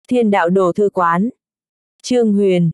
Thiên đạo đồ thư quán. Trương Huyền.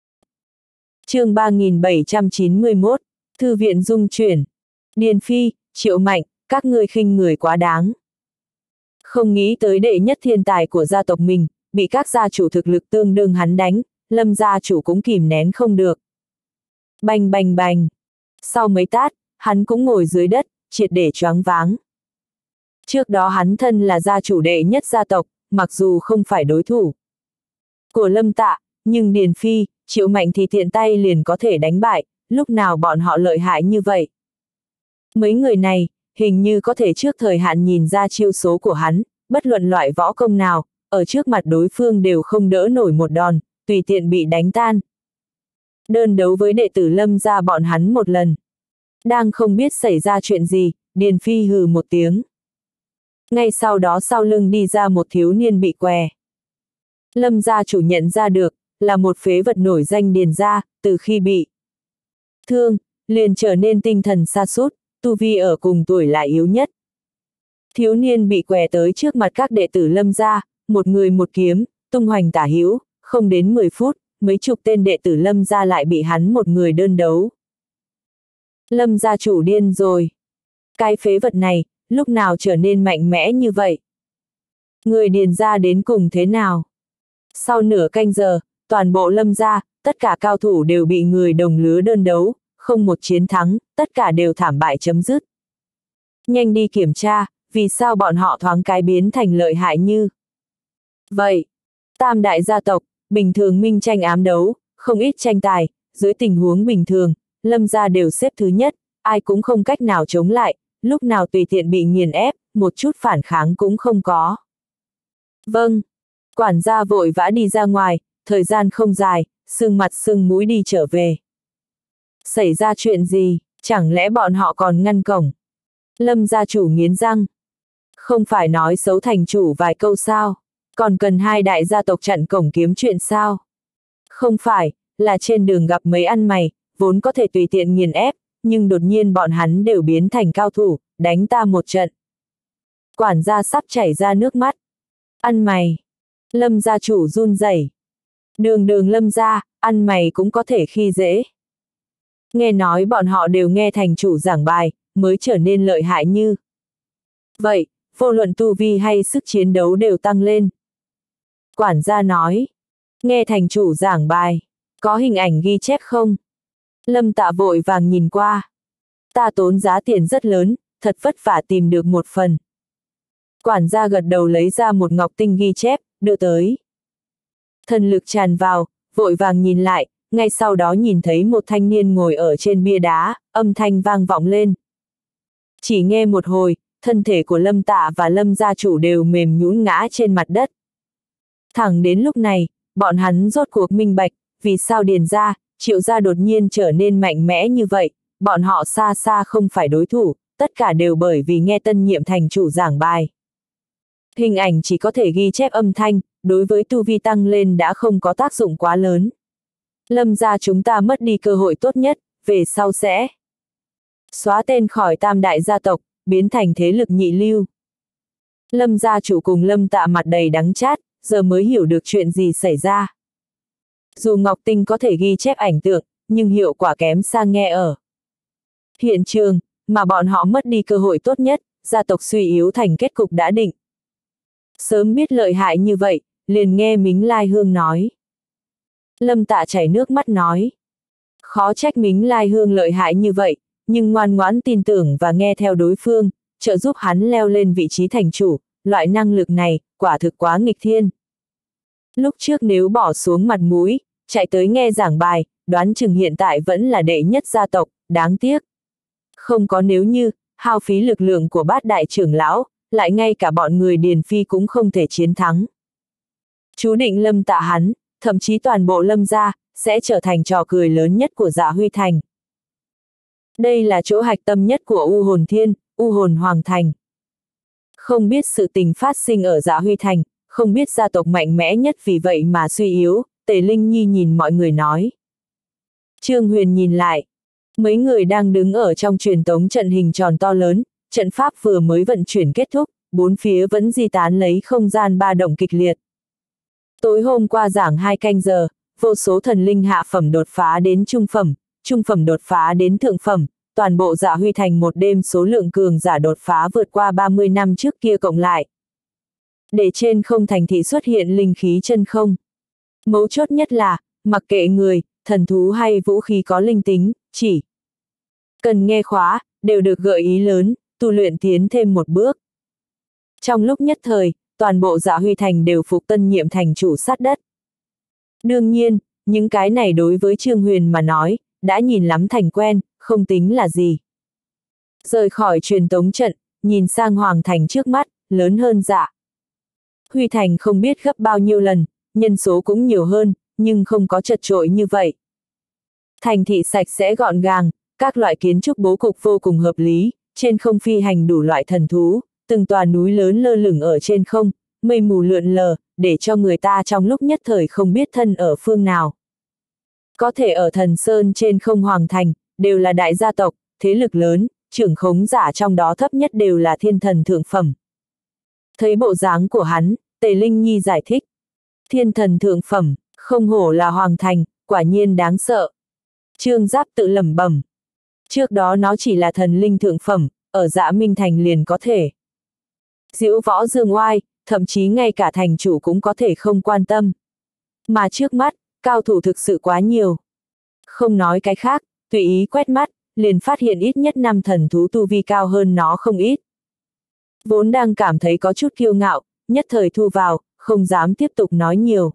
Chương 3791, Thư viện dung chuyển. Điền Phi, Triệu Mạnh, các ngươi khinh người quá đáng. Không nghĩ tới đệ nhất thiên tài của gia tộc mình, bị các gia chủ thực lực tương đương hắn đánh, Lâm gia chủ cũng kìm nén không được. Bành bành bành. Sau mấy tát, hắn cũng ngồi dưới đất, triệt để choáng váng. Trước đó hắn thân là gia chủ đệ nhất gia tộc, mặc dù không phải đối thủ của Lâm Tạ, nhưng Điền Phi, Triệu Mạnh thì tiện tay liền có thể đánh bại, lúc nào bọn họ lợi hại như vậy. Mấy người này, hình như có thể trước thời hạn nhìn ra chiêu số của hắn, bất luận loại võ công nào, ở trước mặt đối phương đều không đỡ nổi một đòn, tùy tiện bị đánh tan. Đơn đấu với đệ tử Lâm gia bọn hắn một lần. Đang không biết xảy ra chuyện gì, Điền Phi hừ một tiếng. Ngay sau đó sau lưng đi ra một thiếu niên bị què. Lâm gia chủ nhận ra được, là một phế vật nổi danh Điền gia, từ khi bị thương, liền trở nên tinh thần sa sút, tu vi ở cùng tuổi lại yếu nhất. Thiếu niên bị què tới trước mặt các đệ tử Lâm gia, một người một kiếm, tung hoành tả hữu, không đến 10 phút, mấy chục tên đệ tử Lâm gia lại bị hắn một người đơn đấu. Lâm gia chủ điên rồi. Cái phế vật này, lúc nào trở nên mạnh mẽ như vậy? Người Điền gia đến cùng thế nào? Sau nửa canh giờ, toàn bộ Lâm gia, tất cả cao thủ đều bị người đồng lứa đơn đấu, không một chiến thắng, tất cả đều thảm bại chấm dứt. Nhanh đi kiểm tra, vì sao bọn họ thoáng cái biến thành lợi hại như vậy? Tam đại gia tộc, bình thường minh tranh ám đấu, không ít tranh tài, dưới tình huống bình thường, Lâm gia đều xếp thứ nhất, ai cũng không cách nào chống lại, lúc nào tùy tiện bị nghiền ép, một chút phản kháng cũng không có. Vâng. Quản gia vội vã đi ra ngoài, thời gian không dài, sưng mặt sưng mũi đi trở về. Xảy ra chuyện gì, chẳng lẽ bọn họ còn ngăn cổng? Lâm gia chủ nghiến răng. Không phải nói xấu thành chủ vài câu sao? Còn cần hai đại gia tộc chặn cổng kiếm chuyện sao? Không phải, là trên đường gặp mấy ăn mày, vốn có thể tùy tiện nghiền ép, nhưng đột nhiên bọn hắn đều biến thành cao thủ, đánh ta một trận. Quản gia sắp chảy ra nước mắt. Ăn mày. Lâm gia chủ run rẩy. Đường đường Lâm gia, ăn mày cũng có thể khi dễ. Nghe nói bọn họ đều nghe thành chủ giảng bài, mới trở nên lợi hại như vậy, vô luận tu vi hay sức chiến đấu đều tăng lên. Quản gia nói, nghe thành chủ giảng bài, có hình ảnh ghi chép không? Lâm Tạ vội vàng nhìn qua. Ta tốn giá tiền rất lớn, thật vất vả tìm được một phần. Quản gia gật đầu lấy ra một ngọc tinh ghi chép, đưa tới. Thần lực tràn vào, vội vàng nhìn lại, ngay sau đó nhìn thấy một thanh niên ngồi ở trên bia đá, âm thanh vang vọng lên. Chỉ nghe một hồi, thân thể của Lâm Tạ và Lâm gia chủ đều mềm nhũn ngã trên mặt đất. Thẳng đến lúc này, bọn hắn rốt cuộc minh bạch, vì sao Điền gia, Triệu gia đột nhiên trở nên mạnh mẽ như vậy, bọn họ xa xa không phải đối thủ, tất cả đều bởi vì nghe tân nhiệm thành chủ giảng bài. Hình ảnh chỉ có thể ghi chép âm thanh, đối với tu vi tăng lên đã không có tác dụng quá lớn. Lâm gia chúng ta mất đi cơ hội tốt nhất, về sau sẽ xóa tên khỏi tam đại gia tộc, biến thành thế lực nhị lưu. Lâm gia chủ cùng Lâm Tạ mặt đầy đắng chát, giờ mới hiểu được chuyện gì xảy ra. Dù Ngọc Tinh có thể ghi chép ảnh tượng, nhưng hiệu quả kém xa nghe ở hiện trường, mà bọn họ mất đi cơ hội tốt nhất, gia tộc suy yếu thành kết cục đã định. Sớm biết lợi hại như vậy, liền nghe Mính Lai Hương nói. Lâm Tạ chảy nước mắt nói. Khó trách Mính Lai Hương lợi hại như vậy, nhưng ngoan ngoãn tin tưởng và nghe theo đối phương, trợ giúp hắn leo lên vị trí thành chủ, loại năng lực này, quả thực quá nghịch thiên. Lúc trước nếu bỏ xuống mặt mũi, chạy tới nghe giảng bài, đoán chừng hiện tại vẫn là đệ nhất gia tộc, đáng tiếc. Không có nếu như, hao phí lực lượng của bát đại trưởng lão, lại ngay cả bọn người Điền Phi cũng không thể chiến thắng. Chú định Lâm Tạ hắn, thậm chí toàn bộ Lâm gia, sẽ trở thành trò cười lớn nhất của Dạ Huy Thành. Đây là chỗ hạch tâm nhất của U Hồn Thiên, U Hồn Hoàng Thành. Không biết sự tình phát sinh ở Dạ Huy Thành, không biết gia tộc mạnh mẽ nhất vì vậy mà suy yếu, Tề Linh Nhi nhìn mọi người nói. Trương Huyền nhìn lại, mấy người đang đứng ở trong truyền tống trận hình tròn to lớn, trận pháp vừa mới vận chuyển kết thúc, bốn phía vẫn di tán lấy không gian ba động kịch liệt. Tối hôm qua giảng 2 canh giờ, vô số thần linh hạ phẩm đột phá đến trung phẩm đột phá đến thượng phẩm, toàn bộ Dạ Huy Thành một đêm số lượng cường giả đột phá vượt qua 30 năm trước kia cộng lại. Để trên không thành thị xuất hiện linh khí chân không. Mấu chốt nhất là, mặc kệ người, thần thú hay vũ khí có linh tính, chỉ cần nghe khóa, đều được gợi ý lớn, tu luyện tiến thêm một bước. Trong lúc nhất thời, toàn bộ Dạ Huy Thành đều phục tân nhiệm thành chủ sát đất. Đương nhiên, những cái này đối với Trương Huyền mà nói, đã nhìn lắm thành quen, không tính là gì. Rời khỏi truyền tống trận, nhìn sang Hoàng Thành trước mắt, lớn hơn Dạ Huy Thành không biết gấp bao nhiêu lần, nhân số cũng nhiều hơn, nhưng không có chật chội như vậy. Thành thị sạch sẽ gọn gàng, các loại kiến trúc bố cục vô cùng hợp lý, trên không phi hành đủ loại thần thú, từng tòa núi lớn lơ lửng ở trên không, mây mù lượn lờ, để cho người ta trong lúc nhất thời không biết thân ở phương nào. Có thể ở Thần Sơn trên không Hoàng Thành, đều là đại gia tộc, thế lực lớn, trưởng khống giả trong đó thấp nhất đều là thiên thần thượng phẩm. Thấy bộ dáng của hắn, Tề Linh Nhi giải thích. Thiên thần thượng phẩm, không hổ là Hoàng Thành, quả nhiên đáng sợ. Trương Giáp tự lẩm bẩm. Trước đó nó chỉ là thần linh thượng phẩm, ở Dạ Minh Thành liền có thể diễu võ dương oai, thậm chí ngay cả thành chủ cũng có thể không quan tâm. Mà trước mắt, cao thủ thực sự quá nhiều. Không nói cái khác, tùy ý quét mắt, liền phát hiện ít nhất 5 thần thú tu vi cao hơn nó không ít. Vốn đang cảm thấy có chút kiêu ngạo, nhất thời thu vào, không dám tiếp tục nói nhiều.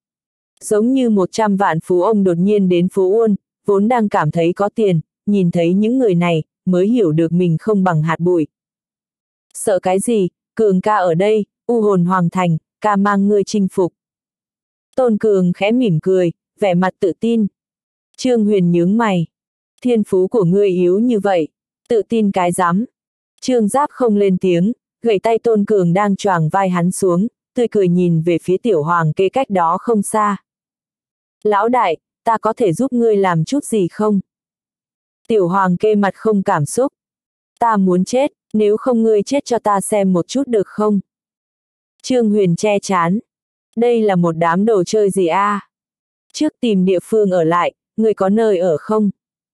Giống như 100 vạn phú ông đột nhiên đến phố Uôn, vốn đang cảm thấy có tiền, nhìn thấy những người này, mới hiểu được mình không bằng hạt bụi. Sợ cái gì, Cường ca ở đây, u hồn Hoàng Thành, ca mang ngươi chinh phục. Tôn Cường khẽ mỉm cười, vẻ mặt tự tin. Trương Huyền nhướng mày. Thiên phú của ngươi yếu như vậy, tự tin cái rắm. Trương Giáp không lên tiếng, gẩy tay Tôn Cường đang choàng vai hắn xuống, tươi cười nhìn về phía Tiểu Hoàng Kê cách đó không xa. Lão đại, ta có thể giúp ngươi làm chút gì không? Tiểu Hoàng Kê mặt không cảm xúc. Ta muốn chết, nếu không ngươi chết cho ta xem một chút được không? Trương Huyền che chán. Đây là một đám đồ chơi gì a? Trước tìm địa phương ở lại, ngươi có nơi ở không?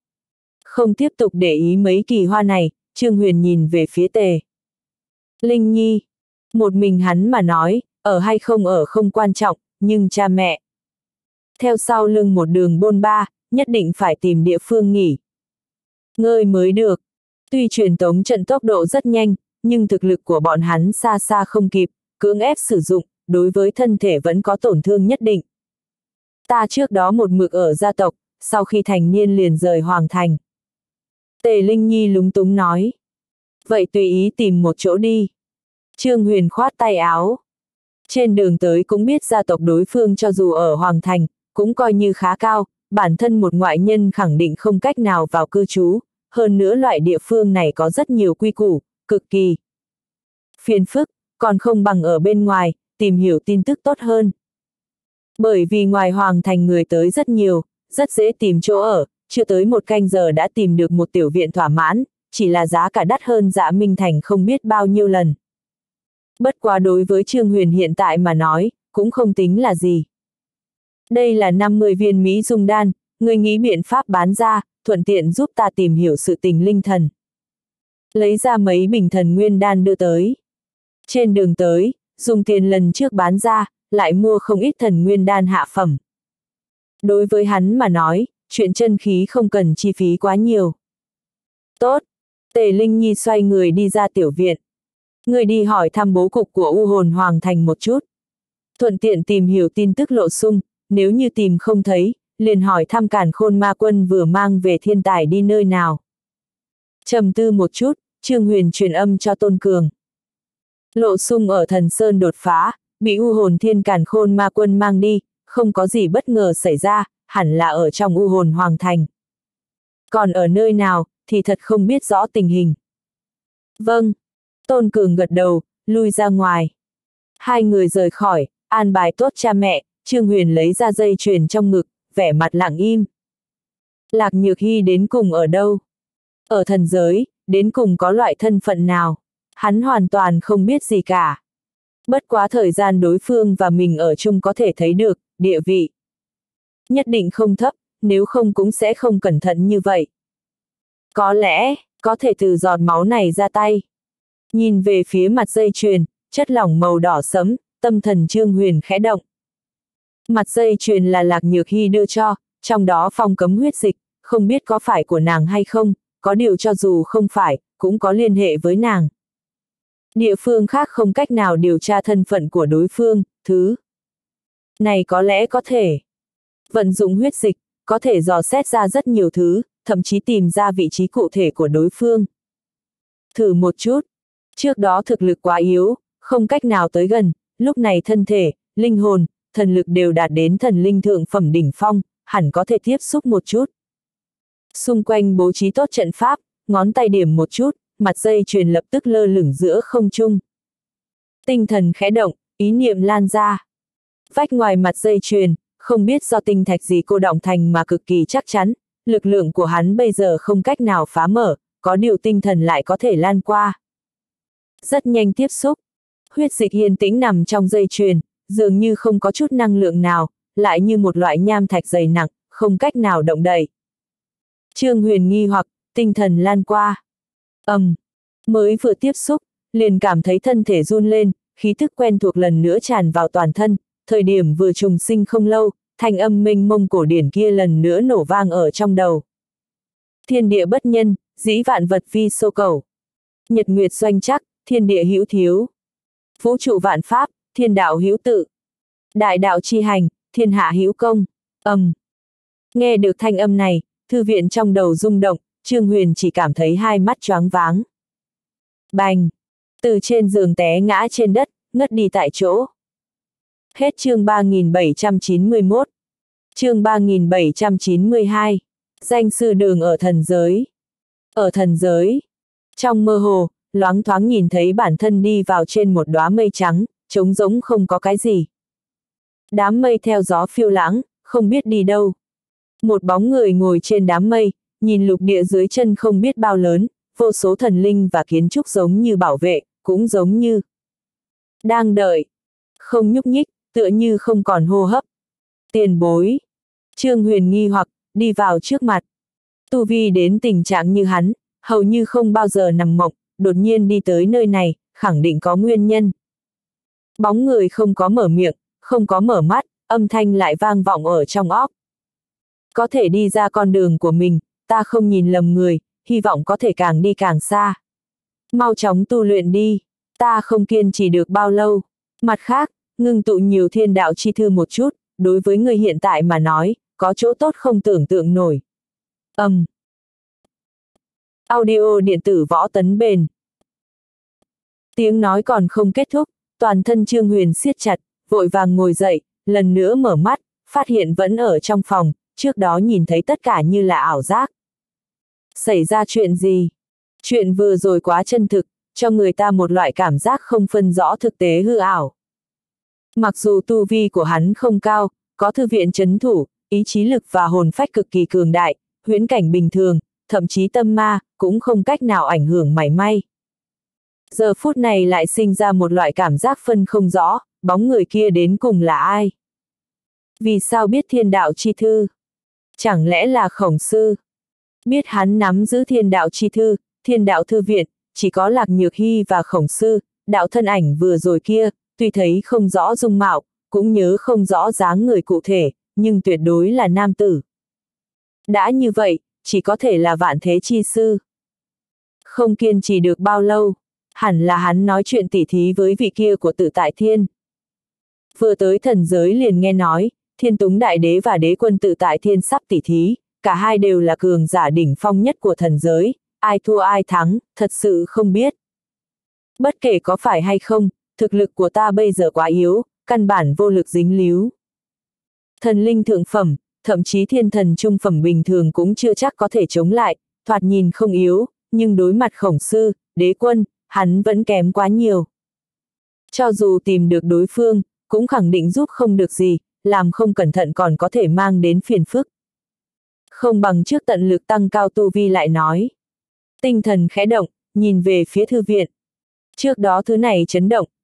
Không tiếp tục để ý mấy kỳ hoa này, Trương Huyền nhìn về phía Tề Linh Nhi. Một mình hắn mà nói, ở hay không ở không quan trọng, nhưng cha mẹ theo sau lưng một đường bôn ba, nhất định phải tìm địa phương nghỉ ngơi mới được. Tuy truyền tống trận tốc độ rất nhanh, nhưng thực lực của bọn hắn xa xa không kịp, cưỡng ép sử dụng, đối với thân thể vẫn có tổn thương nhất định. Ta trước đó một mực ở gia tộc, sau khi thành niên liền rời Hoàng Thành. Tề Linh Nhi lúng túng nói. Vậy tùy ý tìm một chỗ đi. Trương Huyền khoát tay áo. Trên đường tới cũng biết gia tộc đối phương cho dù ở Hoàng Thành, cũng coi như khá cao, bản thân một ngoại nhân khẳng định không cách nào vào cư trú, hơn nữa loại địa phương này có rất nhiều quy củ, cực kỳ phiền phức, còn không bằng ở bên ngoài, tìm hiểu tin tức tốt hơn. Bởi vì ngoài Hoàng Thành người tới rất nhiều, rất dễ tìm chỗ ở, chưa tới 1 canh giờ đã tìm được một tiểu viện thỏa mãn, chỉ là giá cả đắt hơn Dạ Minh Thành không biết bao nhiêu lần. Bất quá đối với Trương Huyền hiện tại mà nói, cũng không tính là gì. Đây là 50 viên Mỹ dung đan, ngươi nghĩ biện pháp bán ra, thuận tiện giúp ta tìm hiểu sự tình linh thần. Lấy ra mấy bình thần nguyên đan đưa tới. Trên đường tới, dùng tiền lần trước bán ra, lại mua không ít thần nguyên đan hạ phẩm. Đối với hắn mà nói, chuyện chân khí không cần chi phí quá nhiều. Tốt. Tề Linh Nhi xoay người đi ra tiểu viện. Người đi hỏi thăm bố cục của u hồn Hoàng Thành một chút. Thuận tiện tìm hiểu tin tức Lộ Sung, nếu như tìm không thấy, liền hỏi thăm Càn Khôn Ma Quân vừa mang về thiên tài đi nơi nào. Trầm tư một chút, Trương Huyền truyền âm cho Tôn Cường. Lộ Sung ở Thần Sơn đột phá, bị u hồn thiên Càn Khôn Ma Quân mang đi, không có gì bất ngờ xảy ra, hẳn là ở trong u hồn Hoàng Thành. Còn ở nơi nào, thì thật không biết rõ tình hình. Vâng. Tôn Cường gật đầu, lui ra ngoài. Hai người rời khỏi, an bài tốt cha mẹ, Trương Huyền lấy ra dây chuyền trong ngực, vẻ mặt lặng im. Lạc Nhược Hy đến cùng ở đâu? Ở thần giới, đến cùng có loại thân phận nào? Hắn hoàn toàn không biết gì cả. Bất quá thời gian đối phương và mình ở chung có thể thấy được, địa vị nhất định không thấp, nếu không cũng sẽ không cẩn thận như vậy. Có lẽ, có thể từ giọt máu này ra tay. Nhìn về phía mặt dây chuyền, chất lỏng màu đỏ sẫm, tâm thần Trương Huyền khẽ động. Mặt dây chuyền là Lạc Nhược Hy đưa cho, trong đó phong cấm huyết dịch, không biết có phải của nàng hay không, có điều cho dù không phải, cũng có liên hệ với nàng. Địa phương khác không cách nào điều tra thân phận của đối phương, thứ này có lẽ có thể. Vận dụng huyết dịch, có thể dò xét ra rất nhiều thứ, thậm chí tìm ra vị trí cụ thể của đối phương. Thử một chút, trước đó thực lực quá yếu, không cách nào tới gần, lúc này thân thể, linh hồn, thần lực đều đạt đến thần linh thượng phẩm đỉnh phong, hẳn có thể tiếp xúc một chút. Xung quanh bố trí tốt trận pháp, ngón tay điểm một chút, mặt dây chuyền lập tức lơ lửng giữa không trung. Tinh thần khẽ động, ý niệm lan ra. Vách ngoài mặt dây chuyền, không biết do tinh thạch gì cô đọng thành mà cực kỳ chắc chắn, lực lượng của hắn bây giờ không cách nào phá mở, có điều tinh thần lại có thể lan qua. Rất nhanh tiếp xúc, huyết dịch yên tĩnh nằm trong dây chuyền, dường như không có chút năng lượng nào, lại như một loại nham thạch dày nặng, không cách nào động đậy. Trương Huyền nghi hoặc, tinh thần lan qua. Mới vừa tiếp xúc, liền cảm thấy thân thể run lên, khí thức quen thuộc lần nữa tràn vào toàn thân, thời điểm vừa trùng sinh không lâu, thanh âm mênh mông cổ điển kia lần nữa nổ vang ở trong đầu. Thiên địa bất nhân, dĩ vạn vật vi sô cầu. Nhật nguyệt doanh chắc, thiên địa hữu thiếu. Vũ trụ vạn pháp, thiên đạo hữu tự. Đại đạo chi hành, thiên hạ hữu công. Nghe được thanh âm này, thư viện trong đầu rung động, Trương Huyền chỉ cảm thấy hai mắt choáng váng. Bành! Từ trên giường té ngã trên đất, ngất đi tại chỗ. Hết chương 3791. Chương 3792. Danh sư đường ở thần giới. Ở thần giới. Trong mơ hồ, loáng thoáng nhìn thấy bản thân đi vào trên một đóa mây trắng, trống rỗng không có cái gì. Đám mây theo gió phiêu lãng, không biết đi đâu. Một bóng người ngồi trên đám mây, nhìn lục địa dưới chân không biết bao lớn, vô số thần linh và kiến trúc giống như bảo vệ, cũng giống như đang đợi. Không nhúc nhích, tựa như không còn hô hấp. Tiền bối. Trương Huyền nghi hoặc, đi vào trước mặt. Tu vi đến tình trạng như hắn, hầu như không bao giờ nằm mộng, đột nhiên đi tới nơi này, khẳng định có nguyên nhân. Bóng người không có mở miệng, không có mở mắt, âm thanh lại vang vọng ở trong óc. Có thể đi ra con đường của mình, ta không nhìn lầm người, hy vọng có thể càng đi càng xa. Mau chóng tu luyện đi, ta không kiên trì được bao lâu. Mặt khác, ngưng tụ nhiều thiên đạo chi thư một chút, đối với người hiện tại mà nói, có chỗ tốt không tưởng tượng nổi. Audio điện tử Võ Tấn Bền. Tiếng nói còn không kết thúc, toàn thân Trương Huyền siết chặt, vội vàng ngồi dậy, lần nữa mở mắt, phát hiện vẫn ở trong phòng, trước đó nhìn thấy tất cả như là ảo giác. Xảy ra chuyện gì? Chuyện vừa rồi quá chân thực, cho người ta một loại cảm giác không phân rõ thực tế hư ảo. Mặc dù tu vi của hắn không cao, có thư viện trấn thủ, ý chí lực và hồn phách cực kỳ cường đại, huyễn cảnh bình thường, thậm chí tâm ma, cũng không cách nào ảnh hưởng mảy may. Giờ phút này lại sinh ra một loại cảm giác phân không rõ, bóng người kia đến cùng là ai? Vì sao biết thiên đạo chi thư? Chẳng lẽ là Khổng Sư? Biết hắn nắm giữ thiên đạo chi thư, thiên đạo thư viện, chỉ có Lạc Nhược Hy và Khổng Sư, đạo thân ảnh vừa rồi kia, tuy thấy không rõ dung mạo, cũng nhớ không rõ dáng người cụ thể, nhưng tuyệt đối là nam tử. Đã như vậy, chỉ có thể là Vạn Thế Chi Sư. Không kiên trì được bao lâu, hẳn là hắn nói chuyện tỉ thí với vị kia của Tự Tại Thiên. Vừa tới thần giới liền nghe nói, Thiên Túng Đại Đế và Đế Quân Tự Tại Thiên sắp tỉ thí, cả hai đều là cường giả đỉnh phong nhất của thần giới, ai thua ai thắng, thật sự không biết. Bất kể có phải hay không, thực lực của ta bây giờ quá yếu, căn bản vô lực dính líu. Thần linh thượng phẩm, thậm chí thiên thần trung phẩm bình thường cũng chưa chắc có thể chống lại, thoạt nhìn không yếu, nhưng đối mặt Khổng Sư, Đế Quân, hắn vẫn kém quá nhiều. Cho dù tìm được đối phương, cũng khẳng định giúp không được gì, làm không cẩn thận còn có thể mang đến phiền phức. Không bằng trước tận lực tăng cao tu vi lại nói. Tinh thần khẽ động, nhìn về phía thư viện. Trước đó thứ này chấn động,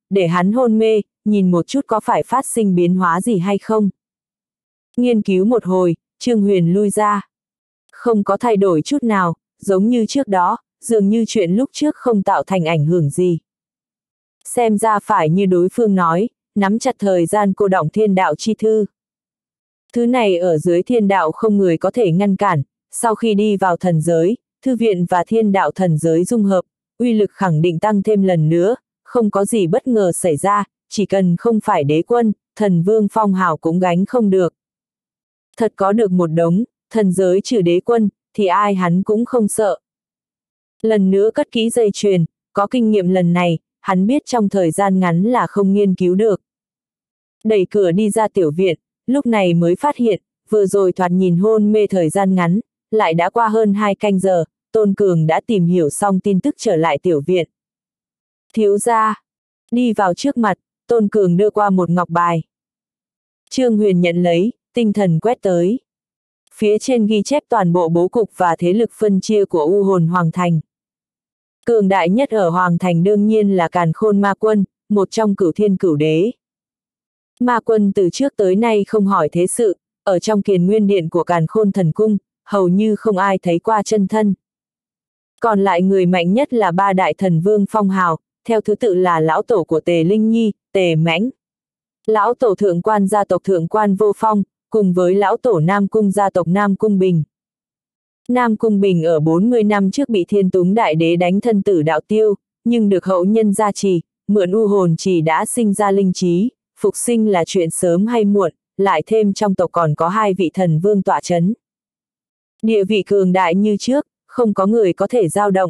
để hắn hôn mê, nhìn một chút có phải phát sinh biến hóa gì hay không. Nghiên cứu một hồi, Trương Huyền lui ra. Không có thay đổi chút nào, giống như trước đó, dường như chuyện lúc trước không tạo thành ảnh hưởng gì. Xem ra phải như đối phương nói, nắm chặt thời gian cô đọng thiên đạo chi thư. Thứ này ở dưới thiên đạo không người có thể ngăn cản, sau khi đi vào thần giới, thư viện và thiên đạo thần giới dung hợp, uy lực khẳng định tăng thêm lần nữa, không có gì bất ngờ xảy ra, chỉ cần không phải đế quân, thần vương phong hào cũng gánh không được. Thật có được một đống, thần giới trừ đế quân, thì ai hắn cũng không sợ. Lần nữa cất kỹ dây chuyền, có kinh nghiệm lần này, hắn biết trong thời gian ngắn là không nghiên cứu được. Đẩy cửa đi ra tiểu viện, lúc này mới phát hiện, vừa rồi thoạt nhìn hôn mê thời gian ngắn, lại đã qua hơn 2 canh giờ, Tôn Cường đã tìm hiểu xong tin tức trở lại tiểu viện. Thiếu gia, đi vào trước mặt, Tôn Cường đưa qua một ngọc bài. Trương Huyền nhận lấy, tinh thần quét tới. Phía trên ghi chép toàn bộ bố cục và thế lực phân chia của U Hồn Hoàng Thành. Cường đại nhất ở Hoàng Thành đương nhiên là Càn Khôn Ma Quân, một trong cửu thiên cửu đế. Ma Quân từ trước tới nay không hỏi thế sự, ở trong Kiền Nguyên Điện của Càn Khôn Thần Cung, hầu như không ai thấy qua chân thân. Còn lại người mạnh nhất là 3 đại thần vương phong hào, theo thứ tự là lão tổ của Tề Linh Nhi, Tề Mãnh, lão tổ thượng quan gia tộc Thượng Quan Vô Phong, cùng với lão tổ Nam Cung gia tộc Nam Cung Bình. Nam Cung Bình ở 40 năm trước bị Thiên Túng Đại Đế đánh thân tử đạo tiêu, nhưng được hậu nhân gia trì, mượn u hồn trì đã sinh ra linh trí, phục sinh là chuyện sớm hay muộn, lại thêm trong tộc còn có 2 vị thần vương tọa chấn. Địa vị cường đại như trước, không có người có thể dao động.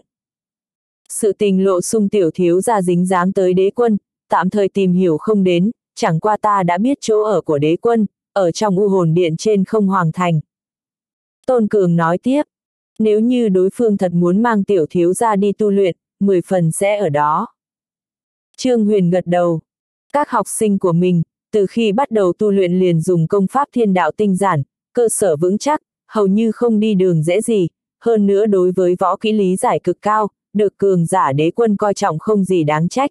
Sự tình Lộ Sung tiểu thiếu gia dính dáng tới đế quân, tạm thời tìm hiểu không đến, chẳng qua ta đã biết chỗ ở của đế quân, ở trong u hồn điện trên không hoàng thành. Tôn Cường nói tiếp, nếu như đối phương thật muốn mang tiểu thiếu gia đi tu luyện, 10 phần sẽ ở đó. Trương Huyền gật đầu, các học sinh của mình, từ khi bắt đầu tu luyện liền dùng công pháp thiên đạo tinh giản, cơ sở vững chắc, hầu như không đi đường dễ gì, hơn nữa đối với võ kỹ lý giải cực cao, được cường giả đế quân coi trọng không gì đáng trách.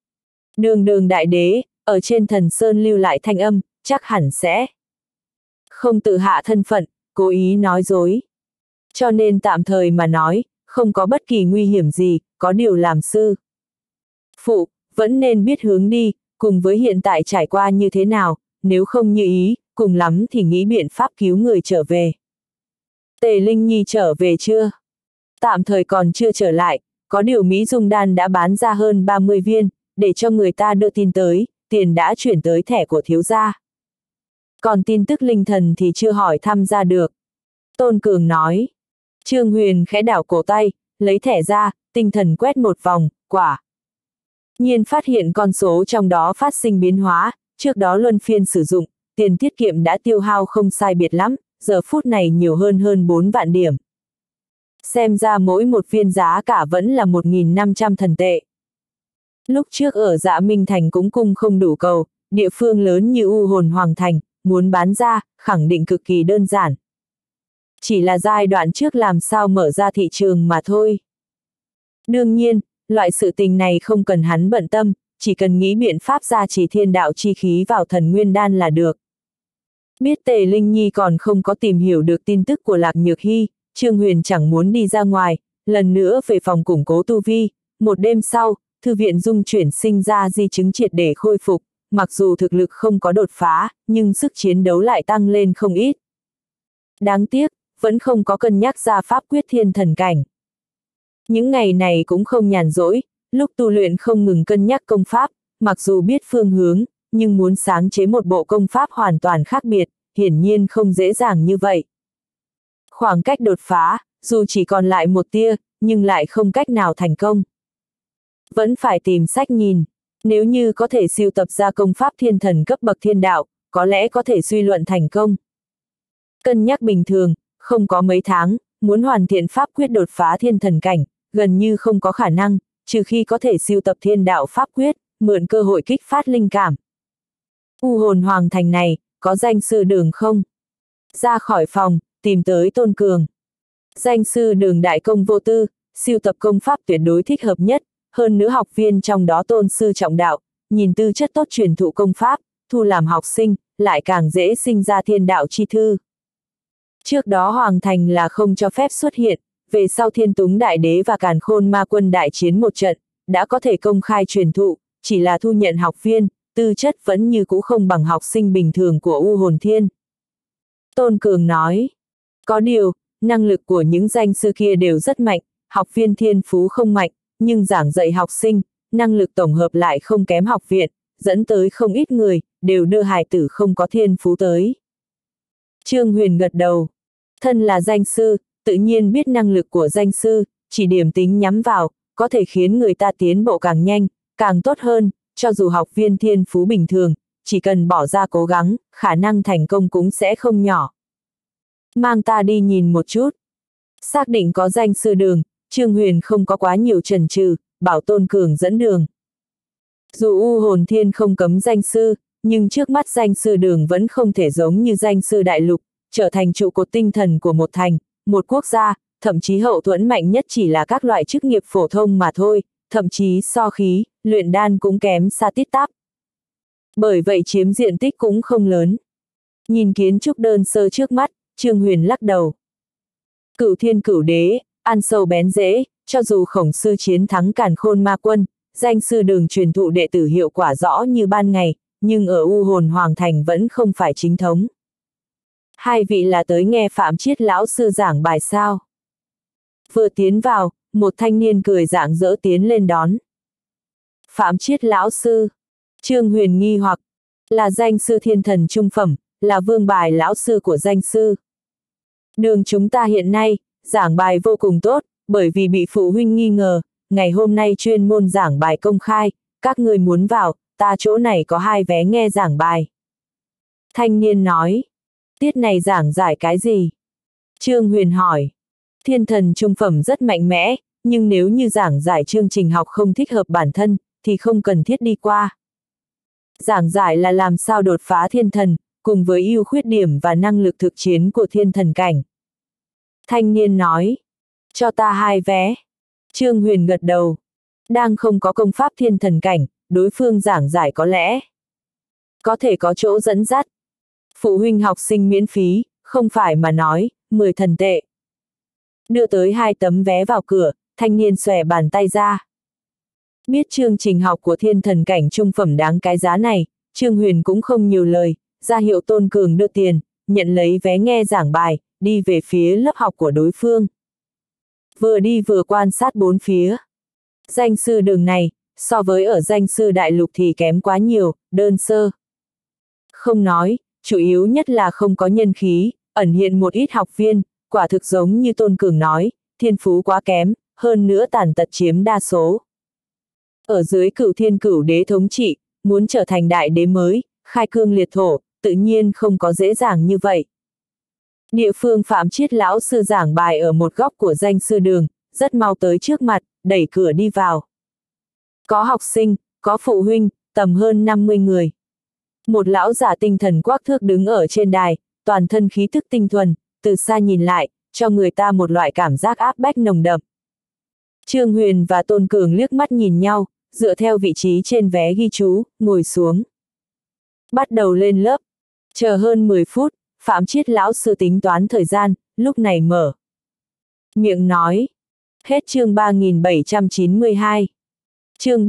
Đường đại đế, ở trên thần sơn lưu lại thanh âm, chắc hẳn sẽ không tự hạ thân phận, cố ý nói dối. Cho nên tạm thời mà nói, không có bất kỳ nguy hiểm gì, có điều làm sư phụ, vẫn nên biết hướng đi, cùng với hiện tại trải qua như thế nào, nếu không như ý, cùng lắm thì nghĩ biện pháp cứu người trở về. Tề Linh Nhi trở về chưa? Tạm thời còn chưa trở lại, có điều Mỹ Dung Đan đã bán ra hơn 30 viên, để cho người ta đưa tin tới, tiền đã chuyển tới thẻ của thiếu gia. Còn tin tức linh thần thì chưa hỏi thăm ra được. Tôn Cường nói. Trương Huyền khẽ đảo cổ tay, lấy thẻ ra, tinh thần quét một vòng, quả nhiên phát hiện con số trong đó phát sinh biến hóa, trước đó luân phiên sử dụng, tiền tiết kiệm đã tiêu hao không sai biệt lắm, giờ phút này nhiều hơn 4 vạn điểm. Xem ra mỗi một viên giá cả vẫn là 1.500 thần tệ. Lúc trước ở Dạ Minh Thành cũng cung không đủ cầu, địa phương lớn như U Hồn Hoàng Thành, muốn bán ra, khẳng định cực kỳ đơn giản. Chỉ là giai đoạn trước làm sao mở ra thị trường mà thôi. Đương nhiên, loại sự tình này không cần hắn bận tâm, chỉ cần nghĩ biện pháp gia trì thiên đạo chi khí vào thần nguyên đan là được. Biết Tề Linh Nhi còn không có tìm hiểu được tin tức của Lạc Nhược Hy, Trương Huyền chẳng muốn đi ra ngoài, lần nữa về phòng củng cố tu vi. Một đêm sau, thư viện dung chuyển sinh ra di chứng triệt để khôi phục, mặc dù thực lực không có đột phá, nhưng sức chiến đấu lại tăng lên không ít. Đáng tiếc, vẫn không có cân nhắc ra pháp quyết thiên thần cảnh. Những ngày này cũng không nhàn rỗi, lúc tu luyện không ngừng cân nhắc công pháp, mặc dù biết phương hướng, nhưng muốn sáng chế một bộ công pháp hoàn toàn khác biệt, hiển nhiên không dễ dàng như vậy. Khoảng cách đột phá, dù chỉ còn lại một tia, nhưng lại không cách nào thành công. Vẫn phải tìm sách nhìn, nếu như có thể sưu tập ra công pháp thiên thần cấp bậc thiên đạo, có lẽ có thể suy luận thành công. Cân nhắc bình thường, không có mấy tháng, muốn hoàn thiện pháp quyết đột phá thiên thần cảnh, gần như không có khả năng, trừ khi có thể sưu tập thiên đạo pháp quyết, mượn cơ hội kích phát linh cảm. U Hồn Hoàng Thành này, có danh sư Đường không? Ra khỏi phòng, tìm tới Tôn Cường. Danh sư Đường đại công vô tư, sưu tập công pháp tuyệt đối thích hợp nhất, hơn nữa học viên trong đó tôn sư trọng đạo, nhìn tư chất tốt truyền thụ công pháp, thu làm học sinh, lại càng dễ sinh ra thiên đạo chi thư. Trước đó Hoàng Thành là không cho phép xuất hiện, về sau Thiên Túng Đại Đế và Càn Khôn Ma Quân đại chiến một trận, đã có thể công khai truyền thụ, chỉ là thu nhận học viên, tư chất vẫn như cũ không bằng học sinh bình thường của U Hồn Thiên. Tôn Cường nói, có điều, năng lực của những danh sư kia đều rất mạnh, học viên thiên phú không mạnh, nhưng giảng dạy học sinh, năng lực tổng hợp lại không kém học viện, dẫn tới không ít người, đều đưa hài tử không có thiên phú tới. Trương Huyền gật đầu, thân là danh sư, tự nhiên biết năng lực của danh sư, chỉ điểm tính nhắm vào, có thể khiến người ta tiến bộ càng nhanh, càng tốt hơn, cho dù học viên thiên phú bình thường, chỉ cần bỏ ra cố gắng, khả năng thành công cũng sẽ không nhỏ. Mang ta đi nhìn một chút. Xác định có danh sư đường, Trương Huyền không có quá nhiều chần chừ, bảo Tôn Cường dẫn đường. Dù U Hồn Thiên không cấm danh sư, nhưng trước mắt danh sư đường vẫn không thể giống như danh sư đại lục, trở thành trụ cột tinh thần của một thành, một quốc gia, thậm chí hậu thuẫn mạnh nhất chỉ là các loại chức nghiệp phổ thông mà thôi, thậm chí so khí, luyện đan cũng kém xa tít tắp. Bởi vậy chiếm diện tích cũng không lớn. Nhìn kiến trúc đơn sơ trước mắt, Trương Huyền lắc đầu. Cửu Thiên Cửu Đế, ăn sâu bén rễ, cho dù Khổng Sư chiến thắng Càn Khôn Ma Quân, danh sư đường truyền thụ đệ tử hiệu quả rõ như ban ngày, nhưng ở U Hồn Hoàng Thành vẫn không phải chính thống. Hai vị là tới nghe Phạm Chiết lão sư giảng bài sao? Vừa tiến vào, một thanh niên cười rạng rỡ tiến lên đón. Phạm Chiết lão sư. Trương Huyền nghi hoặc, là danh sư thiên thần trung phẩm, là vương bài lão sư của danh sư. Đường chúng ta hiện nay, giảng bài vô cùng tốt, bởi vì bị phụ huynh nghi ngờ, ngày hôm nay chuyên môn giảng bài công khai, các người muốn vào, ta chỗ này có 2 vé nghe giảng bài. Thanh niên nói, tiết này giảng giải cái gì? Trương Huyền hỏi, thiên thần trung phẩm rất mạnh mẽ, nhưng nếu như giảng giải chương trình học không thích hợp bản thân, thì không cần thiết đi qua. Giảng giải là làm sao đột phá thiên thần, cùng với ưu khuyết điểm và năng lực thực chiến của thiên thần cảnh. Thanh niên nói, cho ta 2 vé. Trương Huyền gật đầu, đang không có công pháp thiên thần cảnh, đối phương giảng giải có lẽ có thể có chỗ dẫn dắt. Phụ huynh học sinh miễn phí, không phải mà nói, 10 thần tệ. Đưa tới 2 tấm vé vào cửa, thanh niên xòe bàn tay ra. Biết chương trình học của thiên thần cảnh trung phẩm đáng cái giá này, Trương Huyền cũng không nhiều lời, ra hiệu Tôn Cường đưa tiền, nhận lấy vé nghe giảng bài, đi về phía lớp học của đối phương. Vừa đi vừa quan sát 4 phía. Danh sư đường này, so với ở danh sư đại lục thì kém quá nhiều, đơn sơ. Không nói, chủ yếu nhất là không có nhân khí, ẩn hiện một ít học viên, quả thực giống như Tôn Cường nói, thiên phú quá kém, hơn nữa tàn tật chiếm đa số. Ở dưới Cửu Thiên Cửu Đế thống trị, muốn trở thành đại đế mới, khai cương liệt thổ, tự nhiên không có dễ dàng như vậy. Địa phương Phạm Chiết lão sư giảng bài ở một góc của danh sư đường, rất mau tới trước mặt, đẩy cửa đi vào. Có học sinh, có phụ huynh, tầm hơn 50 người. Một lão giả tinh thần quắc thước đứng ở trên đài, toàn thân khí thức tinh thuần, từ xa nhìn lại, cho người ta một loại cảm giác áp bách nồng đậm. Trương Huyền và Tôn Cường liếc mắt nhìn nhau, dựa theo vị trí trên vé ghi chú, ngồi xuống. Bắt đầu lên lớp. Chờ hơn 10 phút, Phạm Chiết lão sư tính toán thời gian, lúc này mở miệng nói. Hết chương 3792. Chương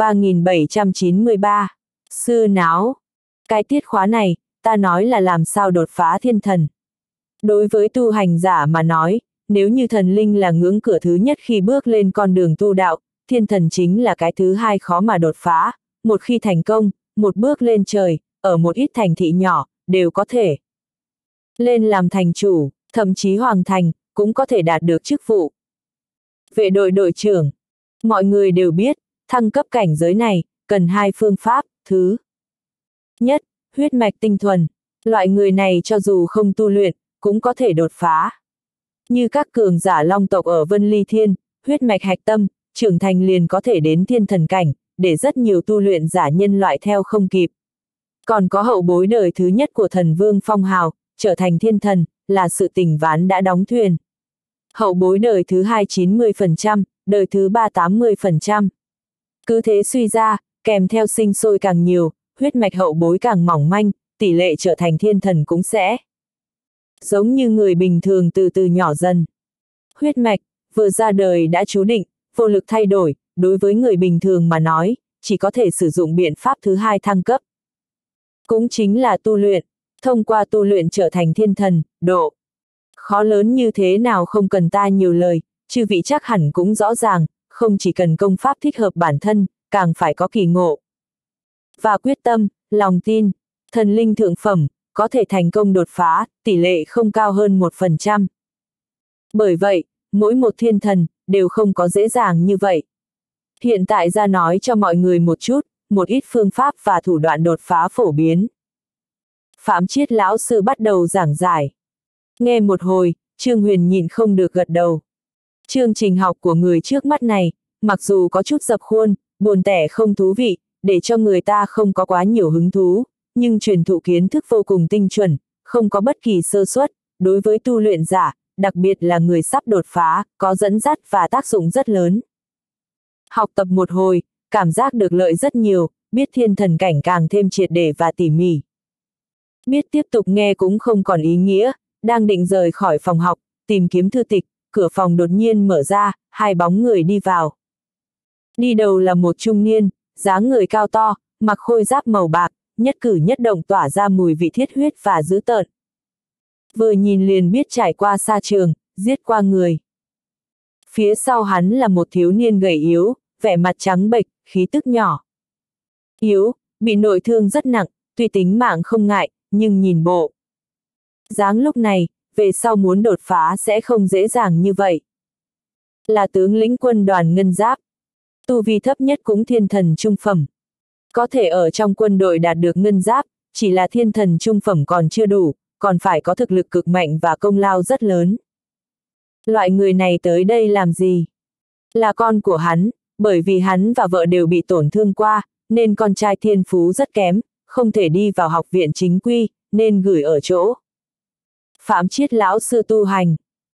3793. Sư náo. Cái tiết khóa này, ta nói là làm sao đột phá thiên thần. Đối với tu hành giả mà nói, nếu như thần linh là ngưỡng cửa thứ nhất khi bước lên con đường tu đạo, thiên thần chính là cái thứ 2 khó mà đột phá. Một khi thành công, một bước lên trời, ở một ít thành thị nhỏ, đều có thể lên làm thành chủ, thậm chí hoàng thành, cũng có thể đạt được chức vụ. Vệ đội đội trưởng, mọi người đều biết, thăng cấp cảnh giới này, cần 2 phương pháp. Thứ nhất, huyết mạch tinh thuần, loại người này cho dù không tu luyện, cũng có thể đột phá. Như các cường giả long tộc ở Vân Ly Thiên, huyết mạch hạch tâm, trưởng thành liền có thể đến thiên thần cảnh, để rất nhiều tu luyện giả nhân loại theo không kịp. Còn có hậu bối đời thứ nhất của thần vương phong hào, trở thành thiên thần, là sự tình ván đã đóng thuyền. Hậu bối đời thứ 2 90%, đời thứ 3 80%. Cứ thế suy ra, kèm theo sinh sôi càng nhiều, huyết mạch hậu bối càng mỏng manh, tỷ lệ trở thành thiên thần cũng sẽ giống như người bình thường từ từ nhỏ dần. Huyết mạch, vừa ra đời đã chú định, vô lực thay đổi, đối với người bình thường mà nói, chỉ có thể sử dụng biện pháp thứ hai thăng cấp. Cũng chính là tu luyện, thông qua tu luyện trở thành thiên thần, độ. Khó lớn như thế nào không cần ta nhiều lời, chư vị chắc hẳn cũng rõ ràng, không chỉ cần công pháp thích hợp bản thân, càng phải có kỳ ngộ. Và quyết tâm, lòng tin, thần linh thượng phẩm, có thể thành công đột phá, tỷ lệ không cao hơn 1%. Bởi vậy, mỗi một thiên thần, đều không có dễ dàng như vậy. Hiện tại ra nói cho mọi người một chút, một ít phương pháp và thủ đoạn đột phá phổ biến. Phạm Chiết lão sư bắt đầu giảng giải. Nghe một hồi, Trương Huyền nhịn không được gật đầu. Chương trình học của người trước mắt này, mặc dù có chút dập khuôn, buồn tẻ không thú vị, để cho người ta không có quá nhiều hứng thú, nhưng truyền thụ kiến thức vô cùng tinh chuẩn, không có bất kỳ sơ suất, đối với tu luyện giả, đặc biệt là người sắp đột phá, có dẫn dắt và tác dụng rất lớn. Học tập một hồi, cảm giác được lợi rất nhiều, biết thiên thần cảnh càng thêm triệt để và tỉ mỉ. Biết tiếp tục nghe cũng không còn ý nghĩa, đang định rời khỏi phòng học, tìm kiếm thư tịch, cửa phòng đột nhiên mở ra, hai bóng người đi vào. Đi đầu là một trung niên, dáng người cao to, mặc khôi giáp màu bạc, nhất cử nhất động tỏa ra mùi vị thiết huyết và dữ tợn. Vừa nhìn liền biết trải qua sa trường, giết qua người. Phía sau hắn là một thiếu niên gầy yếu, vẻ mặt trắng bệch, khí tức nhỏ yếu, bị nội thương rất nặng, tuy tính mạng không ngại, nhưng nhìn bộ dáng lúc này, về sau muốn đột phá sẽ không dễ dàng như vậy. Là tướng lĩnh quân đoàn ngân giáp, tu vi thấp nhất cũng thiên thần trung phẩm. Có thể ở trong quân đội đạt được ngân giáp, chỉ là thiên thần trung phẩm còn chưa đủ, còn phải có thực lực cực mạnh và công lao rất lớn. Loại người này tới đây làm gì? Là con của hắn, bởi vì hắn và vợ đều bị tổn thương qua, nên con trai thiên phú rất kém, không thể đi vào học viện chính quy, nên gửi ở chỗ Phạm Chiết lão sư tu hành.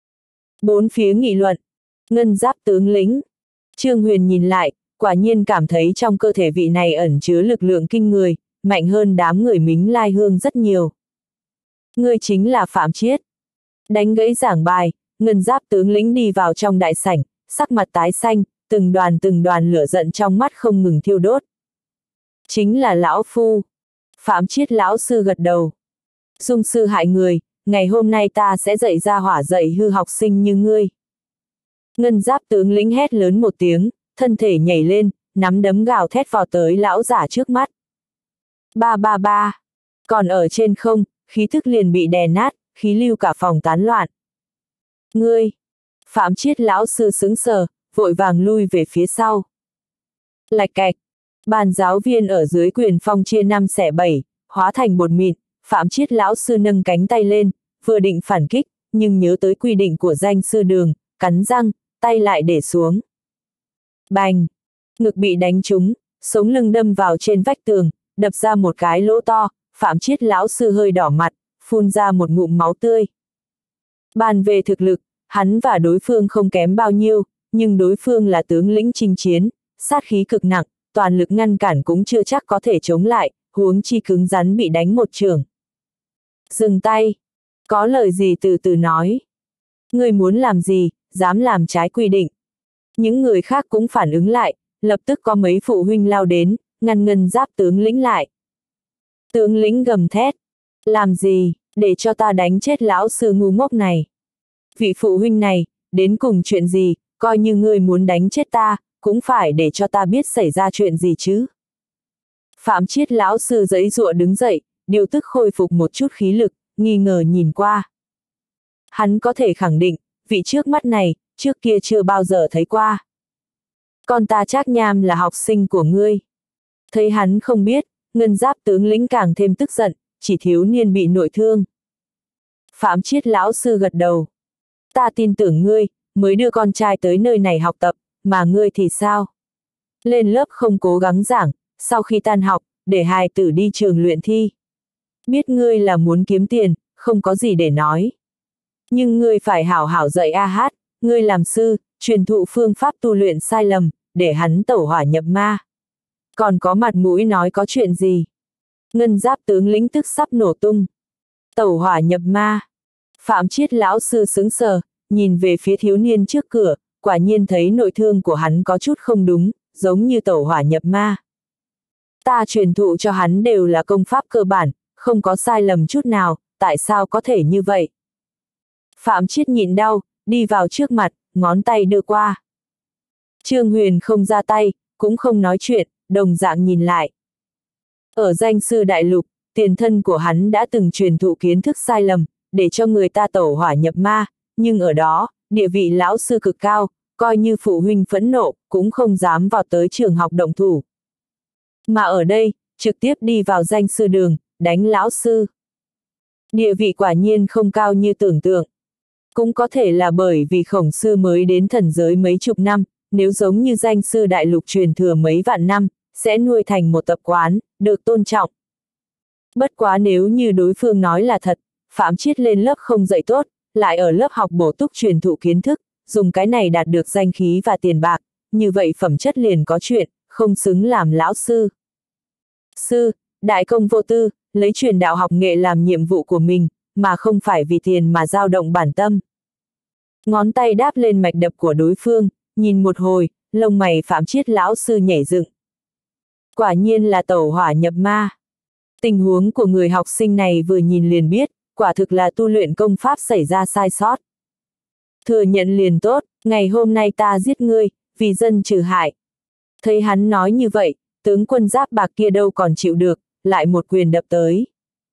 Bốn phía nghị luận. Ngân giáp tướng lĩnh. Trương Huyền nhìn lại, quả nhiên cảm thấy trong cơ thể vị này ẩn chứa lực lượng kinh người, mạnh hơn đám người Mính Lai Hương rất nhiều. Ngươi chính là Phạm Chiết. Đánh gãy giảng bài, ngân giáp tướng lĩnh đi vào trong đại sảnh, sắc mặt tái xanh, từng đoàn lửa giận trong mắt không ngừng thiêu đốt. Chính là lão phu. Phạm Chiết lão sư gật đầu. Dung sư hại người, ngày hôm nay ta sẽ dạy ra hỏa dạy hư học sinh như ngươi. Ngân giáp tướng lĩnh hét lớn một tiếng, thân thể nhảy lên, nắm đấm gào thét vào tới lão giả trước mắt. Ba ba ba. Còn ở trên không, khí thức liền bị đè nát, khí lưu cả phòng tán loạn. Ngươi. Phạm Chiết lão sư sững sờ, vội vàng lui về phía sau. Lạch cạch. Bàn giáo viên ở dưới quyền phong chia 5 xẻ 7, hóa thành bột mịn. Phạm Chiết lão sư nâng cánh tay lên, vừa định phản kích, nhưng nhớ tới quy định của danh sư đường, cắn răng, tay lại để xuống. Bành! Ngực bị đánh trúng, sống lưng đâm vào trên vách tường, đập ra một cái lỗ to, Phạm Chiết lão sư hơi đỏ mặt, phun ra một ngụm máu tươi. Bàn về thực lực, hắn và đối phương không kém bao nhiêu, nhưng đối phương là tướng lĩnh chinh chiến, sát khí cực nặng, toàn lực ngăn cản cũng chưa chắc có thể chống lại, huống chi cứng rắn bị đánh một chưởng. Dừng tay! Có lời gì từ từ nói. Ngươi muốn làm gì, dám làm trái quy định. Những người khác cũng phản ứng lại, lập tức có mấy phụ huynh lao đến, ngăn ngân giáp tướng lĩnh lại. Tướng lĩnh gầm thét. Làm gì, để cho ta đánh chết lão sư ngu ngốc này. Vị phụ huynh này, đến cùng chuyện gì, coi như ngươi muốn đánh chết ta, cũng phải để cho ta biết xảy ra chuyện gì chứ. Phạm Chiết lão sư giãy giụa đứng dậy, điều tức khôi phục một chút khí lực, nghi ngờ nhìn qua. Hắn có thể khẳng định, vị trước mắt này, trước kia chưa bao giờ thấy qua. Con ta Trác Nham là học sinh của ngươi. Thấy hắn không biết, ngân giáp tướng lĩnh càng thêm tức giận, chỉ thiếu niên bị nội thương. Phạm Chiết lão sư gật đầu. Ta tin tưởng ngươi, mới đưa con trai tới nơi này học tập, mà ngươi thì sao? Lên lớp không cố gắng giảng, sau khi tan học, để hài tử đi trường luyện thi. Biết ngươi là muốn kiếm tiền, không có gì để nói. Nhưng ngươi phải hảo hảo dạy a hát, ngươi làm sư, truyền thụ phương pháp tu luyện sai lầm, để hắn tẩu hỏa nhập ma. Còn có mặt mũi nói có chuyện gì? Ngân Giáp tướng lĩnh tức sắp nổ tung. Tẩu hỏa nhập ma. Phạm Chiết lão sư sững sờ, nhìn về phía thiếu niên trước cửa, quả nhiên thấy nội thương của hắn có chút không đúng, giống như tẩu hỏa nhập ma. Ta truyền thụ cho hắn đều là công pháp cơ bản, không có sai lầm chút nào, tại sao có thể như vậy? Phạm Chiết nhịn đau, đi vào trước mặt, ngón tay đưa qua. Trương Huyền không ra tay, cũng không nói chuyện, đồng dạng nhìn lại. Ở danh sư đại lục, tiền thân của hắn đã từng truyền thụ kiến thức sai lầm, để cho người ta tẩu hỏa nhập ma, nhưng ở đó, địa vị lão sư cực cao, coi như phụ huynh phẫn nộ, cũng không dám vào tới trường học động thủ. Mà ở đây, trực tiếp đi vào danh sư đường, đánh lão sư. Địa vị quả nhiên không cao như tưởng tượng. Cũng có thể là bởi vì Khổng sư mới đến thần giới mấy chục năm, nếu giống như danh sư đại lục truyền thừa mấy vạn năm, sẽ nuôi thành một tập quán, được tôn trọng. Bất quá nếu như đối phương nói là thật, Phạm Chiết lên lớp không dạy tốt, lại ở lớp học bổ túc truyền thụ kiến thức, dùng cái này đạt được danh khí và tiền bạc, như vậy phẩm chất liền có chuyện, không xứng làm lão sư. Sư, đại công vô tư, lấy truyền đạo học nghệ làm nhiệm vụ của mình, mà không phải vì tiền mà dao động bản tâm. Ngón tay đáp lên mạch đập của đối phương, nhìn một hồi, lông mày Phạm Chiết lão sư nhảy dựng. Quả nhiên là tẩu hỏa nhập ma. Tình huống của người học sinh này vừa nhìn liền biết, quả thực là tu luyện công pháp xảy ra sai sót. Thừa nhận liền tốt, ngày hôm nay ta giết ngươi, vì dân trừ hại. Thấy hắn nói như vậy, tướng quân giáp bạc kia đâu còn chịu được, lại một quyền đập tới.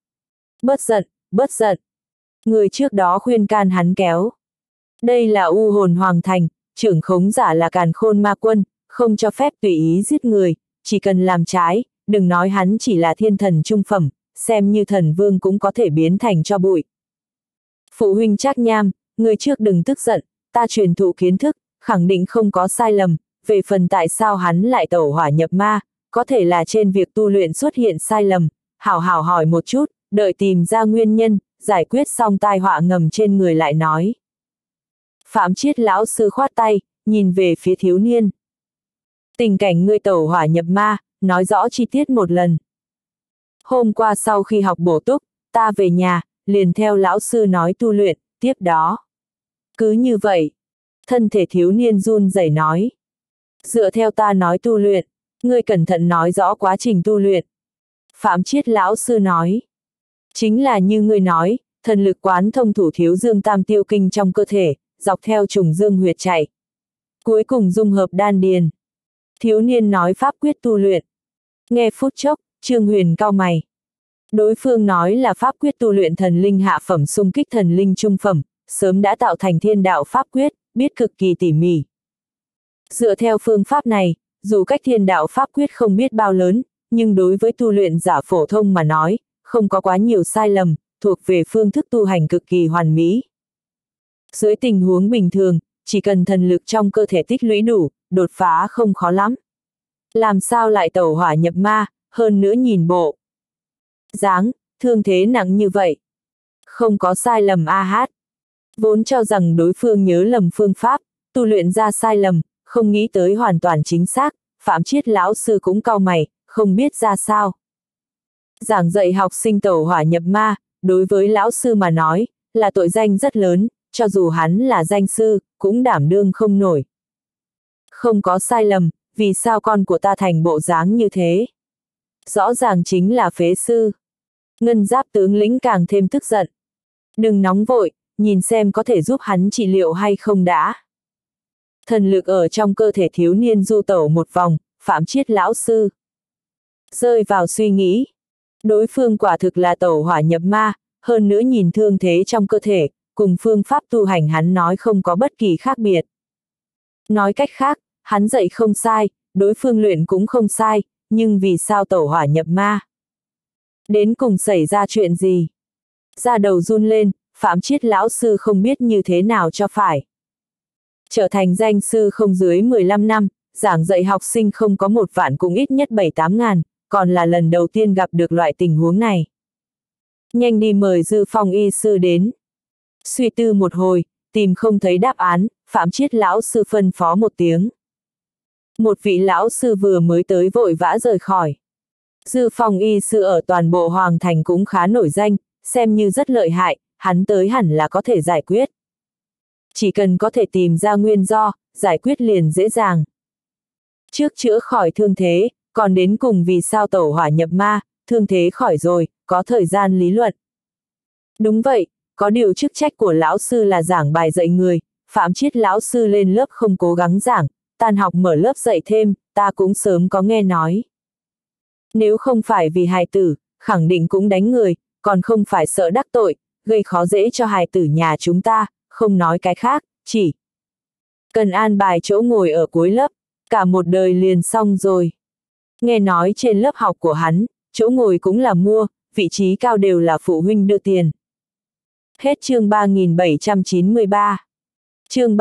Bớt giận, bớt giận. Người trước đó khuyên can hắn kéo. Đây là U Hồn Hoàng Thành, trưởng khống giả là Càn Khôn Ma Quân, không cho phép tùy ý giết người, chỉ cần làm trái, đừng nói hắn chỉ là thiên thần trung phẩm, xem như thần vương cũng có thể biến thành cho bụi. Phụ huynh Trác Nham, người trước đừng tức giận, ta truyền thụ kiến thức, khẳng định không có sai lầm, về phần tại sao hắn lại tẩu hỏa nhập ma, có thể là trên việc tu luyện xuất hiện sai lầm, hảo hảo hỏi một chút, đợi tìm ra nguyên nhân, giải quyết xong tai họa ngầm trên người lại nói. Phạm Chiết lão sư khoát tay, nhìn về phía thiếu niên. Tình cảnh ngươi tẩu hỏa nhập ma, nói rõ chi tiết một lần. Hôm qua sau khi học bổ túc, ta về nhà, liền theo lão sư nói tu luyện, tiếp đó. Cứ như vậy, thân thể thiếu niên run rẩy nói. Dựa theo ta nói tu luyện, ngươi cẩn thận nói rõ quá trình tu luyện. Phạm Chiết lão sư nói. Chính là như ngươi nói, thần lực quán thông thủ thiếu dương tam tiêu kinh trong cơ thể, dọc theo trùng dương huyệt chạy. Cuối cùng dung hợp đan điền. Thiếu niên nói pháp quyết tu luyện. Nghe phút chốc, Trương Huyền cau mày. Đối phương nói là pháp quyết tu luyện thần linh hạ phẩm xung kích thần linh trung phẩm, sớm đã tạo thành thiên đạo pháp quyết, biết cực kỳ tỉ mỉ. Dựa theo phương pháp này, dù cách thiên đạo pháp quyết không biết bao lớn, nhưng đối với tu luyện giả phổ thông mà nói, không có quá nhiều sai lầm, thuộc về phương thức tu hành cực kỳ hoàn mỹ. Dưới tình huống bình thường, chỉ cần thần lực trong cơ thể tích lũy đủ, đột phá không khó lắm. Làm sao lại tẩu hỏa nhập ma, hơn nữa nhìn bộ dáng, thương thế nặng như vậy. Không có sai lầm a hát. Vốn cho rằng đối phương nhớ lầm phương pháp, tu luyện ra sai lầm, không nghĩ tới hoàn toàn chính xác, Phạm Chiết lão sư cũng cau mày, không biết ra sao. Giảng dạy học sinh tẩu hỏa nhập ma, đối với lão sư mà nói, là tội danh rất lớn, cho dù hắn là danh sư, cũng đảm đương không nổi. Không có sai lầm, vì sao con của ta thành bộ dáng như thế? Rõ ràng chính là phế sư. Ngân Giáp tướng lĩnh càng thêm tức giận. Đừng nóng vội, nhìn xem có thể giúp hắn trị liệu hay không đã. Thần lực ở trong cơ thể thiếu niên du tẩu một vòng, Phạm Chiết lão sư rơi vào suy nghĩ. Đối phương quả thực là tẩu hỏa nhập ma, hơn nữa nhìn thương thế trong cơ thể, cùng phương pháp tu hành hắn nói không có bất kỳ khác biệt. Nói cách khác, hắn dạy không sai, đối phương luyện cũng không sai, nhưng vì sao tẩu hỏa nhập ma? Đến cùng xảy ra chuyện gì? Da đầu run lên, Phạm Chiết lão sư không biết như thế nào cho phải. Trở thành danh sư không dưới 15 năm, giảng dạy học sinh không có 1 vạn cũng ít nhất 7-8 ngàn, còn là lần đầu tiên gặp được loại tình huống này. Nhanh đi mời Dư Phong y sư đến. Suy tư một hồi, tìm không thấy đáp án, Phạm Chiết lão sư phân phó một tiếng. Một vị lão sư vừa mới tới vội vã rời khỏi. Dư Phong y sư ở toàn bộ Hoàng Thành cũng khá nổi danh, xem như rất lợi hại, hắn tới hẳn là có thể giải quyết. Chỉ cần có thể tìm ra nguyên do, giải quyết liền dễ dàng. Trước chữa khỏi thương thế, còn đến cùng vì sao tẩu hỏa nhập ma, thương thế khỏi rồi, có thời gian lý luận. Đúng vậy, có điều chức trách của lão sư là giảng bài dạy người, Phạm Chiết lão sư lên lớp không cố gắng giảng, tan học mở lớp dạy thêm, ta cũng sớm có nghe nói. Nếu không phải vì hài tử, khẳng định cũng đánh người, còn không phải sợ đắc tội, gây khó dễ cho hài tử nhà chúng ta, không nói cái khác, chỉ cần an bài chỗ ngồi ở cuối lớp, cả một đời liền xong rồi. Nghe nói trên lớp học của hắn, chỗ ngồi cũng là mua, vị trí cao đều là phụ huynh đưa tiền. Hết chương 3793. Chương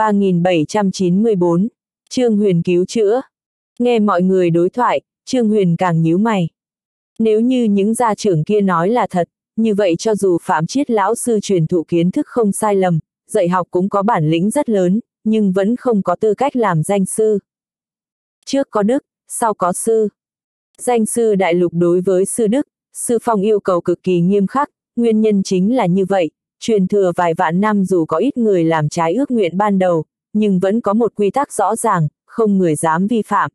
3794. Trương Huyền cứu chữa. Nghe mọi người đối thoại, Trương Huyền càng nhíu mày. Nếu như những gia trưởng kia nói là thật, như vậy cho dù Phạm Chiết lão sư truyền thụ kiến thức không sai lầm, dạy học cũng có bản lĩnh rất lớn, nhưng vẫn không có tư cách làm danh sư. Trước có đức, sau có sư. Danh sư đại lục đối với sư đức, sư phong yêu cầu cực kỳ nghiêm khắc, nguyên nhân chính là như vậy, truyền thừa vài vạn năm dù có ít người làm trái ước nguyện ban đầu, nhưng vẫn có một quy tắc rõ ràng, không người dám vi phạm.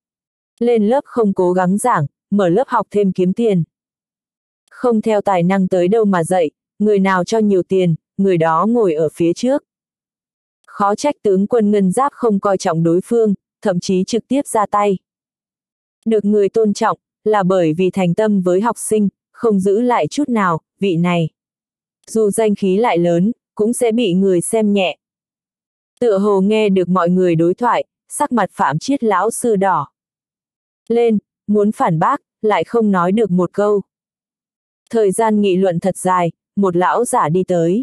Lên lớp không cố gắng giảng, mở lớp học thêm kiếm tiền. Không theo tài năng tới đâu mà dạy, người nào cho nhiều tiền, người đó ngồi ở phía trước. Khó trách tướng quân Ngân Giáp không coi trọng đối phương, thậm chí trực tiếp ra tay. Được người tôn trọng, là bởi vì thành tâm với học sinh, không giữ lại chút nào, vị này. Dù danh khí lại lớn, cũng sẽ bị người xem nhẹ. Tựa hồ nghe được mọi người đối thoại, sắc mặt Phạm Chiết lão sư đỏ lên, muốn phản bác, lại không nói được một câu. Thời gian nghị luận thật dài, một lão giả đi tới.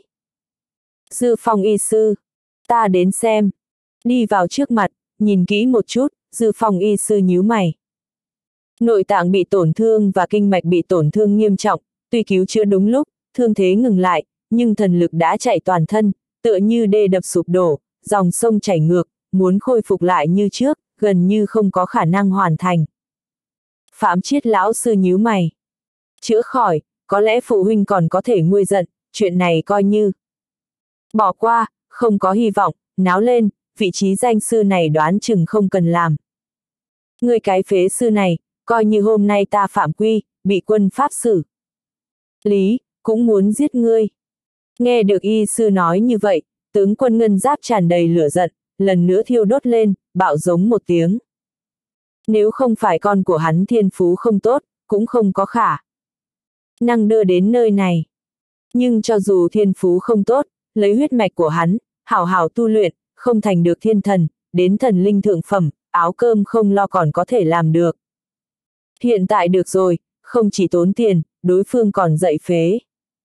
Dư Phong y sư, ta đến xem. Đi vào trước mặt, nhìn kỹ một chút, Dư Phong y sư nhíu mày. Nội tạng bị tổn thương và kinh mạch bị tổn thương nghiêm trọng, tuy cứu chữa đúng lúc, thương thế ngừng lại, nhưng thần lực đã chạy toàn thân, tựa như đê đập sụp đổ, dòng sông chảy ngược, muốn khôi phục lại như trước, gần như không có khả năng hoàn thành. Phạm Chiết lão sư nhíu mày. Chữa khỏi, có lẽ phụ huynh còn có thể nguôi giận, chuyện này coi như bỏ qua, không có hy vọng, náo lên, vị trí danh sư này đoán chừng không cần làm. Người cái phế sư này, coi như hôm nay ta phạm quy, bị quân pháp xử lý, cũng muốn giết ngươi. Nghe được y sư nói như vậy, tướng quân Ngân Giáp tràn đầy lửa giận, lần nữa thiêu đốt lên, bạo giống một tiếng. Nếu không phải con của hắn thiên phú không tốt, cũng không có khả năng đưa đến nơi này. Nhưng cho dù thiên phú không tốt, lấy huyết mạch của hắn, hảo hảo tu luyện, không thành được thiên thần, đến thần linh thượng phẩm, áo cơm không lo còn có thể làm được. Hiện tại được rồi, không chỉ tốn tiền, đối phương còn dạy phế.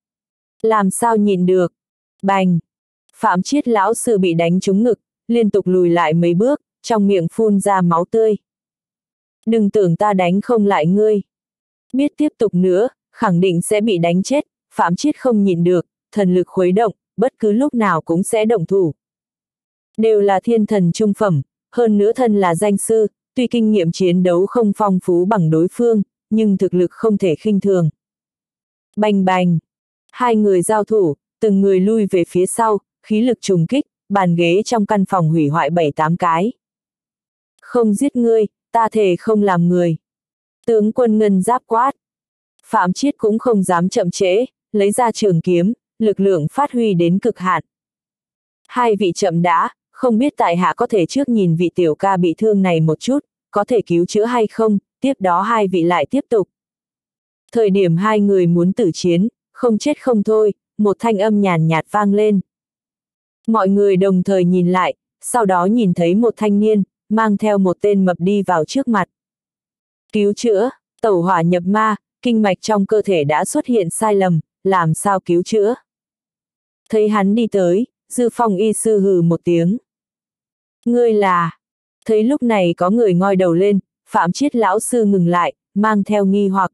Làm sao nhịn được? Bành! Phạm Chiết lão sư bị đánh trúng ngực, liên tục lùi lại mấy bước, trong miệng phun ra máu tươi. Đừng tưởng ta đánh không lại ngươi. Biết tiếp tục nữa, khẳng định sẽ bị đánh chết, Phạm Chiết không nhịn được, thần lực khuấy động, bất cứ lúc nào cũng sẽ động thủ. Đều là thiên thần trung phẩm, hơn nữa thân là danh sư, tuy kinh nghiệm chiến đấu không phong phú bằng đối phương, nhưng thực lực không thể khinh thường. Bành bành! Hai người giao thủ, từng người lui về phía sau, khí lực trùng kích, bàn ghế trong căn phòng hủy hoại 7-8 cái. Không giết ngươi, ta thề không làm người. Tướng quân Ngân Giáp quát. Phạm Chiết cũng không dám chậm trễ, lấy ra trường kiếm, lực lượng phát huy đến cực hạn. Hai vị chậm đã, không biết tại hạ có thể trước nhìn vị tiểu ca bị thương này một chút, có thể cứu chữa hay không, tiếp đó hai vị lại tiếp tục. Thời điểm hai người muốn tử chiến, không chết không thôi, một thanh âm nhàn nhạt vang lên. Mọi người đồng thời nhìn lại, sau đó nhìn thấy một thanh niên, mang theo một tên mập đi vào trước mặt. Cứu chữa, tẩu hỏa nhập ma, kinh mạch trong cơ thể đã xuất hiện sai lầm, làm sao cứu chữa? Thấy hắn đi tới, Dư Phong y sư hừ một tiếng. Ngươi là... Thấy lúc này có người ngoi đầu lên, Phạm Chiết lão sư ngừng lại, mang theo nghi hoặc.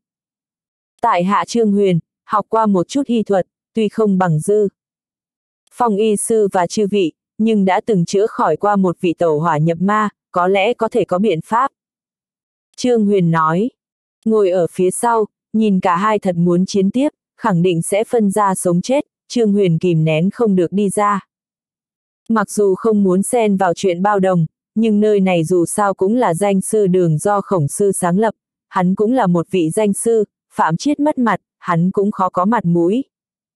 Tại hạ Trương Huyền, học qua một chút y thuật, tuy không bằng Dư Phong y sư và chư vị, nhưng đã từng chữa khỏi qua một vị tẩu hỏa nhập ma, có lẽ có thể có biện pháp. Trương Huyền nói, ngồi ở phía sau, nhìn cả hai thật muốn chiến tiếp, khẳng định sẽ phân ra sống chết, Trương Huyền kìm nén không được đi ra. Mặc dù không muốn xen vào chuyện bao đồng, nhưng nơi này dù sao cũng là danh sư đường do Khổng sư sáng lập, hắn cũng là một vị danh sư, Phạm Chiết mất mặt, hắn cũng khó có mặt mũi.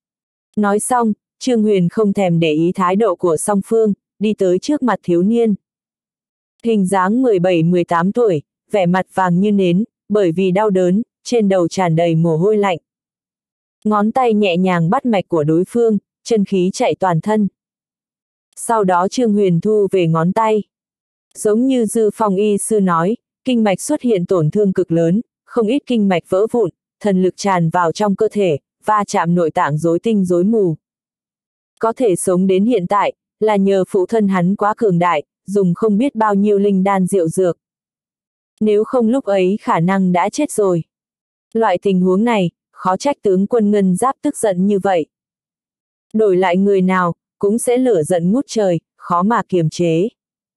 Nói xong, Trương Huyền không thèm để ý thái độ của song phương, đi tới trước mặt thiếu niên. Hình dáng 17-18 tuổi, vẻ mặt vàng như nến, bởi vì đau đớn, trên đầu tràn đầy mồ hôi lạnh. Ngón tay nhẹ nhàng bắt mạch của đối phương, chân khí chạy toàn thân. Sau đó Trương Huyền thu về ngón tay. Giống như Dư Phong y sư nói, kinh mạch xuất hiện tổn thương cực lớn, không ít kinh mạch vỡ vụn, thần lực tràn vào trong cơ thể, va chạm nội tạng rối tinh rối mù. Có thể sống đến hiện tại, là nhờ phụ thân hắn quá cường đại, dùng không biết bao nhiêu linh đan diệu dược. Nếu không lúc ấy khả năng đã chết rồi. Loại tình huống này, khó trách tướng quân Ngân Giáp tức giận như vậy. Đổi lại người nào, cũng sẽ lửa giận ngút trời, khó mà kiềm chế.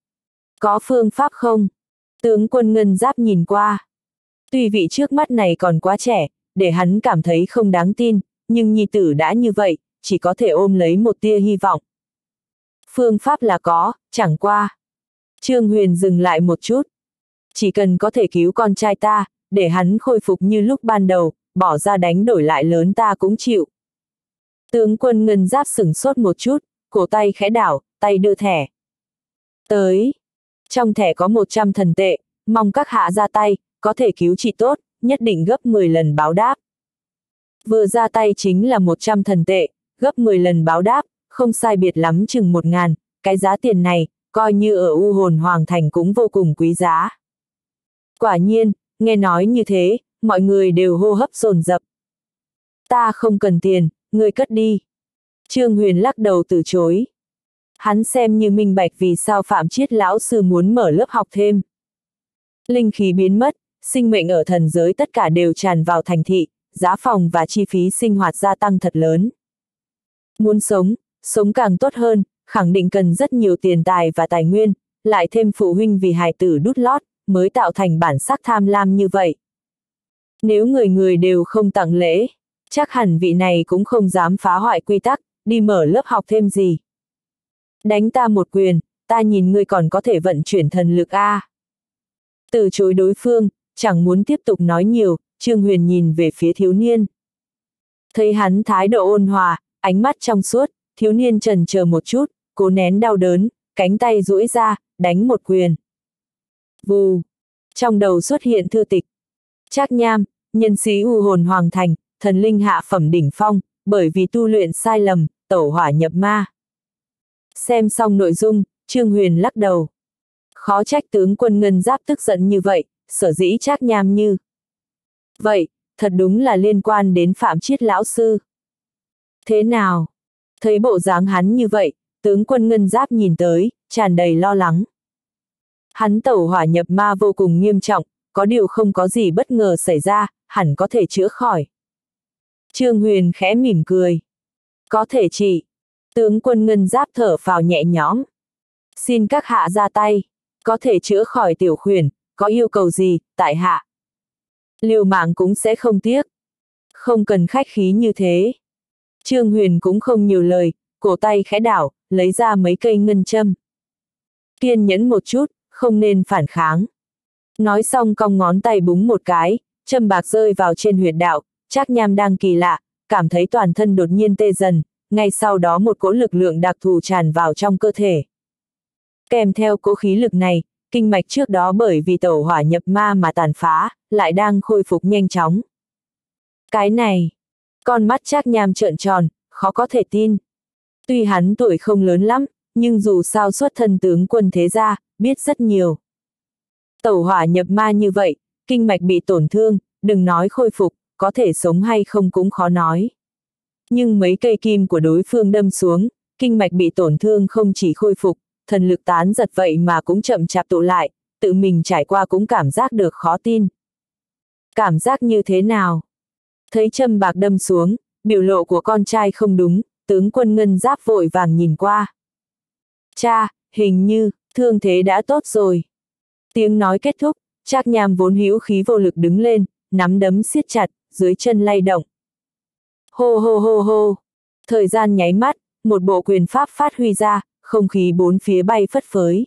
Có phương pháp không? Tướng quân Ngân Giáp nhìn qua. Tuy vị trước mắt này còn quá trẻ, để hắn cảm thấy không đáng tin, nhưng nhi tử đã như vậy, chỉ có thể ôm lấy một tia hy vọng. Phương pháp là có, chẳng qua. Trương Huyền dừng lại một chút. Chỉ cần có thể cứu con trai ta, để hắn khôi phục như lúc ban đầu, bỏ ra đánh đổi lại lớn ta cũng chịu. Tướng quân Ngân Giáp sửng sốt một chút, cổ tay khẽ đảo, tay đưa thẻ. Tới. Trong thẻ có 100 thần tệ, mong các hạ ra tay, có thể cứu trị tốt, nhất định gấp 10 lần báo đáp. Vừa ra tay chính là 100 thần tệ, gấp 10 lần báo đáp, không sai biệt lắm chừng 1000, cái giá tiền này, coi như ở U Hồn Hoàng Thành cũng vô cùng quý giá. Quả nhiên, nghe nói như thế, mọi người đều hô hấp dồn dập. Ta không cần tiền, ngươi cất đi. Trương Huyền lắc đầu từ chối. Hắn xem như minh bạch vì sao Phạm Chiết lão sư muốn mở lớp học thêm. Linh khí biến mất, sinh mệnh ở thần giới tất cả đều tràn vào thành thị, giá phòng và chi phí sinh hoạt gia tăng thật lớn. Muốn sống càng tốt hơn, khẳng định cần rất nhiều tiền tài và tài nguyên, lại thêm phụ huynh vì hài tử đút lót, mới tạo thành bản sắc tham lam như vậy. Nếu người người đều không tặng lễ, chắc hẳn vị này cũng không dám phá hoại quy tắc, đi mở lớp học thêm gì. Đánh ta một quyền, ta nhìn ngươi còn có thể vận chuyển thần lực a. Từ chối đối phương, chẳng muốn tiếp tục nói nhiều, Trương Huyền nhìn về phía thiếu niên. Thấy hắn thái độ ôn hòa, ánh mắt trong suốt, thiếu niên chần chờ một chút, cố nén đau đớn, cánh tay duỗi ra, đánh một quyền. Vù! Trong đầu xuất hiện thư tịch. Trác Nham, nhân sĩ U Hồn Hoàng Thành, thần linh hạ phẩm đỉnh phong, bởi vì tu luyện sai lầm, tẩu hỏa nhập ma. Xem xong nội dung, Trương Huyền lắc đầu. Khó trách tướng quân Ngân Giáp tức giận như vậy, sở dĩ Trác Nham như vậy, thật đúng là liên quan đến Phạm Chiết lão sư. Thế nào? Thấy bộ dáng hắn như vậy, tướng quân Ngân Giáp nhìn tới, tràn đầy lo lắng. Hắn tẩu hỏa nhập ma vô cùng nghiêm trọng, có điều không có gì bất ngờ xảy ra, hẳn có thể chữa khỏi. Trương Huyền khẽ mỉm cười. Có thể trị. Tướng quân Ngân Giáp thở phào nhẹ nhõm. Xin các hạ ra tay. Có thể chữa khỏi tiểu khuyển, có yêu cầu gì, tại hạ. Liều mạng cũng sẽ không tiếc. Không cần khách khí như thế. Trương Huyền cũng không nhiều lời, cổ tay khẽ đảo, lấy ra mấy cây ngân châm. Kiên nhẫn một chút, không nên phản kháng. Nói xong cong ngón tay búng một cái, châm bạc rơi vào trên huyệt đạo, Trác Nham đang kỳ lạ, cảm thấy toàn thân đột nhiên tê dần, ngay sau đó một cỗ lực lượng đặc thù tràn vào trong cơ thể. Kèm theo cỗ khí lực này, kinh mạch trước đó bởi vì tẩu hỏa nhập ma mà tàn phá, lại đang khôi phục nhanh chóng. Cái này, con mắt Trác Nham trợn tròn, khó có thể tin. Tuy hắn tuổi không lớn lắm, nhưng dù sao xuất thân tướng quân thế gia, biết rất nhiều. Tẩu hỏa nhập ma như vậy, kinh mạch bị tổn thương, đừng nói khôi phục, có thể sống hay không cũng khó nói. Nhưng mấy cây kim của đối phương đâm xuống, kinh mạch bị tổn thương không chỉ khôi phục, thần lực tán giật vậy mà cũng chậm chạp tụ lại, tự mình trải qua cũng cảm giác được khó tin. Cảm giác như thế nào? Thấy châm bạc đâm xuống, biểu lộ của con trai không đúng, tướng quân Ngân Giáp vội vàng nhìn qua. Cha, hình như, thương thế đã tốt rồi. Tiếng nói kết thúc, Trác Nham vốn hữu khí vô lực đứng lên, nắm đấm siết chặt, dưới chân lay động. Hô hô hô hô. Thời gian nháy mắt, một bộ quyền pháp phát huy ra, không khí bốn phía bay phất phới.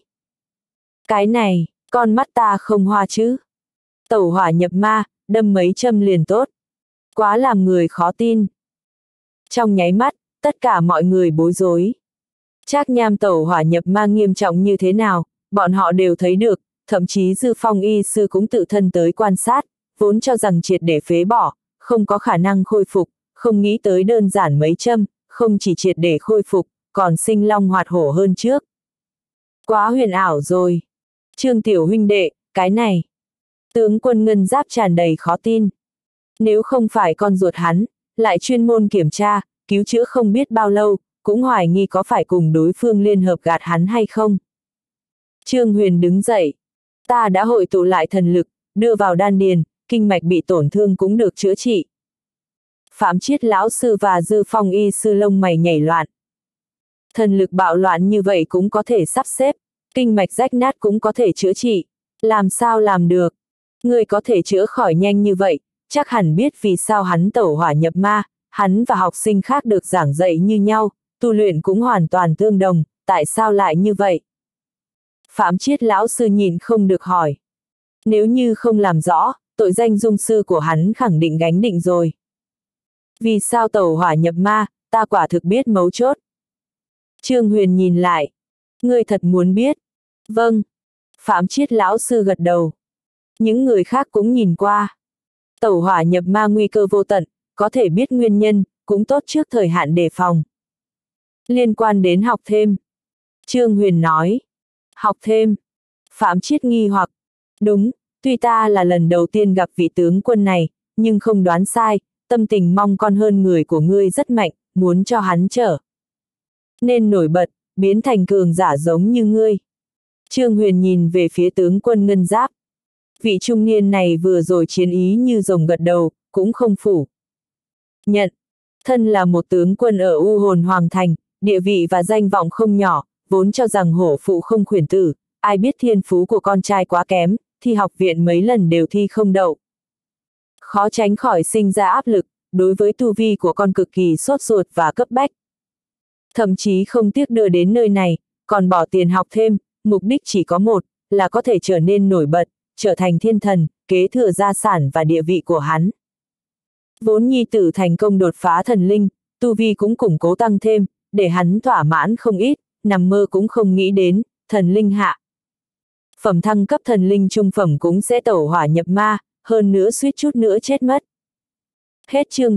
Cái này, con mắt ta không hoa chứ. Tẩu hỏa nhập ma, đâm mấy châm liền tốt. Quá làm người khó tin. Trong nháy mắt, tất cả mọi người bối rối. Trác Nham tẩu hỏa nhập ma nghiêm trọng như thế nào, bọn họ đều thấy được, thậm chí Dư Phong y sư cũng tự thân tới quan sát, vốn cho rằng triệt để phế bỏ, không có khả năng khôi phục, không nghĩ tới đơn giản mấy châm, không chỉ triệt để khôi phục, còn sinh long hoạt hổ hơn trước. Quá huyền ảo rồi. Trương tiểu huynh đệ, cái này. Tướng quân ngân giáp tràn đầy khó tin. Nếu không phải con ruột hắn, lại chuyên môn kiểm tra, cứu chữa không biết bao lâu, cũng hoài nghi có phải cùng đối phương liên hợp gạt hắn hay không. Trương Huyền đứng dậy. Ta đã hội tụ lại thần lực, đưa vào đan điền, kinh mạch bị tổn thương cũng được chữa trị. Phạm Chiết lão sư và Dư Phong y sư lông mày nhảy loạn. Thần lực bạo loạn như vậy cũng có thể sắp xếp, kinh mạch rách nát cũng có thể chữa trị. Làm sao làm được? Người có thể chữa khỏi nhanh như vậy, chắc hẳn biết vì sao hắn tẩu hỏa nhập ma, hắn và học sinh khác được giảng dạy như nhau, tu luyện cũng hoàn toàn tương đồng, tại sao lại như vậy? Phạm Chiết lão sư nhìn không được hỏi. Nếu như không làm rõ, tội danh dung sư của hắn khẳng định gánh định rồi. Vì sao tẩu hỏa nhập ma, ta quả thực biết mấu chốt. Trương Huyền nhìn lại. Ngươi thật muốn biết? Vâng. Phạm Chiết lão sư gật đầu. Những người khác cũng nhìn qua. Tẩu hỏa nhập ma nguy cơ vô tận, có thể biết nguyên nhân, cũng tốt trước thời hạn đề phòng. Liên quan đến học thêm. Trương Huyền nói. Học thêm. Phạm Chiết nghi hoặc. Đúng, tuy ta là lần đầu tiên gặp vị tướng quân này, nhưng không đoán sai, tâm tình mong con hơn người của ngươi rất mạnh, muốn cho hắn trở nên nổi bật, biến thành cường giả giống như ngươi. Trương Huyền nhìn về phía tướng quân ngân giáp. Vị trung niên này vừa rồi chiến ý như rồng gật đầu, cũng không phủ nhận. Thân là một tướng quân ở U Hồn Hoàng Thành, địa vị và danh vọng không nhỏ, vốn cho rằng hổ phụ không khuyển tử, ai biết thiên phú của con trai quá kém, thi học viện mấy lần đều thi không đậu. Khó tránh khỏi sinh ra áp lực, đối với tu vi của con cực kỳ sốt ruột và cấp bách. Thậm chí không tiếc đưa đến nơi này, còn bỏ tiền học thêm, mục đích chỉ có một, là có thể trở nên nổi bật, trở thành thiên thần, kế thừa gia sản và địa vị của hắn. Vốn nhi tử thành công đột phá thần linh, tu vi cũng củng cố tăng thêm, để hắn thỏa mãn không ít, nằm mơ cũng không nghĩ đến, thần linh hạ phẩm thăng cấp thần linh trung phẩm cũng sẽ tẩu hỏa nhập ma, hơn nữa suýt chút nữa chết mất. Hết chương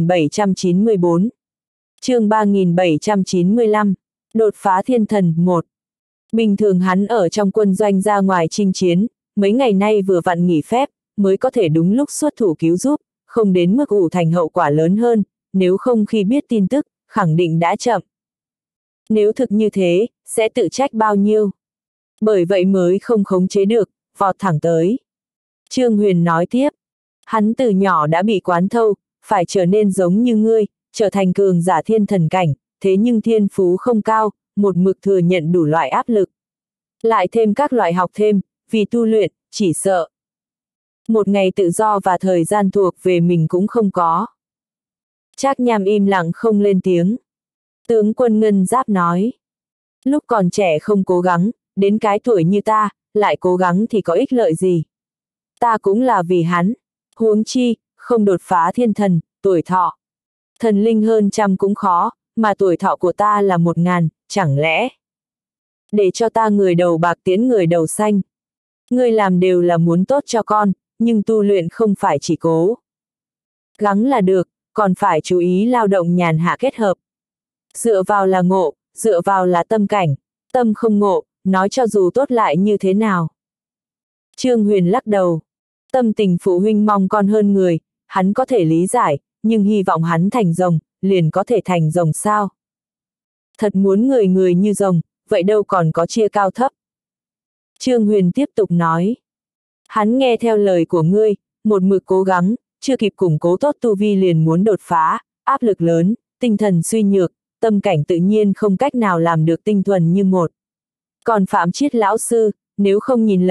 3794. Chương 3795. Đột phá thiên thần 1. Bình thường hắn ở trong quân doanh ra ngoài chinh chiến, mấy ngày nay vừa vặn nghỉ phép, mới có thể đúng lúc xuất thủ cứu giúp, không đến mức ủ thành hậu quả lớn hơn, nếu không khi biết tin tức, khẳng định đã chậm. Nếu thực như thế, sẽ tự trách bao nhiêu. Bởi vậy mới không khống chế được, vọt thẳng tới. Trương Huyền nói tiếp, hắn từ nhỏ đã bị quán thâu, phải trở nên giống như ngươi, trở thành cường giả thiên thần cảnh, thế nhưng thiên phú không cao, một mực thừa nhận đủ loại áp lực. Lại thêm các loại học thêm, vì tu luyện, chỉ sợ một ngày tự do và thời gian thuộc về mình cũng không có. Trác Nham im lặng không lên tiếng. Tướng quân ngân giáp nói, lúc còn trẻ không cố gắng, đến cái tuổi như ta, lại cố gắng thì có ích lợi gì. Ta cũng là vì hắn, huống chi, không đột phá thiên thần, tuổi thọ. Thần linh hơn trăm cũng khó, mà tuổi thọ của ta là 1000, chẳng lẽ để cho ta người đầu bạc tiến người đầu xanh. Ngươi làm đều là muốn tốt cho con, nhưng tu luyện không phải chỉ cố gắng là được, còn phải chú ý lao động nhàn hạ kết hợp. Dựa vào là ngộ, dựa vào là tâm cảnh, tâm không ngộ, nói cho dù tốt lại như thế nào. Trương Huyền lắc đầu. Tâm tình phụ huynh mong con hơn người, hắn có thể lý giải, nhưng hy vọng hắn thành rồng, liền có thể thành rồng sao? Thật muốn người người như rồng, vậy đâu còn có chia cao thấp. Trương Huyền tiếp tục nói. Hắn nghe theo lời của ngươi, một mực cố gắng, chưa kịp củng cố tốt tu vi liền muốn đột phá, áp lực lớn, tinh thần suy nhược, tâm cảnh tự nhiên không cách nào làm được tinh thuần như một. Còn Phạm Chiết lão sư, nếu không nhìn lầm,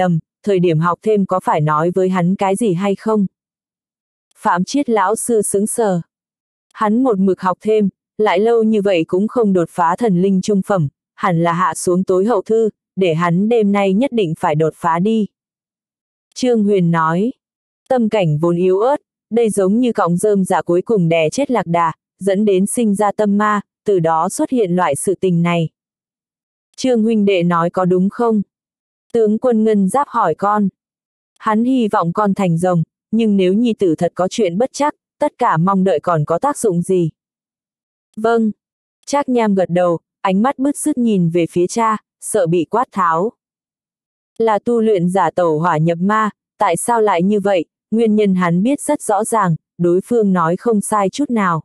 thời điểm học thêm có phải nói với hắn cái gì hay không? Phạm Chiết lão sư sững sờ. Hắn một mực học thêm, lại lâu như vậy cũng không đột phá thần linh trung phẩm, hẳn là hạ xuống tối hậu thư, để hắn đêm nay nhất định phải đột phá đi. Trương Huyền nói, tâm cảnh vốn yếu ớt, đây giống như cọng rơm rạ cuối cùng đè chết lạc đà, dẫn đến sinh ra tâm ma, từ đó xuất hiện loại sự tình này. Trương huynh đệ nói có đúng không? Tướng quân Ngân Giáp hỏi con. Hắn hy vọng con thành rồng, nhưng nếu nhi tử thật có chuyện bất trắc, tất cả mong đợi còn có tác dụng gì? Vâng. Trác Nham gật đầu, ánh mắt bứt rứt nhìn về phía cha, sợ bị quát tháo. Là tu luyện giả tẩu hỏa nhập ma, tại sao lại như vậy? Nguyên nhân hắn biết rất rõ ràng, đối phương nói không sai chút nào.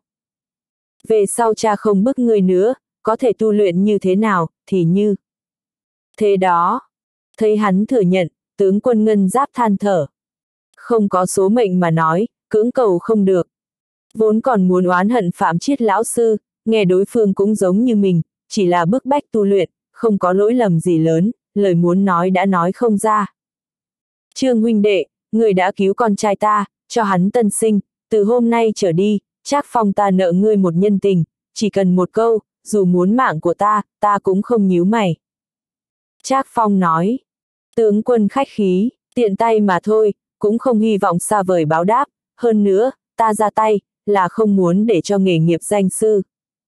Về sau cha không bức ngươi nữa, có thể tu luyện như thế nào, thì như thế đó. Thấy hắn thừa nhận, tướng quân Ngân Giáp than thở. Không có số mệnh mà nói, cưỡng cầu không được. Vốn còn muốn oán hận Phạm Chiết lão sư, nghe đối phương cũng giống như mình, chỉ là bức bách tu luyện, không có lỗi lầm gì lớn, lời muốn nói đã nói không ra. Trương huynh đệ, người đã cứu con trai ta, cho hắn tân sinh, từ hôm nay trở đi, Trác Phong ta nợ ngươi một nhân tình, chỉ cần một câu, dù muốn mạng của ta cũng không nhíu mày. Trác Phong nói, tướng quân khách khí, tiện tay mà thôi, cũng không hy vọng xa vời báo đáp, hơn nữa, ta ra tay, là không muốn để cho nghề nghiệp danh sư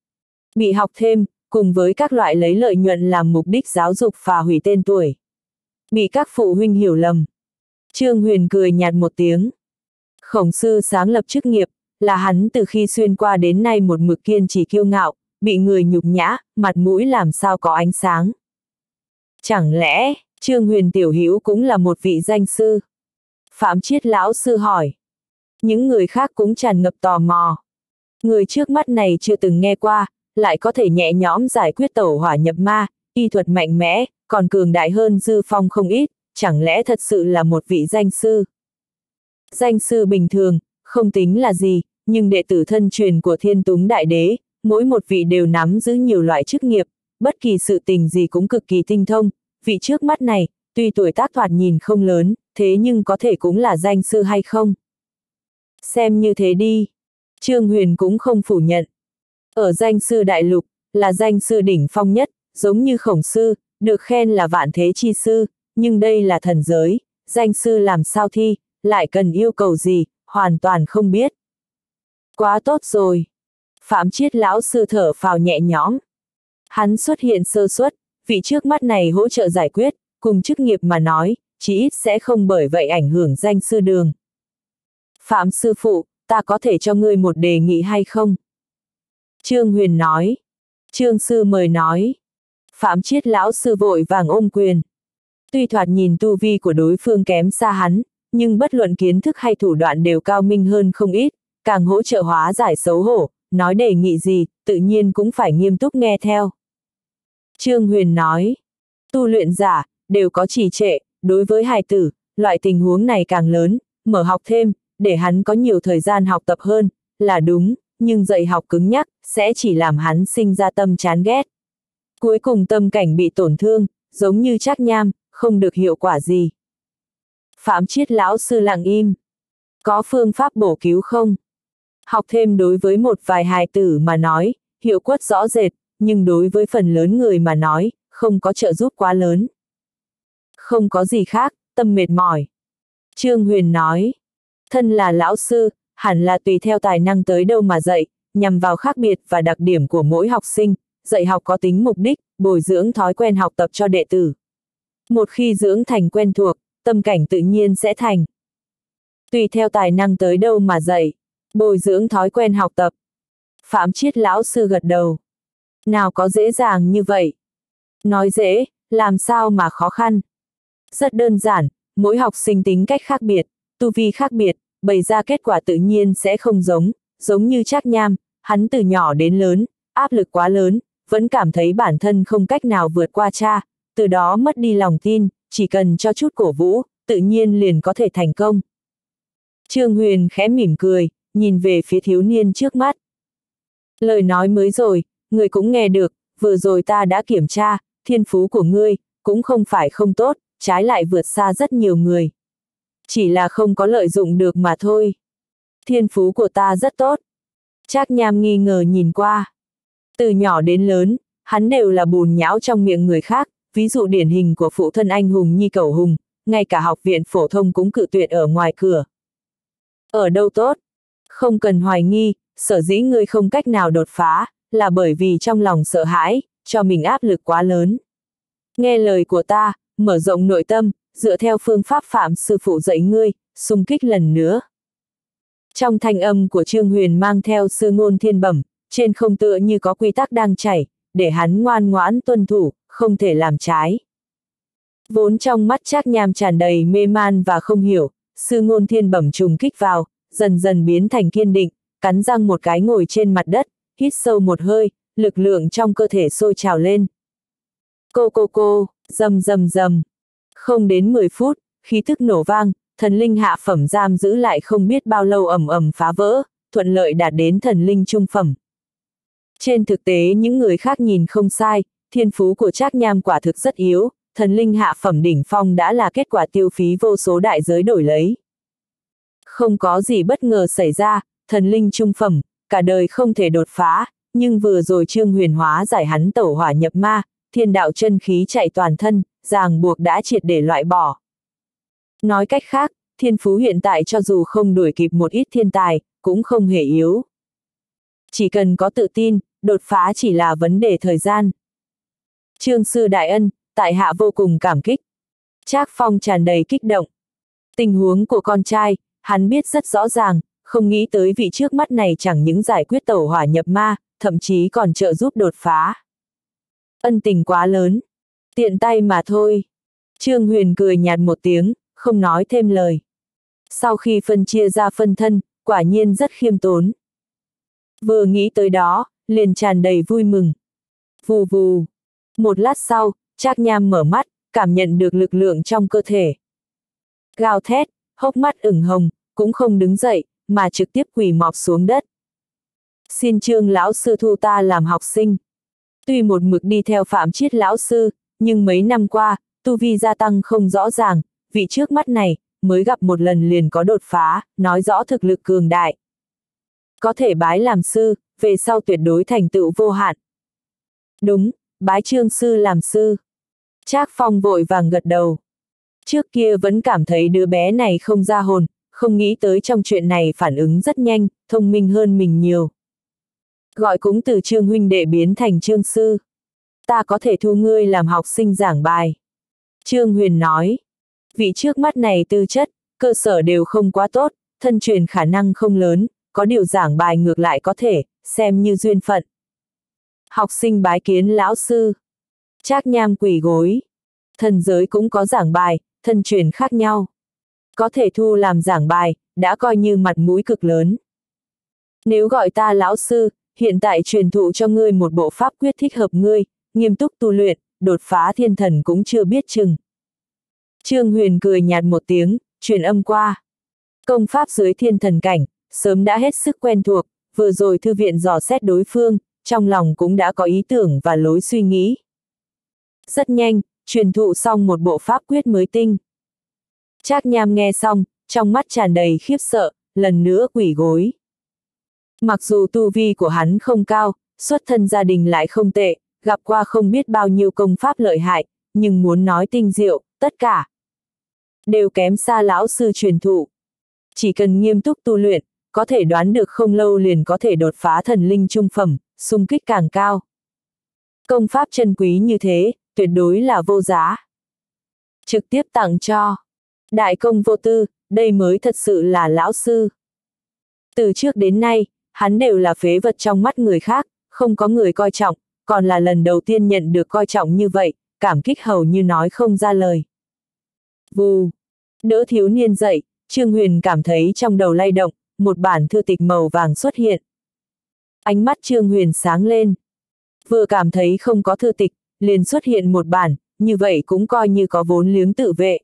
bị học thêm, cùng với các loại lấy lợi nhuận làm mục đích giáo dục phá hủy tên tuổi. Bị các phụ huynh hiểu lầm. Trương Huyền cười nhạt một tiếng. Khổng sư sáng lập chức nghiệp, là hắn từ khi xuyên qua đến nay một mực kiên trì kiêu ngạo, bị người nhục nhã, mặt mũi làm sao có ánh sáng. Chẳng lẽ, Trương Huyền tiểu hữu cũng là một vị danh sư? Phạm Chiết lão sư hỏi. Những người khác cũng tràn ngập tò mò. Người trước mắt này chưa từng nghe qua, lại có thể nhẹ nhõm giải quyết tẩu hỏa nhập ma, y thuật mạnh mẽ, còn cường đại hơn Dư Phong không ít, chẳng lẽ thật sự là một vị danh sư? Danh sư bình thường, không tính là gì, nhưng đệ tử thân truyền của Thiên Túng Đại Đế, mỗi một vị đều nắm giữ nhiều loại chức nghiệp, bất kỳ sự tình gì cũng cực kỳ tinh thông, vị trước mắt này, tuy tuổi tác thoạt nhìn không lớn, thế nhưng có thể cũng là danh sư hay không? Xem như thế đi. Trương Huyền cũng không phủ nhận. Ở danh sư đại lục, là danh sư đỉnh phong nhất, giống như Khổng sư, được khen là vạn thế chi sư, nhưng đây là thần giới, danh sư làm sao thi, lại cần yêu cầu gì, hoàn toàn không biết. Quá tốt rồi. Phạm Chiết lão sư thở phào nhẹ nhõm. Hắn xuất hiện sơ suất, vị trước mắt này hỗ trợ giải quyết, cùng chức nghiệp mà nói, chí ít sẽ không bởi vậy ảnh hưởng danh sư đường. Phạm sư phụ, ta có thể cho ngươi một đề nghị hay không? Trương Huyền nói. Trương sư mời nói. Phạm Chiết lão sư vội vàng ôm quyền. Tuy thoạt nhìn tu vi của đối phương kém xa hắn, nhưng bất luận kiến thức hay thủ đoạn đều cao minh hơn không ít, càng hỗ trợ hóa giải xấu hổ, nói đề nghị gì, tự nhiên cũng phải nghiêm túc nghe theo. Trương Huyền nói. Tu luyện giả, đều có trì trệ, đối với hài tử, loại tình huống này càng lớn, mở học thêm, để hắn có nhiều thời gian học tập hơn, là đúng, nhưng dạy học cứng nhắc, sẽ chỉ làm hắn sinh ra tâm chán ghét. Cuối cùng tâm cảnh bị tổn thương, giống như Trác Nham, không được hiệu quả gì. Phạm Chiết lão sư lặng im. Có phương pháp bổ cứu không? Học thêm đối với một vài hài tử mà nói, hiệu quất rõ rệt, nhưng đối với phần lớn người mà nói, không có trợ giúp quá lớn. Không có gì khác, tâm mệt mỏi. Trương Huyền nói. Thân là lão sư, hẳn là tùy theo tài năng tới đâu mà dạy, nhằm vào khác biệt và đặc điểm của mỗi học sinh, dạy học có tính mục đích, bồi dưỡng thói quen học tập cho đệ tử. Một khi dưỡng thành quen thuộc, tâm cảnh tự nhiên sẽ thành. Tùy theo tài năng tới đâu mà dạy, bồi dưỡng thói quen học tập. Phạm Chiết lão sư gật đầu. Nào có dễ dàng như vậy? Nói dễ, làm sao mà khó khăn? Rất đơn giản, mỗi học sinh tính cách khác biệt, tu vi khác biệt, bày ra kết quả tự nhiên sẽ không giống như Trác Nham, hắn từ nhỏ đến lớn, áp lực quá lớn, vẫn cảm thấy bản thân không cách nào vượt qua cha, từ đó mất đi lòng tin, chỉ cần cho chút cổ vũ, tự nhiên liền có thể thành công. Trương Huyền khẽ mỉm cười, nhìn về phía thiếu niên trước mắt. Lời nói mới rồi, người cũng nghe được, vừa rồi ta đã kiểm tra, thiên phú của ngươi, cũng không phải không tốt, trái lại vượt xa rất nhiều người. Chỉ là không có lợi dụng được mà thôi. Thiên phú của ta rất tốt. Trác Nham nghi ngờ nhìn qua. Từ nhỏ đến lớn, hắn đều là bùn nhão trong miệng người khác, ví dụ điển hình của phụ thân anh hùng Nhi Cẩu Hùng, ngay cả học viện phổ thông cũng cự tuyệt ở ngoài cửa. Ở đâu tốt? Không cần hoài nghi, sở dĩ ngươi không cách nào đột phá, là bởi vì trong lòng sợ hãi, cho mình áp lực quá lớn. Nghe lời của ta, mở rộng nội tâm, dựa theo phương pháp phạm sư phụ dạy ngươi, xung kích lần nữa. Trong thanh âm của Trương Huyền mang theo sư ngôn thiên bẩm, trên không tựa như có quy tắc đang chảy, để hắn ngoan ngoãn tuân thủ, không thể làm trái. Vốn trong mắt Trác Nham tràn đầy mê man và không hiểu, sư ngôn thiên bẩm trùng kích vào, dần dần biến thành kiên định, cắn răng một cái ngồi trên mặt đất, hít sâu một hơi, lực lượng trong cơ thể sôi trào lên. Cô, rầm rầm rầm. Không đến 10 phút, khí tức nổ vang, thần linh hạ phẩm giam giữ lại không biết bao lâu ầm ầm phá vỡ, thuận lợi đạt đến thần linh trung phẩm. Trên thực tế những người khác nhìn không sai, thiên phú của Trác Nham quả thực rất yếu, thần linh hạ phẩm đỉnh phong đã là kết quả tiêu phí vô số đại giới đổi lấy. Không có gì bất ngờ xảy ra, thần linh trung phẩm, cả đời không thể đột phá, nhưng vừa rồi Trương Huyền hóa giải hắn tẩu hỏa nhập ma, thiên đạo chân khí chạy toàn thân, ràng buộc đã triệt để loại bỏ. Nói cách khác, thiên phú hiện tại cho dù không đuổi kịp một ít thiên tài, cũng không hề yếu. Chỉ cần có tự tin, đột phá chỉ là vấn đề thời gian. Trương sư đại ân, tại hạ vô cùng cảm kích. Trác Phong tràn đầy kích động. Tình huống của con trai, hắn biết rất rõ ràng, không nghĩ tới vị trước mắt này chẳng những giải quyết tẩu hỏa nhập ma, thậm chí còn trợ giúp đột phá. Ân tình quá lớn. Tiện tay mà thôi. Trương Huyền cười nhạt một tiếng, không nói thêm lời. Sau khi phân chia ra phân thân, quả nhiên rất khiêm tốn. Vừa nghĩ tới đó, liền tràn đầy vui mừng. Vù vù. Một lát sau, Trác Nham mở mắt, cảm nhận được lực lượng trong cơ thể. Gào thét, hốc mắt ửng hồng, cũng không đứng dậy, mà trực tiếp quỳ mọp xuống đất. Xin Trương lão sư thu ta làm học sinh. Tuy một mực đi theo Phạm Chiết lão sư, nhưng mấy năm qua, tu vi gia tăng không rõ ràng, vị trước mắt này, mới gặp một lần liền có đột phá, nói rõ thực lực cường đại. Có thể bái làm sư, về sau tuyệt đối thành tựu vô hạn. Đúng, bái Trương sư làm sư. Trác Phong vội vàng gật đầu. Trước kia vẫn cảm thấy đứa bé này không ra hồn, không nghĩ tới trong chuyện này phản ứng rất nhanh, thông minh hơn mình nhiều. Gọi cũng từ Trương huynh đệ biến thành Trương sư. Ta có thể thu ngươi làm học sinh giảng bài. Trương Huyền nói. Vị trước mắt này tư chất, cơ sở đều không quá tốt, thân truyền khả năng không lớn, có điều giảng bài ngược lại có thể, xem như duyên phận. Học sinh bái kiến lão sư. Trác Nham quỳ gối. Thần giới cũng có giảng bài, thân truyền khác nhau. Có thể thu làm giảng bài, đã coi như mặt mũi cực lớn. Nếu gọi ta lão sư, hiện tại truyền thụ cho ngươi một bộ pháp quyết thích hợp ngươi, nghiêm túc tu luyện, đột phá thiên thần cũng chưa biết chừng. Trương Huyền cười nhạt một tiếng, truyền âm qua. Công pháp dưới thiên thần cảnh, sớm đã hết sức quen thuộc, vừa rồi thư viện dò xét đối phương, trong lòng cũng đã có ý tưởng và lối suy nghĩ. Rất nhanh, truyền thụ xong một bộ pháp quyết mới tinh. Trác Nham nghe xong, trong mắt tràn đầy khiếp sợ, lần nữa quỳ gối. Mặc dù tu vi của hắn không cao, xuất thân gia đình lại không tệ, gặp qua không biết bao nhiêu công pháp lợi hại, nhưng muốn nói tinh diệu, tất cả đều kém xa lão sư truyền thụ. Chỉ cần nghiêm túc tu luyện, có thể đoán được không lâu liền có thể đột phá thần linh trung phẩm, xung kích càng cao. Công pháp chân quý như thế, tuyệt đối là vô giá. Trực tiếp tặng cho. Đại công vô tư, đây mới thật sự là lão sư. Từ trước đến nay, hắn đều là phế vật trong mắt người khác, không có người coi trọng, còn là lần đầu tiên nhận được coi trọng như vậy, cảm kích hầu như nói không ra lời. Vù. Đỡ thiếu niên dậy, Trương Huyền cảm thấy trong đầu lay động, một bản thư tịch màu vàng xuất hiện. Ánh mắt Trương Huyền sáng lên. Vừa cảm thấy không có thư tịch, liền xuất hiện một bản, như vậy cũng coi như có vốn liếng tự vệ.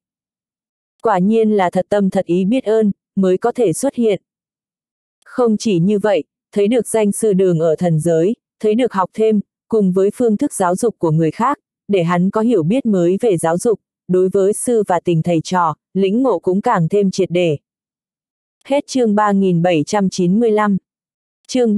Quả nhiên là thật tâm thật ý biết ơn, mới có thể xuất hiện. Không chỉ như vậy, thấy được danh sư đường ở thần giới, thấy được học thêm, cùng với phương thức giáo dục của người khác, để hắn có hiểu biết mới về giáo dục, đối với sư và tình thầy trò, lĩnh ngộ cũng càng thêm triệt để. Hết chương 3795. Chương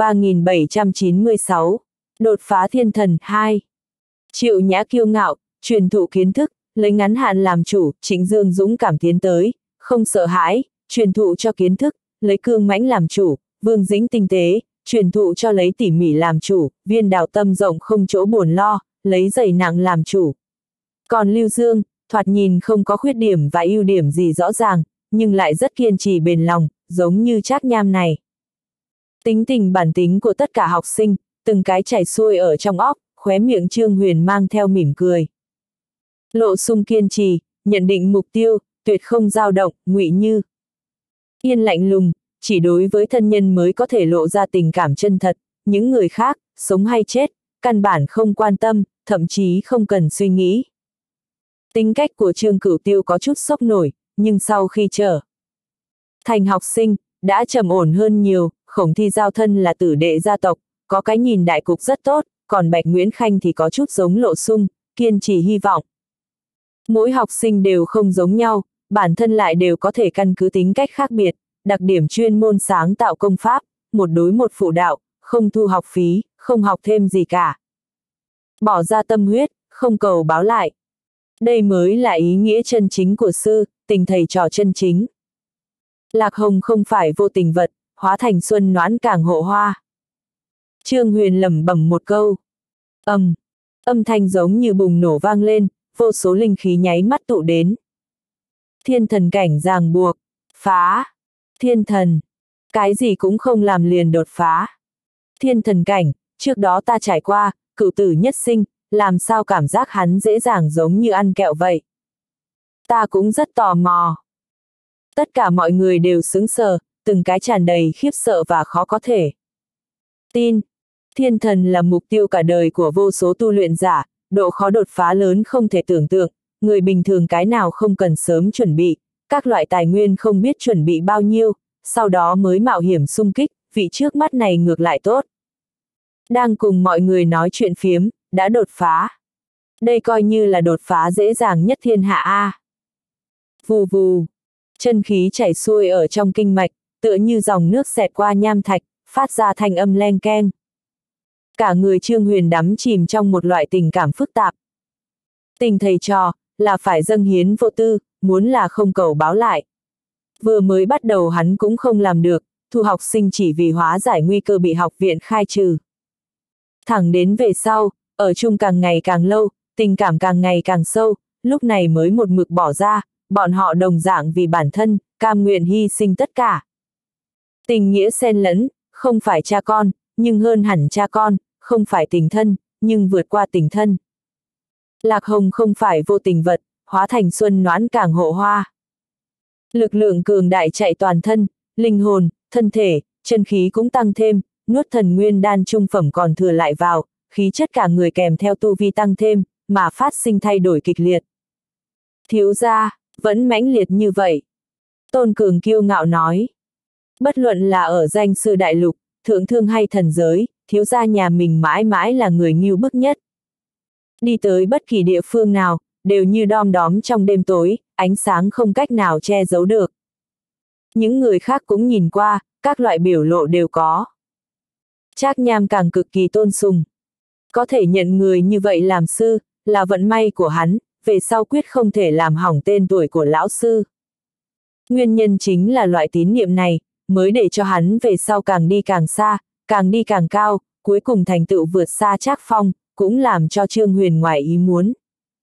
3796. Đột phá thiên thần 2. Triệu Nhã kiêu ngạo, truyền thụ kiến thức, lấy ngắn hạn làm chủ, Trịnh Dương dũng cảm tiến tới, không sợ hãi, truyền thụ cho kiến thức, lấy cương mãnh làm chủ, Vương Dĩnh tinh tế, truyền thụ cho lấy tỉ mỉ làm chủ, Viên Đào tâm rộng không chỗ buồn lo, lấy dày nặng làm chủ. Còn Lưu Dương, thoạt nhìn không có khuyết điểm và ưu điểm gì rõ ràng, nhưng lại rất kiên trì bền lòng, giống như Trác Nham này. Tính tình bản tính của tất cả học sinh, từng cái chảy xuôi ở trong óc, khóe miệng Trương Huyền mang theo mỉm cười. Lộ Sung kiên trì, nhận định mục tiêu, tuyệt không dao động, Ngụy Như yên lạnh lùng, chỉ đối với thân nhân mới có thể lộ ra tình cảm chân thật, những người khác, sống hay chết, căn bản không quan tâm, thậm chí không cần suy nghĩ. Tính cách của Trương Cửu Tiêu có chút sốc nổi, nhưng sau khi trở thành học sinh, đã trầm ổn hơn nhiều. Khổng Thi Giao thân là tử đệ gia tộc, có cái nhìn đại cục rất tốt, còn Bạch Nguyễn Khanh thì có chút giống Lộ Sung, kiên trì hy vọng. Mỗi học sinh đều không giống nhau, bản thân lại đều có thể căn cứ tính cách khác biệt, đặc điểm chuyên môn sáng tạo công pháp, một đối một phụ đạo, không thu học phí, không học thêm gì cả. Bỏ ra tâm huyết, không cầu báo lại. Đây mới là ý nghĩa chân chính của sư, tình thầy trò chân chính. Lạc Hồng không phải vô tình vật, hóa thành xuân noãn càng hộ hoa. Trương Huyền lẩm bẩm một câu. Âm thanh giống như bùng nổ vang lên, vô số linh khí nháy mắt tụ đến. Thiên thần cảnh ràng buộc, phá, thiên thần, cái gì cũng không làm liền đột phá. Thiên thần cảnh, trước đó ta trải qua, cửu tử nhất sinh, làm sao cảm giác hắn dễ dàng giống như ăn kẹo vậy. Ta cũng rất tò mò. Tất cả mọi người đều sững sờ, từng cái tràn đầy khiếp sợ và khó có thể tin. Thiên thần là mục tiêu cả đời của vô số tu luyện giả, độ khó đột phá lớn không thể tưởng tượng, người bình thường cái nào không cần sớm chuẩn bị, các loại tài nguyên không biết chuẩn bị bao nhiêu, sau đó mới mạo hiểm xung kích, vị trước mắt này ngược lại tốt. Đang cùng mọi người nói chuyện phiếm, đã đột phá. Đây coi như là đột phá dễ dàng nhất thiên hạ a. Vù vù, chân khí chảy xuôi ở trong kinh mạch, tựa như dòng nước xẹt qua nham thạch, phát ra thanh âm leng keng. Cả người Trương Huyền đắm chìm trong một loại tình cảm phức tạp. Tình thầy trò, là phải dâng hiến vô tư, muốn là không cầu báo lại. Vừa mới bắt đầu hắn cũng không làm được, thu học sinh chỉ vì hóa giải nguy cơ bị học viện khai trừ. Thẳng đến về sau, ở chung càng ngày càng lâu, tình cảm càng ngày càng sâu, lúc này mới một mực bỏ ra, bọn họ đồng dạng vì bản thân, cam nguyện hy sinh tất cả. Tình nghĩa xen lẫn, không phải cha con, nhưng hơn hẳn cha con, không phải tình thân, nhưng vượt qua tình thân. Lạc Hồng không phải vô tình vật, hóa thành xuân noãn càng hộ hoa. Lực lượng cường đại chạy toàn thân, linh hồn, thân thể, chân khí cũng tăng thêm, nuốt thần nguyên đan trung phẩm còn thừa lại vào, khí chất cả người kèm theo tu vi tăng thêm, mà phát sinh thay đổi kịch liệt. Thiếu gia, vẫn mãnh liệt như vậy. Tôn Cường kiêu ngạo nói. Bất luận là ở danh sư đại lục, thượng thương hay thần giới, thiếu gia nhà mình mãi mãi là người ngưu bức nhất. Đi tới bất kỳ địa phương nào, đều như đom đóm trong đêm tối, ánh sáng không cách nào che giấu được. Những người khác cũng nhìn qua, các loại biểu lộ đều có. Trác Nham càng cực kỳ tôn sùng. Có thể nhận người như vậy làm sư, là vận may của hắn, về sau quyết không thể làm hỏng tên tuổi của lão sư. Nguyên nhân chính là loại tín niệm này, mới để cho hắn về sau càng đi càng xa, càng đi càng cao, cuối cùng thành tựu vượt xa Trác Phong, cũng làm cho Trương Huyền ngoài ý muốn.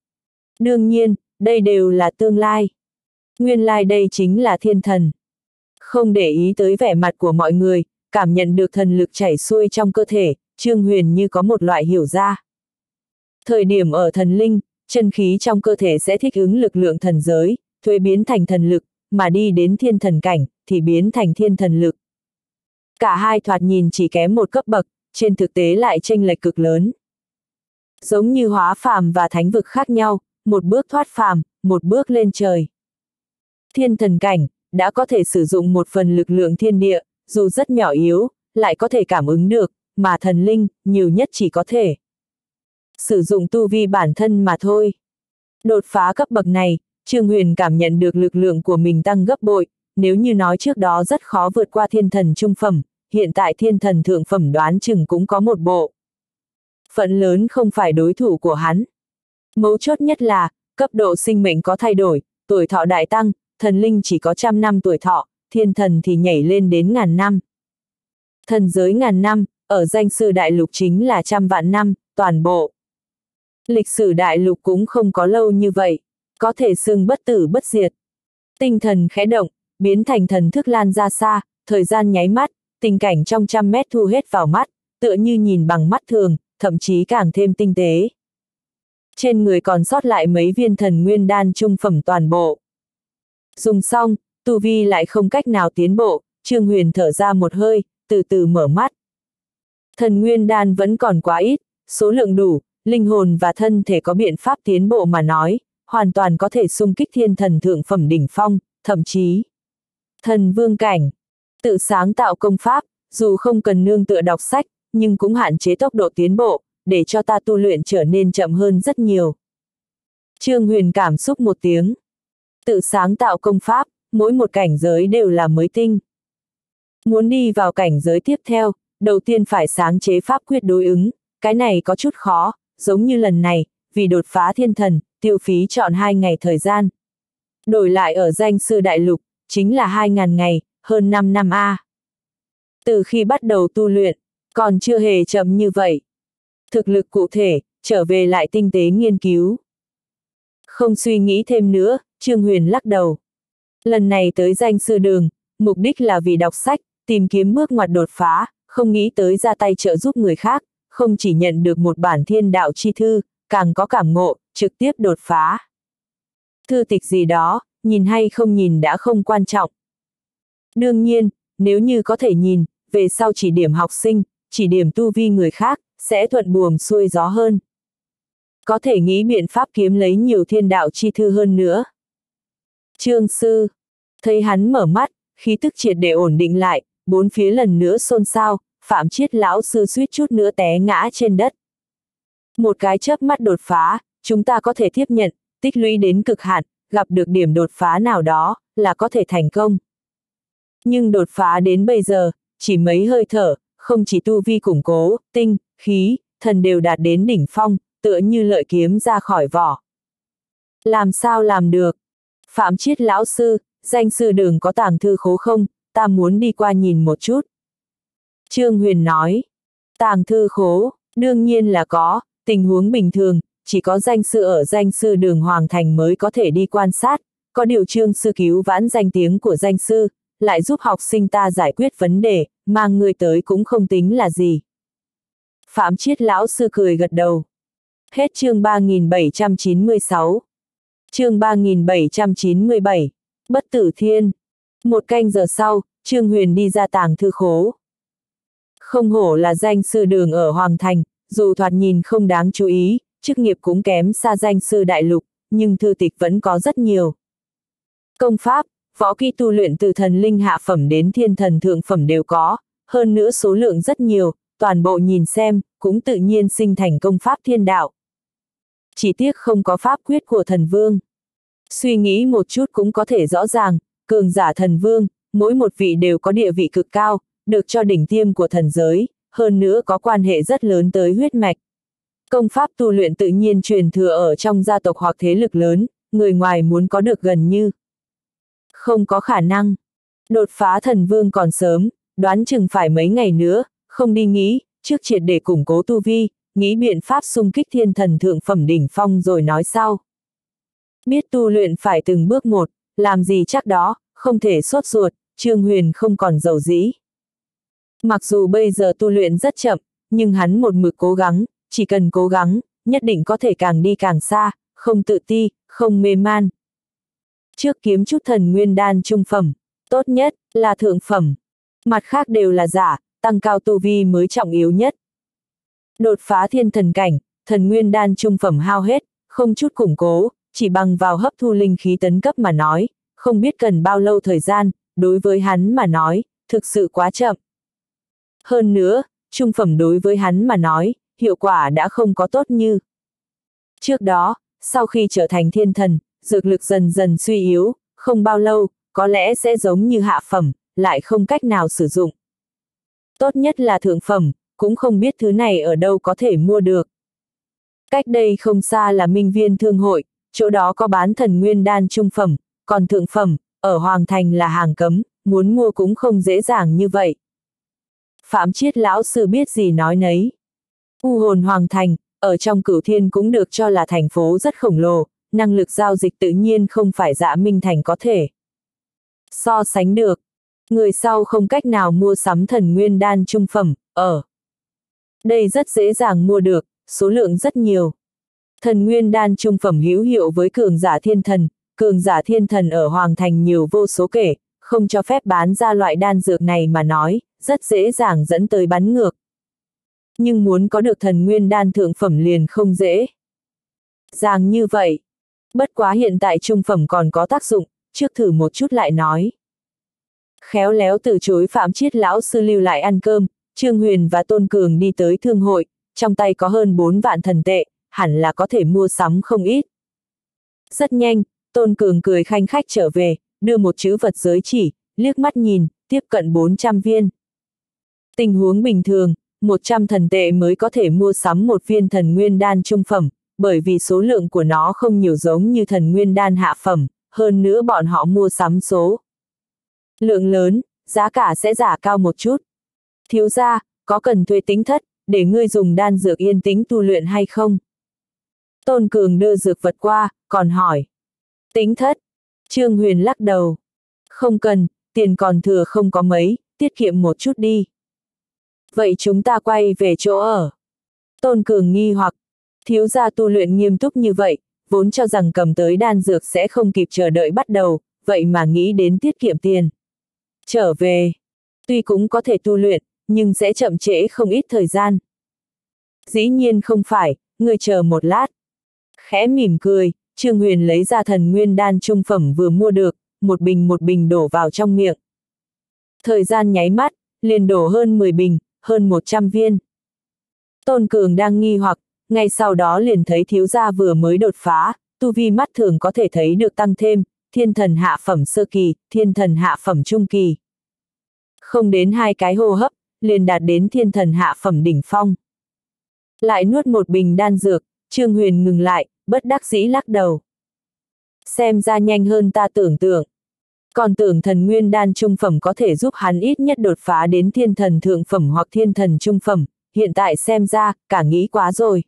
Đương nhiên, đây đều là tương lai. Nguyên lai đây chính là thiên thần. Không để ý tới vẻ mặt của mọi người, cảm nhận được thần lực chảy xuôi trong cơ thể, Trương Huyền như có một loại hiểu ra. Thời điểm ở thần linh, chân khí trong cơ thể sẽ thích ứng lực lượng thần giới, thuế biến thành thần lực, mà đi đến thiên thần cảnh, thì biến thành thiên thần lực. Cả hai thoạt nhìn chỉ kém một cấp bậc, trên thực tế lại chênh lệch cực lớn. Giống như hóa phàm và thánh vực khác nhau, một bước thoát phàm, một bước lên trời. Thiên thần cảnh, đã có thể sử dụng một phần lực lượng thiên địa, dù rất nhỏ yếu, lại có thể cảm ứng được, mà thần linh, nhiều nhất chỉ có thể sử dụng tu vi bản thân mà thôi. Đột phá cấp bậc này, Trương Huyền cảm nhận được lực lượng của mình tăng gấp bội, nếu như nói trước đó rất khó vượt qua thiên thần trung phẩm, hiện tại thiên thần thượng phẩm đoán chừng cũng có một bộ. Phận lớn không phải đối thủ của hắn. Mấu chốt nhất là, cấp độ sinh mệnh có thay đổi, tuổi thọ đại tăng, thần linh chỉ có 100 năm tuổi thọ, thiên thần thì nhảy lên đến 1000 năm. Thần giới 1000 năm, ở danh sư đại lục chính là 100 vạn năm, toàn bộ. Lịch sử đại lục cũng không có lâu như vậy, có thể xưng bất tử bất diệt. Tinh thần khẽ động, biến thành thần thức lan ra xa, thời gian nháy mắt, tình cảnh trong 100 mét thu hết vào mắt, tựa như nhìn bằng mắt thường, thậm chí càng thêm tinh tế. Trên người còn sót lại mấy viên thần nguyên đan trung phẩm toàn bộ. Dùng xong, tu vi lại không cách nào tiến bộ, Trương Huyền thở ra một hơi, từ từ mở mắt. Thần nguyên đan vẫn còn quá ít, số lượng đủ, linh hồn và thân thể có biện pháp tiến bộ mà nói, hoàn toàn có thể xung kích thiên thần thượng phẩm đỉnh phong, thậm chí thần vương cảnh. Tự sáng tạo công pháp, dù không cần nương tựa đọc sách, nhưng cũng hạn chế tốc độ tiến bộ, để cho ta tu luyện trở nên chậm hơn rất nhiều. Trương Huyền cảm xúc một tiếng. Tự sáng tạo công pháp, mỗi một cảnh giới đều là mới tinh. Muốn đi vào cảnh giới tiếp theo, đầu tiên phải sáng chế pháp quyết đối ứng, cái này có chút khó, giống như lần này, vì đột phá thiên thần, tiêu phí trọn 2 ngày thời gian. Đổi lại ở danh sư đại lục, chính là 2000 ngày, hơn 5 năm a. Từ khi bắt đầu tu luyện, còn chưa hề chậm như vậy. Thực lực cụ thể, trở về lại tinh tế nghiên cứu. Không suy nghĩ thêm nữa, Trương Huyền lắc đầu. Lần này tới danh sư đường, mục đích là vì đọc sách, tìm kiếm bước ngoặt đột phá, không nghĩ tới ra tay trợ giúp người khác, không chỉ nhận được một bản thiên đạo chi thư, càng có cảm ngộ, trực tiếp đột phá. Thư tịch gì đó, nhìn hay không nhìn đã không quan trọng. Đương nhiên, nếu như có thể nhìn, về sau chỉ điểm học sinh, chỉ điểm tu vi người khác, sẽ thuận buồm xuôi gió hơn. Có thể nghĩ biện pháp kiếm lấy nhiều thiên đạo chi thư hơn nữa. Trương sư, thấy hắn mở mắt, khí tức triệt để ổn định lại, bốn phía lần nữa xôn xao, Phạm Chiết lão sư suýt chút nữa té ngã trên đất. Một cái chớp mắt đột phá, chúng ta có thể tiếp nhận, tích lũy đến cực hạn, gặp được điểm đột phá nào đó, là có thể thành công. Nhưng đột phá đến bây giờ, chỉ mấy hơi thở, không chỉ tu vi củng cố, tinh, khí, thần đều đạt đến đỉnh phong, tựa như lợi kiếm ra khỏi vỏ. Làm sao làm được? Phạm Chiết lão sư, danh sư đường có tàng thư khố không, ta muốn đi qua nhìn một chút. Trương Huyền nói, tàng thư khố, đương nhiên là có, tình huống bình thường, chỉ có danh sư ở danh sư đường Hoàng Thành mới có thể đi quan sát, có điều Trương sư cứu vãn danh tiếng của danh sư, lại giúp học sinh ta giải quyết vấn đề, mang người tới cũng không tính là gì. Phạm Chiết lão sư cười gật đầu. Hết chương 3796. Chương 3797. Bất tử thiên. 1 canh giờ sau, Trương Huyền đi ra tàng thư khố. Không hổ là danh sư đường ở Hoàng Thành, dù thoạt nhìn không đáng chú ý, chức nghiệp cũng kém xa danh sư đại lục, nhưng thư tịch vẫn có rất nhiều. Công pháp, võ kỹ tu luyện từ thần linh hạ phẩm đến thiên thần thượng phẩm đều có, hơn nữa số lượng rất nhiều, toàn bộ nhìn xem, cũng tự nhiên sinh thành công pháp thiên đạo. Chỉ tiếc không có pháp quyết của thần vương. Suy nghĩ một chút cũng có thể rõ ràng, cường giả thần vương, mỗi một vị đều có địa vị cực cao, được cho đỉnh tiêm của thần giới, hơn nữa có quan hệ rất lớn tới huyết mạch. Công pháp tu luyện tự nhiên truyền thừa ở trong gia tộc hoặc thế lực lớn, người ngoài muốn có được gần như không có khả năng. Đột phá thần vương còn sớm, đoán chừng phải mấy ngày nữa, không đi nghĩ, trước triệt để củng cố tu vi, nghĩ biện pháp xung kích thiên thần thượng phẩm đỉnh phong rồi nói sau. Biết tu luyện phải từng bước một, làm gì chắc đó, không thể sốt ruột, Trương Huyền không còn dầu dĩ. Mặc dù bây giờ tu luyện rất chậm, nhưng hắn một mực cố gắng, chỉ cần cố gắng, nhất định có thể càng đi càng xa, không tự ti, không mê man. Trước kiếm chút thần nguyên đan trung phẩm, tốt nhất là thượng phẩm. Mặt khác đều là giả, tăng cao tu vi mới trọng yếu nhất. Đột phá thiên thần cảnh, thần nguyên đan trung phẩm hao hết, không chút củng cố, chỉ bằng vào hấp thu linh khí tấn cấp mà nói, không biết cần bao lâu thời gian, đối với hắn mà nói, thực sự quá chậm. Hơn nữa, trung phẩm đối với hắn mà nói, hiệu quả đã không có tốt như trước đó, sau khi trở thành thiên thần, dược lực dần dần suy yếu, không bao lâu, có lẽ sẽ giống như hạ phẩm, lại không cách nào sử dụng. Tốt nhất là thượng phẩm, cũng không biết thứ này ở đâu có thể mua được. Cách đây không xa là Minh Viên Thương hội, chỗ đó có bán thần nguyên đan trung phẩm, còn thượng phẩm, ở Hoàng Thành là hàng cấm, muốn mua cũng không dễ dàng như vậy. Phạm Chiết lão sư biết gì nói nấy. U hồn Hoàng Thành, ở trong Cửu Thiên cũng được cho là thành phố rất khổng lồ, năng lực giao dịch tự nhiên không phải Dạ Minh Thành có thể so sánh được. Người sau không cách nào mua sắm thần nguyên đan trung phẩm, ở đây rất dễ dàng mua được, số lượng rất nhiều. Thần nguyên đan trung phẩm hữu hiệu với cường giả thiên thần ở Hoàng Thành nhiều vô số kể, không cho phép bán ra loại đan dược này mà nói, rất dễ dàng dẫn tới bắn ngược. Nhưng muốn có được thần nguyên đan thượng phẩm liền không dễ dàng như vậy. Bất quá hiện tại trung phẩm còn có tác dụng, trước thử một chút lại nói. Khéo léo từ chối Phạm Chiết lão sư lưu lại ăn cơm, Trương Huyền và Tôn Cường đi tới thương hội, trong tay có hơn 4 vạn thần tệ, hẳn là có thể mua sắm không ít. Rất nhanh, Tôn Cường cười khanh khách trở về, đưa một chữ vật giới chỉ, liếc mắt nhìn, tiếp cận 400 viên. Tình huống bình thường, 100 thần tệ mới có thể mua sắm một viên thần nguyên đan trung phẩm, bởi vì số lượng của nó không nhiều giống như thần nguyên đan hạ phẩm, hơn nữa bọn họ mua sắm số lượng lớn, giá cả sẽ giả cao một chút. Thiếu gia, có cần thuê tính thất, để ngươi dùng đan dược yên tĩnh tu luyện hay không? Tôn Cường đưa dược vật qua, còn hỏi. Tính thất. Trương Huyền lắc đầu. Không cần, tiền còn thừa không có mấy, tiết kiệm một chút đi. Vậy chúng ta quay về chỗ ở. Tôn Cường nghi hoặc, thiếu gia tu luyện nghiêm túc như vậy, vốn cho rằng cầm tới đan dược sẽ không kịp chờ đợi bắt đầu, vậy mà nghĩ đến tiết kiệm tiền. Trở về, tuy cũng có thể tu luyện, nhưng sẽ chậm trễ không ít thời gian. Dĩ nhiên không phải, ngươi chờ một lát. Khẽ mỉm cười, Trương Huyền lấy ra thần nguyên đan trung phẩm vừa mua được, một bình đổ vào trong miệng. Thời gian nháy mắt, liền đổ hơn 10 bình, hơn 100 viên. Tôn Cường đang nghi hoặc, ngay sau đó liền thấy thiếu gia vừa mới đột phá, tu vi mắt thường có thể thấy được tăng thêm, thiên thần hạ phẩm sơ kỳ, thiên thần hạ phẩm trung kỳ. Không đến 2 cái hô hấp, liền đạt đến thiên thần hạ phẩm đỉnh phong. Lại nuốt một bình đan dược, Trương Huyền ngừng lại, bất đắc dĩ lắc đầu. Xem ra nhanh hơn ta tưởng tượng. Còn tưởng thần nguyên đan trung phẩm có thể giúp hắn ít nhất đột phá đến thiên thần thượng phẩm hoặc thiên thần trung phẩm, hiện tại xem ra, cả nghĩ quá rồi.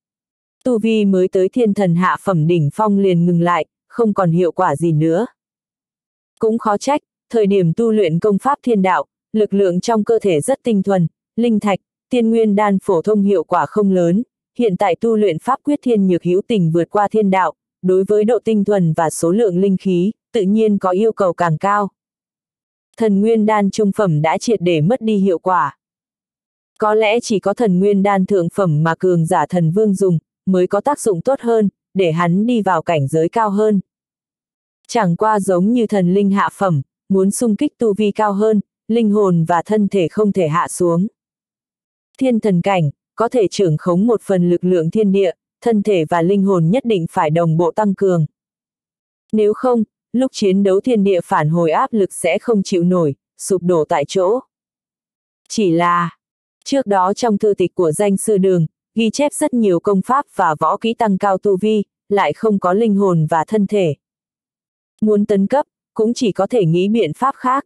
Tu vi mới tới thiên thần hạ phẩm đỉnh phong liền ngừng lại, không còn hiệu quả gì nữa. Cũng khó trách, thời điểm tu luyện công pháp thiên đạo, lực lượng trong cơ thể rất tinh thuần, linh thạch, tiên nguyên đan phổ thông hiệu quả không lớn, hiện tại tu luyện pháp quyết thiên nhược hữu tình vượt qua thiên đạo, đối với độ tinh thuần và số lượng linh khí, tự nhiên có yêu cầu càng cao. Thần nguyên đan trung phẩm đã triệt để mất đi hiệu quả. Có lẽ chỉ có thần nguyên đan thượng phẩm mà cường giả thần vương dùng, mới có tác dụng tốt hơn, để hắn đi vào cảnh giới cao hơn. Chẳng qua giống như thần linh hạ phẩm, muốn xung kích tu vi cao hơn, linh hồn và thân thể không thể hạ xuống. Thiên thần cảnh, có thể trưởng khống một phần lực lượng thiên địa, thân thể và linh hồn nhất định phải đồng bộ tăng cường. Nếu không, lúc chiến đấu thiên địa phản hồi áp lực sẽ không chịu nổi, sụp đổ tại chỗ. Chỉ là, trước đó trong thư tịch của danh sư đường, ghi chép rất nhiều công pháp và võ kỹ tăng cao tu vi, lại không có linh hồn và thân thể. Muốn tấn cấp, cũng chỉ có thể nghĩ biện pháp khác.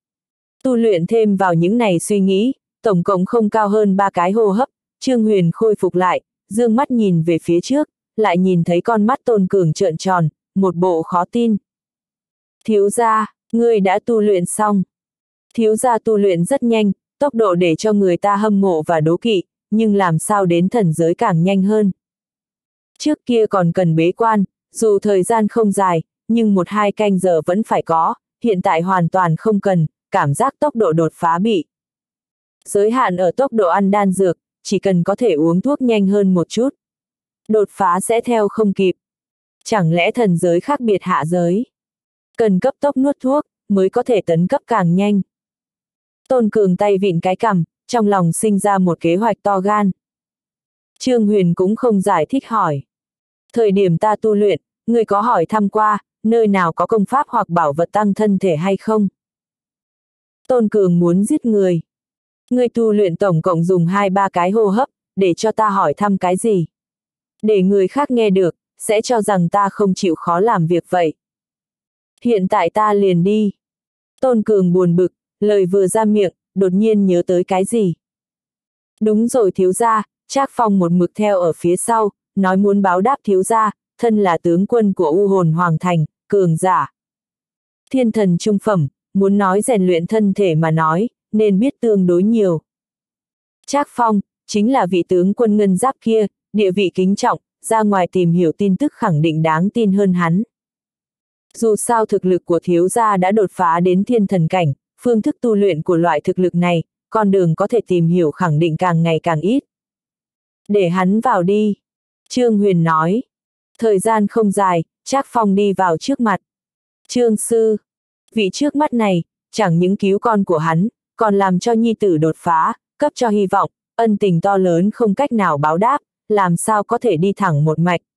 Tu luyện thêm vào những này suy nghĩ, tổng cộng không cao hơn 3 cái hô hấp, Trương Huyền khôi phục lại, dương mắt nhìn về phía trước, lại nhìn thấy con mắt Tôn Cường trợn tròn, một bộ khó tin. Thiếu gia, ngươi đã tu luyện xong. Thiếu gia tu luyện rất nhanh, tốc độ để cho người ta hâm mộ và đố kỵ, nhưng làm sao đến thần giới càng nhanh hơn. Trước kia còn cần bế quan, dù thời gian không dài, nhưng 1-2 canh giờ vẫn phải có, hiện tại hoàn toàn không cần, cảm giác tốc độ đột phá bị giới hạn ở tốc độ ăn đan dược, chỉ cần có thể uống thuốc nhanh hơn một chút. Đột phá sẽ theo không kịp. Chẳng lẽ thần giới khác biệt hạ giới? Cần cấp tốc nuốt thuốc, mới có thể tấn cấp càng nhanh. Tôn Cường tay vịn cái cằm, trong lòng sinh ra một kế hoạch to gan. Trương Huyền cũng không giải thích hỏi. Thời điểm ta tu luyện, ngươi có hỏi thăm qua, nơi nào có công pháp hoặc bảo vật tăng thân thể hay không? Tôn Cường muốn giết người. Ngươi tu luyện tổng cộng dùng 2-3 cái hô hấp, để cho ta hỏi thăm cái gì? Để người khác nghe được, sẽ cho rằng ta không chịu khó làm việc vậy. Hiện tại ta liền đi. Tôn Cường buồn bực, lời vừa ra miệng, đột nhiên nhớ tới cái gì? Đúng rồi thiếu gia, Trác Phong một mực theo ở phía sau, nói muốn báo đáp thiếu gia, thân là tướng quân của U Hồn Hoàng Thành, cường giả. Thiên thần trung phẩm, muốn nói rèn luyện thân thể mà nói, nên biết tương đối nhiều. Trác Phong, chính là vị tướng quân ngân giáp kia, địa vị kính trọng, ra ngoài tìm hiểu tin tức khẳng định đáng tin hơn hắn. Dù sao thực lực của thiếu gia đã đột phá đến thiên thần cảnh, phương thức tu luyện của loại thực lực này, con đường có thể tìm hiểu khẳng định càng ngày càng ít. Để hắn vào đi. Trương Huyền nói. Thời gian không dài, Trác Phong đi vào trước mặt. Trương sư. Vị trước mắt này, chẳng những cứu con của hắn, còn làm cho nhi tử đột phá, cấp cho hy vọng, ân tình to lớn không cách nào báo đáp, làm sao có thể đi thẳng một mạch.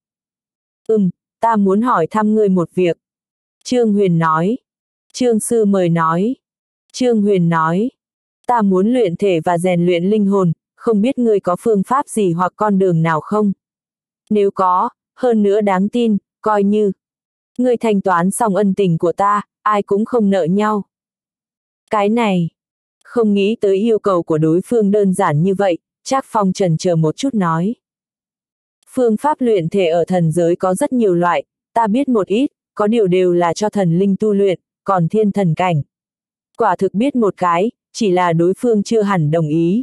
Ta muốn hỏi thăm ngươi một việc. Trương Huyền nói. Trương sư mời nói. Trương Huyền nói. Ta muốn luyện thể và rèn luyện linh hồn, không biết ngươi có phương pháp gì hoặc con đường nào không? Nếu có, hơn nữa đáng tin, coi như ngươi thanh toán xong ân tình của ta, ai cũng không nợ nhau. Cái này, không nghĩ tới yêu cầu của đối phương đơn giản như vậy, Trác Phong chần chờ một chút nói. Phương pháp luyện thể ở thần giới có rất nhiều loại, ta biết một ít, có điều đều là cho thần linh tu luyện, còn thiên thần cảnh. Quả thực biết một cái, chỉ là đối phương chưa hẳn đồng ý.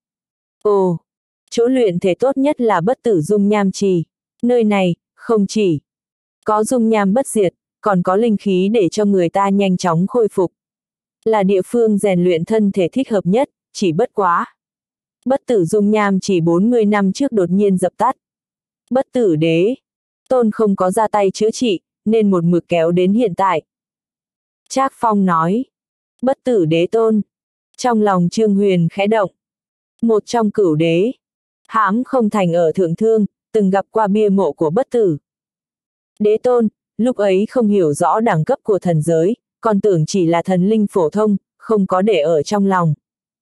Ồ, chỗ luyện thể tốt nhất là bất tử dung nham trì. Nơi này, không chỉ có dung nham bất diệt, còn có linh khí để cho người ta nhanh chóng khôi phục. Là địa phương rèn luyện thân thể thích hợp nhất, chỉ bất quá. Bất tử dung nham chỉ 40 năm trước đột nhiên dập tắt. Bất tử đế tôn không có ra tay chữa trị, nên một mực kéo đến hiện tại. Trác Phong nói. Bất tử đế tôn. Trong lòng Trương Huyền khẽ động. Một trong cửu đế. Hãm không thành ở Thượng Thương, từng gặp qua bia mộ của bất tử đế tôn, lúc ấy không hiểu rõ đẳng cấp của thần giới, còn tưởng chỉ là thần linh phổ thông, không có để ở trong lòng.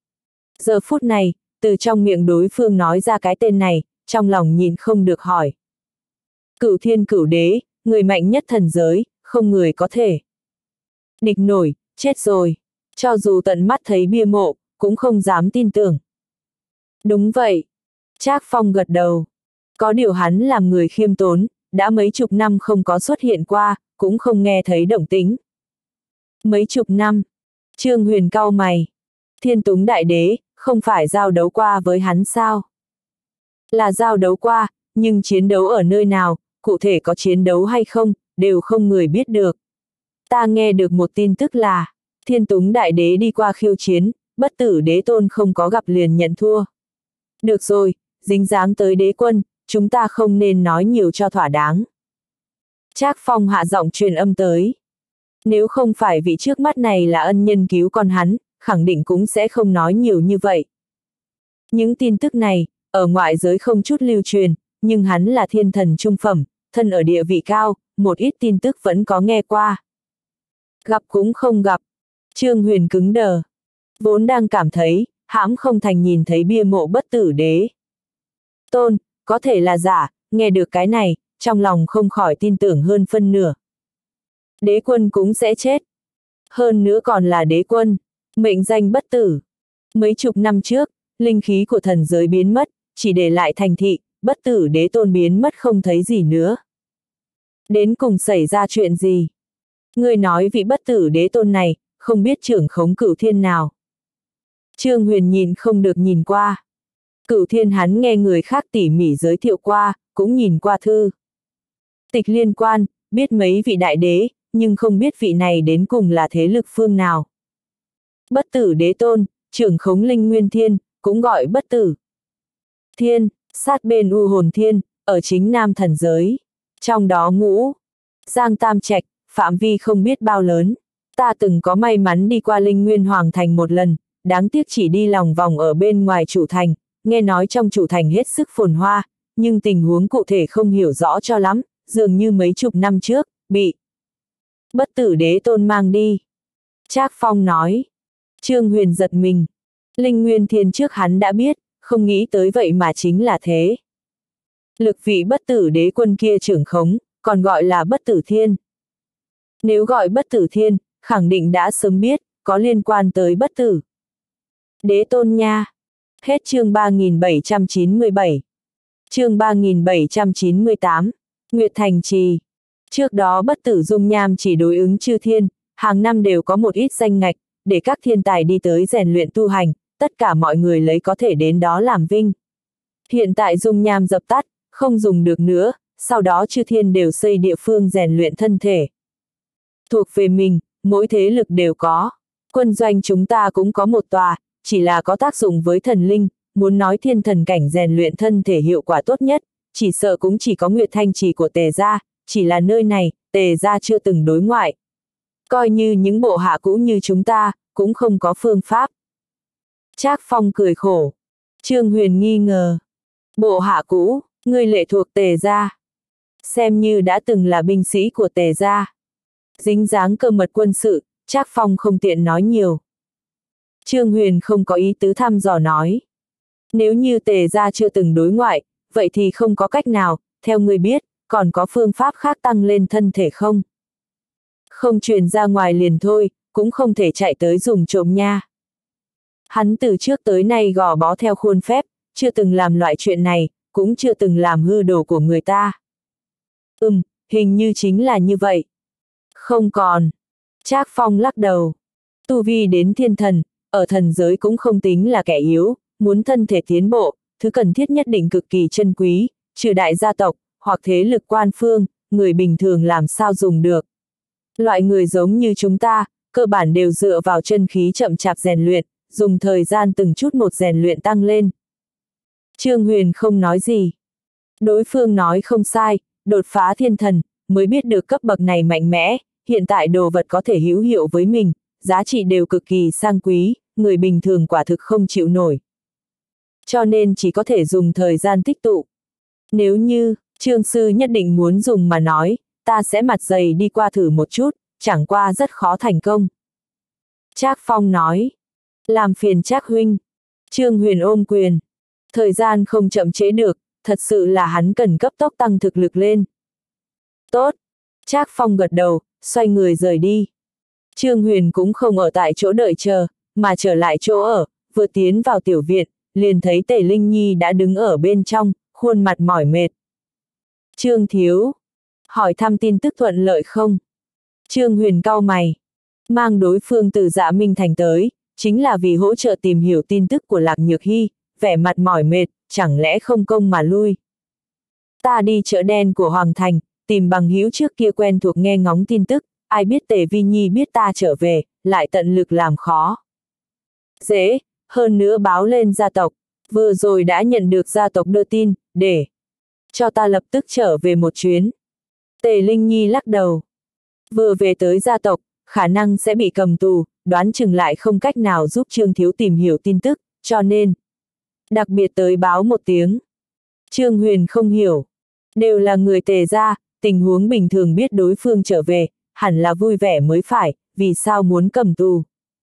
Giờ phút này, từ trong miệng đối phương nói ra cái tên này, trong lòng nhịn không được hỏi. Cửu thiên cửu đế, người mạnh nhất thần giới, không người có thể địch nổi, chết rồi. Cho dù tận mắt thấy bia mộ, cũng không dám tin tưởng. Đúng vậy. Trác Phong gật đầu. Có điều hắn làm người khiêm tốn, đã mấy chục năm không có xuất hiện qua, cũng không nghe thấy động tĩnh. Mấy chục năm. Trương Huyền cau mày. Thiên Túng Đại Đế, không phải giao đấu qua với hắn sao? Là giao đấu qua, nhưng chiến đấu ở nơi nào, cụ thể có chiến đấu hay không, đều không người biết được. Ta nghe được một tin tức là, Thiên Túng Đại Đế đi qua khiêu chiến, bất tử đế tôn không có gặp liền nhận thua. Được rồi, dính dáng tới đế quân, chúng ta không nên nói nhiều cho thỏa đáng. Trác Phong hạ giọng truyền âm tới. Nếu không phải vị trước mắt này là ân nhân cứu con hắn, khẳng định cũng sẽ không nói nhiều như vậy. Những tin tức này, ở ngoại giới không chút lưu truyền, nhưng hắn là thiên thần trung phẩm, thân ở địa vị cao, một ít tin tức vẫn có nghe qua. Gặp cũng không gặp. Trương Huyền cứng đờ. Vốn đang cảm thấy, hãm không thành nhìn thấy bia mộ bất tử đế tôn, có thể là giả, nghe được cái này, trong lòng không khỏi tin tưởng hơn phân nửa. Đế quân cũng sẽ chết. Hơn nữa còn là đế quân, mệnh danh bất tử. Mấy chục năm trước, linh khí của thần giới biến mất, chỉ để lại thành thị, bất tử đế tôn biến mất không thấy gì nữa. Đến cùng xảy ra chuyện gì? Ngươi nói vị bất tử đế tôn này, không biết trưởng khống cửu thiên nào. Trương Huyền nhìn không được nhìn qua. Cửu thiên hắn nghe người khác tỉ mỉ giới thiệu qua, cũng nhìn qua thư tịch liên quan, biết mấy vị đại đế, nhưng không biết vị này đến cùng là thế lực phương nào. Bất tử đế tôn, trưởng khống linh nguyên thiên, cũng gọi bất tử thiên, sát bên U Hồn Thiên, ở chính nam thần giới. Trong đó ngũ Giang Tam Trạch, phạm vi không biết bao lớn. Ta từng có may mắn đi qua Linh Nguyên Hoàng Thành một lần, đáng tiếc chỉ đi lòng vòng ở bên ngoài chủ thành, nghe nói trong chủ thành hết sức phồn hoa, nhưng tình huống cụ thể không hiểu rõ cho lắm, dường như mấy chục năm trước, bị Bất Tử Đế Tôn mang đi. Trác Phong nói. Trương Huyền giật mình. Linh Nguyên Thiên trước hắn đã biết, không nghĩ tới vậy mà chính là thế. Lực vị Bất Tử Đế Quân kia trưởng khống, còn gọi là Bất Tử Thiên. Nếu gọi Bất Tử Thiên, khẳng định đã sớm biết, có liên quan tới Bất Tử Đế Tôn nha. Hết chương 3797. Chương 3798. Nguyệt Thành Trì. Trước đó Bất Tử Dung Nham chỉ đối ứng chư thiên, hàng năm đều có một ít danh ngạch, để các thiên tài đi tới rèn luyện tu hành, tất cả mọi người lấy có thể đến đó làm vinh. Hiện tại Dung Nham dập tắt, không dùng được nữa, sau đó chư thiên đều xây địa phương rèn luyện thân thể. Thuộc về mình, mỗi thế lực đều có. Quân doanh chúng ta cũng có một tòa, chỉ là có tác dụng với thần linh, muốn nói thiên thần cảnh rèn luyện thân thể hiệu quả tốt nhất, chỉ sợ cũng chỉ có Nguyệt Thanh Trì của Tề gia, chỉ là nơi này, Tề gia chưa từng đối ngoại. Coi như những bộ hạ cũ như chúng ta, cũng không có phương pháp. Trác Phong cười khổ. Trương Huyền nghi ngờ. Bộ hạ cũ, ngươi lệ thuộc Tề gia. Xem như đã từng là binh sĩ của Tề gia. Dính dáng cơ mật quân sự, Trác Phong không tiện nói nhiều. Trương Huyền không có ý tứ thăm dò nói. Nếu như Tề gia chưa từng đối ngoại, vậy thì không có cách nào, theo ngươi biết, còn có phương pháp khác tăng lên thân thể không? Không truyền ra ngoài liền thôi, cũng không thể chạy tới dùng trộm nha. Hắn từ trước tới nay gò bó theo khuôn phép, chưa từng làm loại chuyện này, cũng chưa từng làm hư đồ của người ta. Hình như chính là như vậy. Không còn. Trác Phong lắc đầu. Tu vi đến thiên thần, ở thần giới cũng không tính là kẻ yếu, muốn thân thể tiến bộ, thứ cần thiết nhất định cực kỳ chân quý, trừ đại gia tộc, hoặc thế lực quan phương, người bình thường làm sao dùng được. Loại người giống như chúng ta, cơ bản đều dựa vào chân khí chậm chạp rèn luyện, dùng thời gian từng chút một rèn luyện tăng lên. Trương Huyền không nói gì. Đối phương nói không sai, đột phá thiên thần, mới biết được cấp bậc này mạnh mẽ, hiện tại đồ vật có thể hữu hiệu với mình, giá trị đều cực kỳ sang quý, người bình thường quả thực không chịu nổi. Cho nên chỉ có thể dùng thời gian tích tụ. Nếu như, Trương Sư nhất định muốn dùng mà nói, ta sẽ mặt dày đi qua thử một chút, chẳng qua rất khó thành công. Trác Phong nói. Làm phiền Trác huynh. Trương Huyền ôm quyền. Thời gian không chậm trễ được, thật sự là hắn cần cấp tốc tăng thực lực lên. Tốt. Trác Phong gật đầu, xoay người rời đi. Trương Huyền cũng không ở tại chỗ đợi chờ, mà trở lại chỗ ở, vừa tiến vào tiểu viện, liền thấy Tề Linh Nhi đã đứng ở bên trong, khuôn mặt mỏi mệt. Trương thiếu. Hỏi thăm tin tức thuận lợi không? Trương Huyền cau mày. Mang đối phương từ Dạ Minh Thành tới, chính là vì hỗ trợ tìm hiểu tin tức của Lạc Nhược Hy, vẻ mặt mỏi mệt, chẳng lẽ không công mà lui. Ta đi chợ đen của Hoàng Thành, tìm bằng hữu trước kia quen thuộc nghe ngóng tin tức, ai biết Tề Vi Nhi biết ta trở về, lại tận lực làm khó. Dễ, hơn nữa báo lên gia tộc, vừa rồi đã nhận được gia tộc đưa tin, để cho ta lập tức trở về một chuyến. Tề Linh Nhi lắc đầu. Vừa về tới gia tộc, khả năng sẽ bị cầm tù, đoán chừng lại không cách nào giúp Trương thiếu tìm hiểu tin tức, cho nên đặc biệt tới báo một tiếng. Trương Huyền không hiểu. Đều là người Tề gia, tình huống bình thường biết đối phương trở về, hẳn là vui vẻ mới phải, vì sao muốn cầm tù.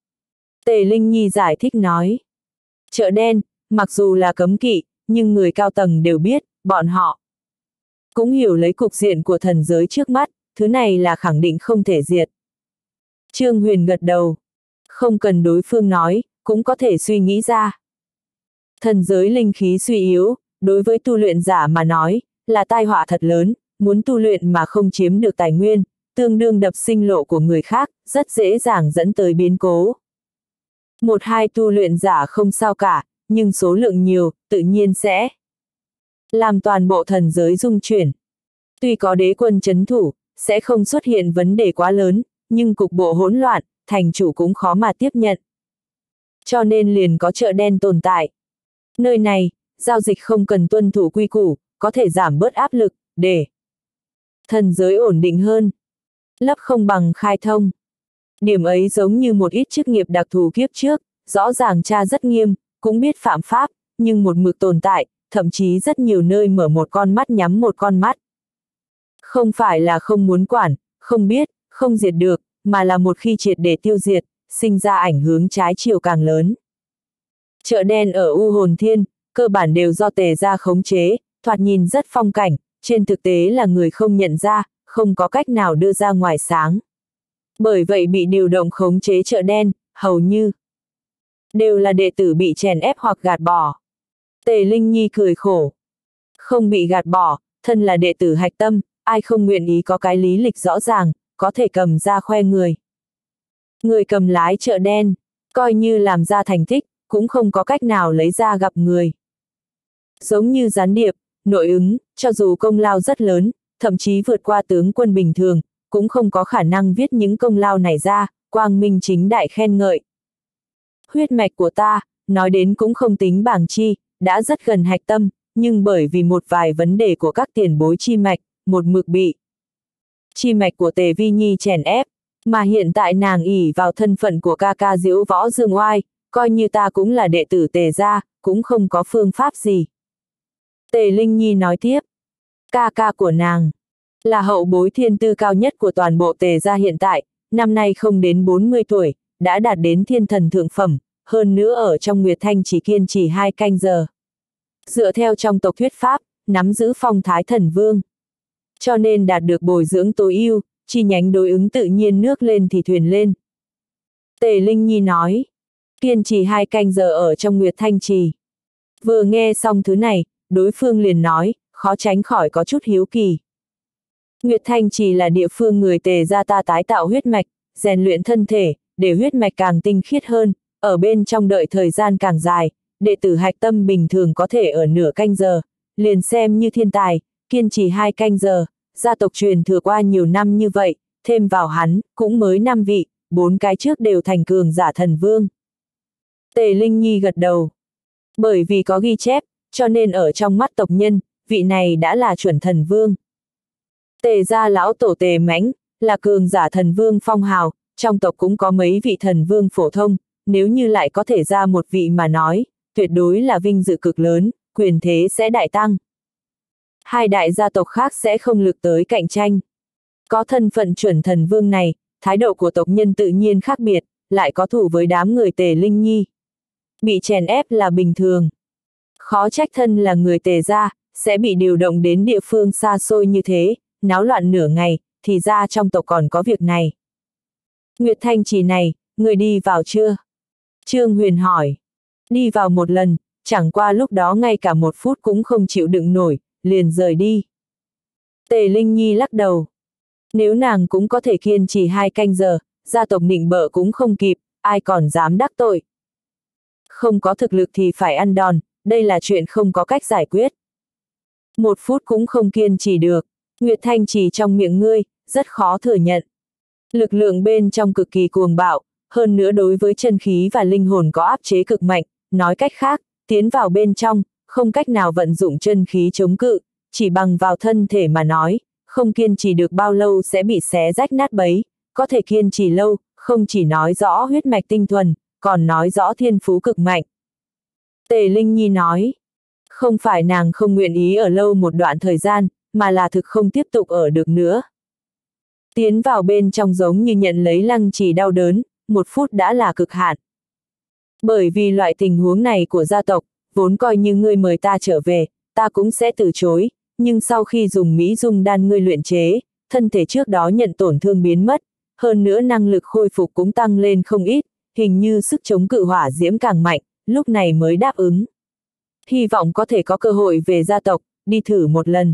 Tề Linh Nhi giải thích nói. Chợ đen, mặc dù là cấm kỵ, nhưng người cao tầng đều biết, bọn họ cũng hiểu lấy cục diện của thần giới trước mắt, thứ này là khẳng định không thể diệt. Trương Huyền gật đầu. Không cần đối phương nói, cũng có thể suy nghĩ ra. Thần giới linh khí suy yếu, đối với tu luyện giả mà nói, là tai họa thật lớn, muốn tu luyện mà không chiếm được tài nguyên, tương đương đập sinh lộ của người khác, rất dễ dàng dẫn tới biến cố. Một hai tu luyện giả không sao cả, nhưng số lượng nhiều, tự nhiên sẽ làm toàn bộ thần giới rung chuyển. Tuy có đế quân trấn thủ, sẽ không xuất hiện vấn đề quá lớn, nhưng cục bộ hỗn loạn, thành chủ cũng khó mà tiếp nhận. Cho nên liền có chợ đen tồn tại. Nơi này, giao dịch không cần tuân thủ quy củ, có thể giảm bớt áp lực, để thần giới ổn định hơn. Lấp không bằng khai thông. Điểm ấy giống như một ít chức nghiệp đặc thù kiếp trước, rõ ràng tra rất nghiêm, cũng biết phạm pháp, nhưng một mực tồn tại, thậm chí rất nhiều nơi mở một con mắt nhắm một con mắt. Không phải là không muốn quản, không biết, không diệt được, mà là một khi triệt để tiêu diệt, sinh ra ảnh hưởng trái chiều càng lớn. Chợ đen ở U Hồn Thiên, cơ bản đều do Tề gia khống chế, thoạt nhìn rất phong cảnh, trên thực tế là người không nhận ra, không có cách nào đưa ra ngoài sáng. Bởi vậy bị điều động khống chế chợ đen, hầu như đều là đệ tử bị chèn ép hoặc gạt bỏ. Tề Linh Nhi cười khổ. Không bị gạt bỏ, thân là đệ tử hạch tâm, ai không nguyện ý có cái lý lịch rõ ràng, có thể cầm ra khoe người. Người cầm lái chợ đen, coi như làm ra thành tích, cũng không có cách nào lấy ra gặp người. Giống như gián điệp, nội ứng, cho dù công lao rất lớn, thậm chí vượt qua tướng quân bình thường, cũng không có khả năng viết những công lao này ra, quang minh chính đại khen ngợi. Huyết mạch của ta, nói đến cũng không tính bảng chi, đã rất gần hạch tâm, nhưng bởi vì một vài vấn đề của các tiền bối chi mạch, một mực bị chi mạch của Tề Vi Nhi chèn ép, mà hiện tại nàng ỷ vào thân phận của ca ca Diễu Võ Dương Oai, coi như ta cũng là đệ tử Tề gia, cũng không có phương pháp gì. Tề Linh Nhi nói tiếp, ca ca của nàng là hậu bối thiên tư cao nhất của toàn bộ Tề gia hiện tại, năm nay không đến 40 tuổi, đã đạt đến thiên thần thượng phẩm, hơn nữa ở trong Nguyệt Thanh chỉ kiên trì 2 canh giờ. Dựa theo trong tộc thuyết pháp, nắm giữ phong thái thần vương. Cho nên đạt được bồi dưỡng tối ưu, chi nhánh đối ứng tự nhiên nước lên thì thuyền lên. Tề Linh Nhi nói, kiên trì 2 canh giờ ở trong Nguyệt Thanh trì. Vừa nghe xong thứ này, đối phương liền nói, khó tránh khỏi có chút hiếu kỳ. Nguyệt Thanh trì là địa phương người Tề gia ta tái tạo huyết mạch, rèn luyện thân thể, để huyết mạch càng tinh khiết hơn, ở bên trong đợi thời gian càng dài, đệ tử hạch tâm bình thường có thể ở nửa canh giờ, liền xem như thiên tài, kiên trì 2 canh giờ, gia tộc truyền thừa qua nhiều năm như vậy, thêm vào hắn, cũng mới 5 vị, 4 cái trước đều thành cường giả thần vương. Tề Linh Nhi gật đầu. Bởi vì có ghi chép, cho nên ở trong mắt tộc nhân, vị này đã là chuẩn thần vương. Tề gia lão tổ Tề Mãnh, là cường giả thần vương phong hào, trong tộc cũng có mấy vị thần vương phổ thông, nếu như lại có thể ra một vị mà nói, tuyệt đối là vinh dự cực lớn, quyền thế sẽ đại tăng. 2 đại gia tộc khác sẽ không lực tới cạnh tranh. Có thân phận chuẩn thần vương này, thái độ của tộc nhân tự nhiên khác biệt, lại có thủ với đám người Tề Linh Nhi. Bị chèn ép là bình thường. Khó trách thân là người Tề gia, sẽ bị điều động đến địa phương xa xôi như thế, náo loạn nửa ngày, thì ra trong tộc còn có việc này. Nguyệt Thanh trì này, người đi vào chưa? Trương Huyền hỏi. Đi vào một lần, chẳng qua lúc đó ngay cả 1 phút cũng không chịu đựng nổi, liền rời đi. Tề Linh Nhi lắc đầu. Nếu nàng cũng có thể kiên trì 2 canh giờ, gia tộc nịnh bợ cũng không kịp, ai còn dám đắc tội. Không có thực lực thì phải ăn đòn, đây là chuyện không có cách giải quyết. 1 phút cũng không kiên trì được, Nguyệt Thanh trì trong miệng ngươi, rất khó thừa nhận. Lực lượng bên trong cực kỳ cuồng bạo, hơn nữa đối với chân khí và linh hồn có áp chế cực mạnh, nói cách khác, tiến vào bên trong, không cách nào vận dụng chân khí chống cự, chỉ bằng vào thân thể mà nói, không kiên trì được bao lâu sẽ bị xé rách nát bấy, có thể kiên trì lâu, không chỉ nói rõ huyết mạch tinh thuần, còn nói rõ thiên phú cực mạnh. Tề Linh Nhi nói, không phải nàng không nguyện ý ở lâu một đoạn thời gian, mà là thực không tiếp tục ở được nữa. Tiến vào bên trong giống như nhận lấy lăng trì đau đớn, 1 phút đã là cực hạn. Bởi vì loại tình huống này của gia tộc, vốn coi như ngươi mời ta trở về, ta cũng sẽ từ chối, nhưng sau khi dùng Mỹ dung đan ngươi luyện chế, thân thể trước đó nhận tổn thương biến mất, hơn nữa năng lực khôi phục cũng tăng lên không ít, hình như sức chống cự hỏa diễm càng mạnh, lúc này mới đáp ứng. Hy vọng có thể có cơ hội về gia tộc, đi thử một lần.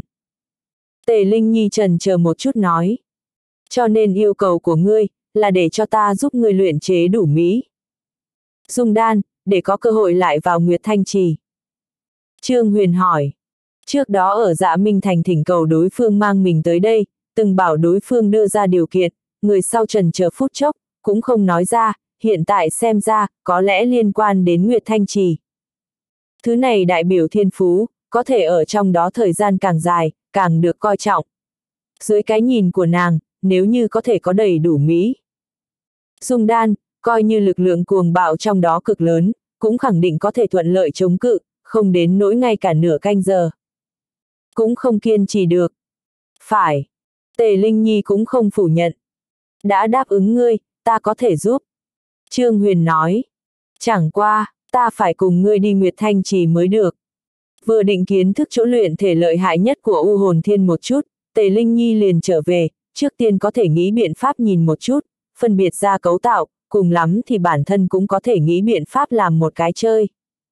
Tề Linh Nhi chần chờ một chút nói. Cho nên yêu cầu của ngươi, là để cho ta giúp ngươi luyện chế đủ Mỹ dung đan, để có cơ hội lại vào Nguyệt Thanh trì. Trương Huyền hỏi. Trước đó ở Dạ Minh Thành thỉnh cầu đối phương mang mình tới đây, từng bảo đối phương đưa ra điều kiện, người sau trần chờ phút chốc, cũng không nói ra, hiện tại xem ra, có lẽ liên quan đến Nguyệt Thanh trì. Thứ này đại biểu thiên phú, có thể ở trong đó thời gian càng dài, càng được coi trọng. Dưới cái nhìn của nàng, nếu như có thể có đầy đủ Mỹ dung đan, coi như lực lượng cuồng bạo trong đó cực lớn, cũng khẳng định có thể thuận lợi chống cự, không đến nỗi ngay cả nửa canh giờ. Cũng không kiên trì được. Phải. Tề Linh Nhi cũng không phủ nhận. Đã đáp ứng ngươi, ta có thể giúp. Trương Huyền nói. Chẳng qua, ta phải cùng ngươi đi Nguyệt Thanh Trì mới được. Vừa định kiến thức chỗ luyện thể lợi hại nhất của U Hồn Thiên một chút, Tề Linh Nhi liền trở về, trước tiên có thể nghĩ biện pháp nhìn một chút, phân biệt ra cấu tạo, cùng lắm thì bản thân cũng có thể nghĩ biện pháp làm một cái chơi.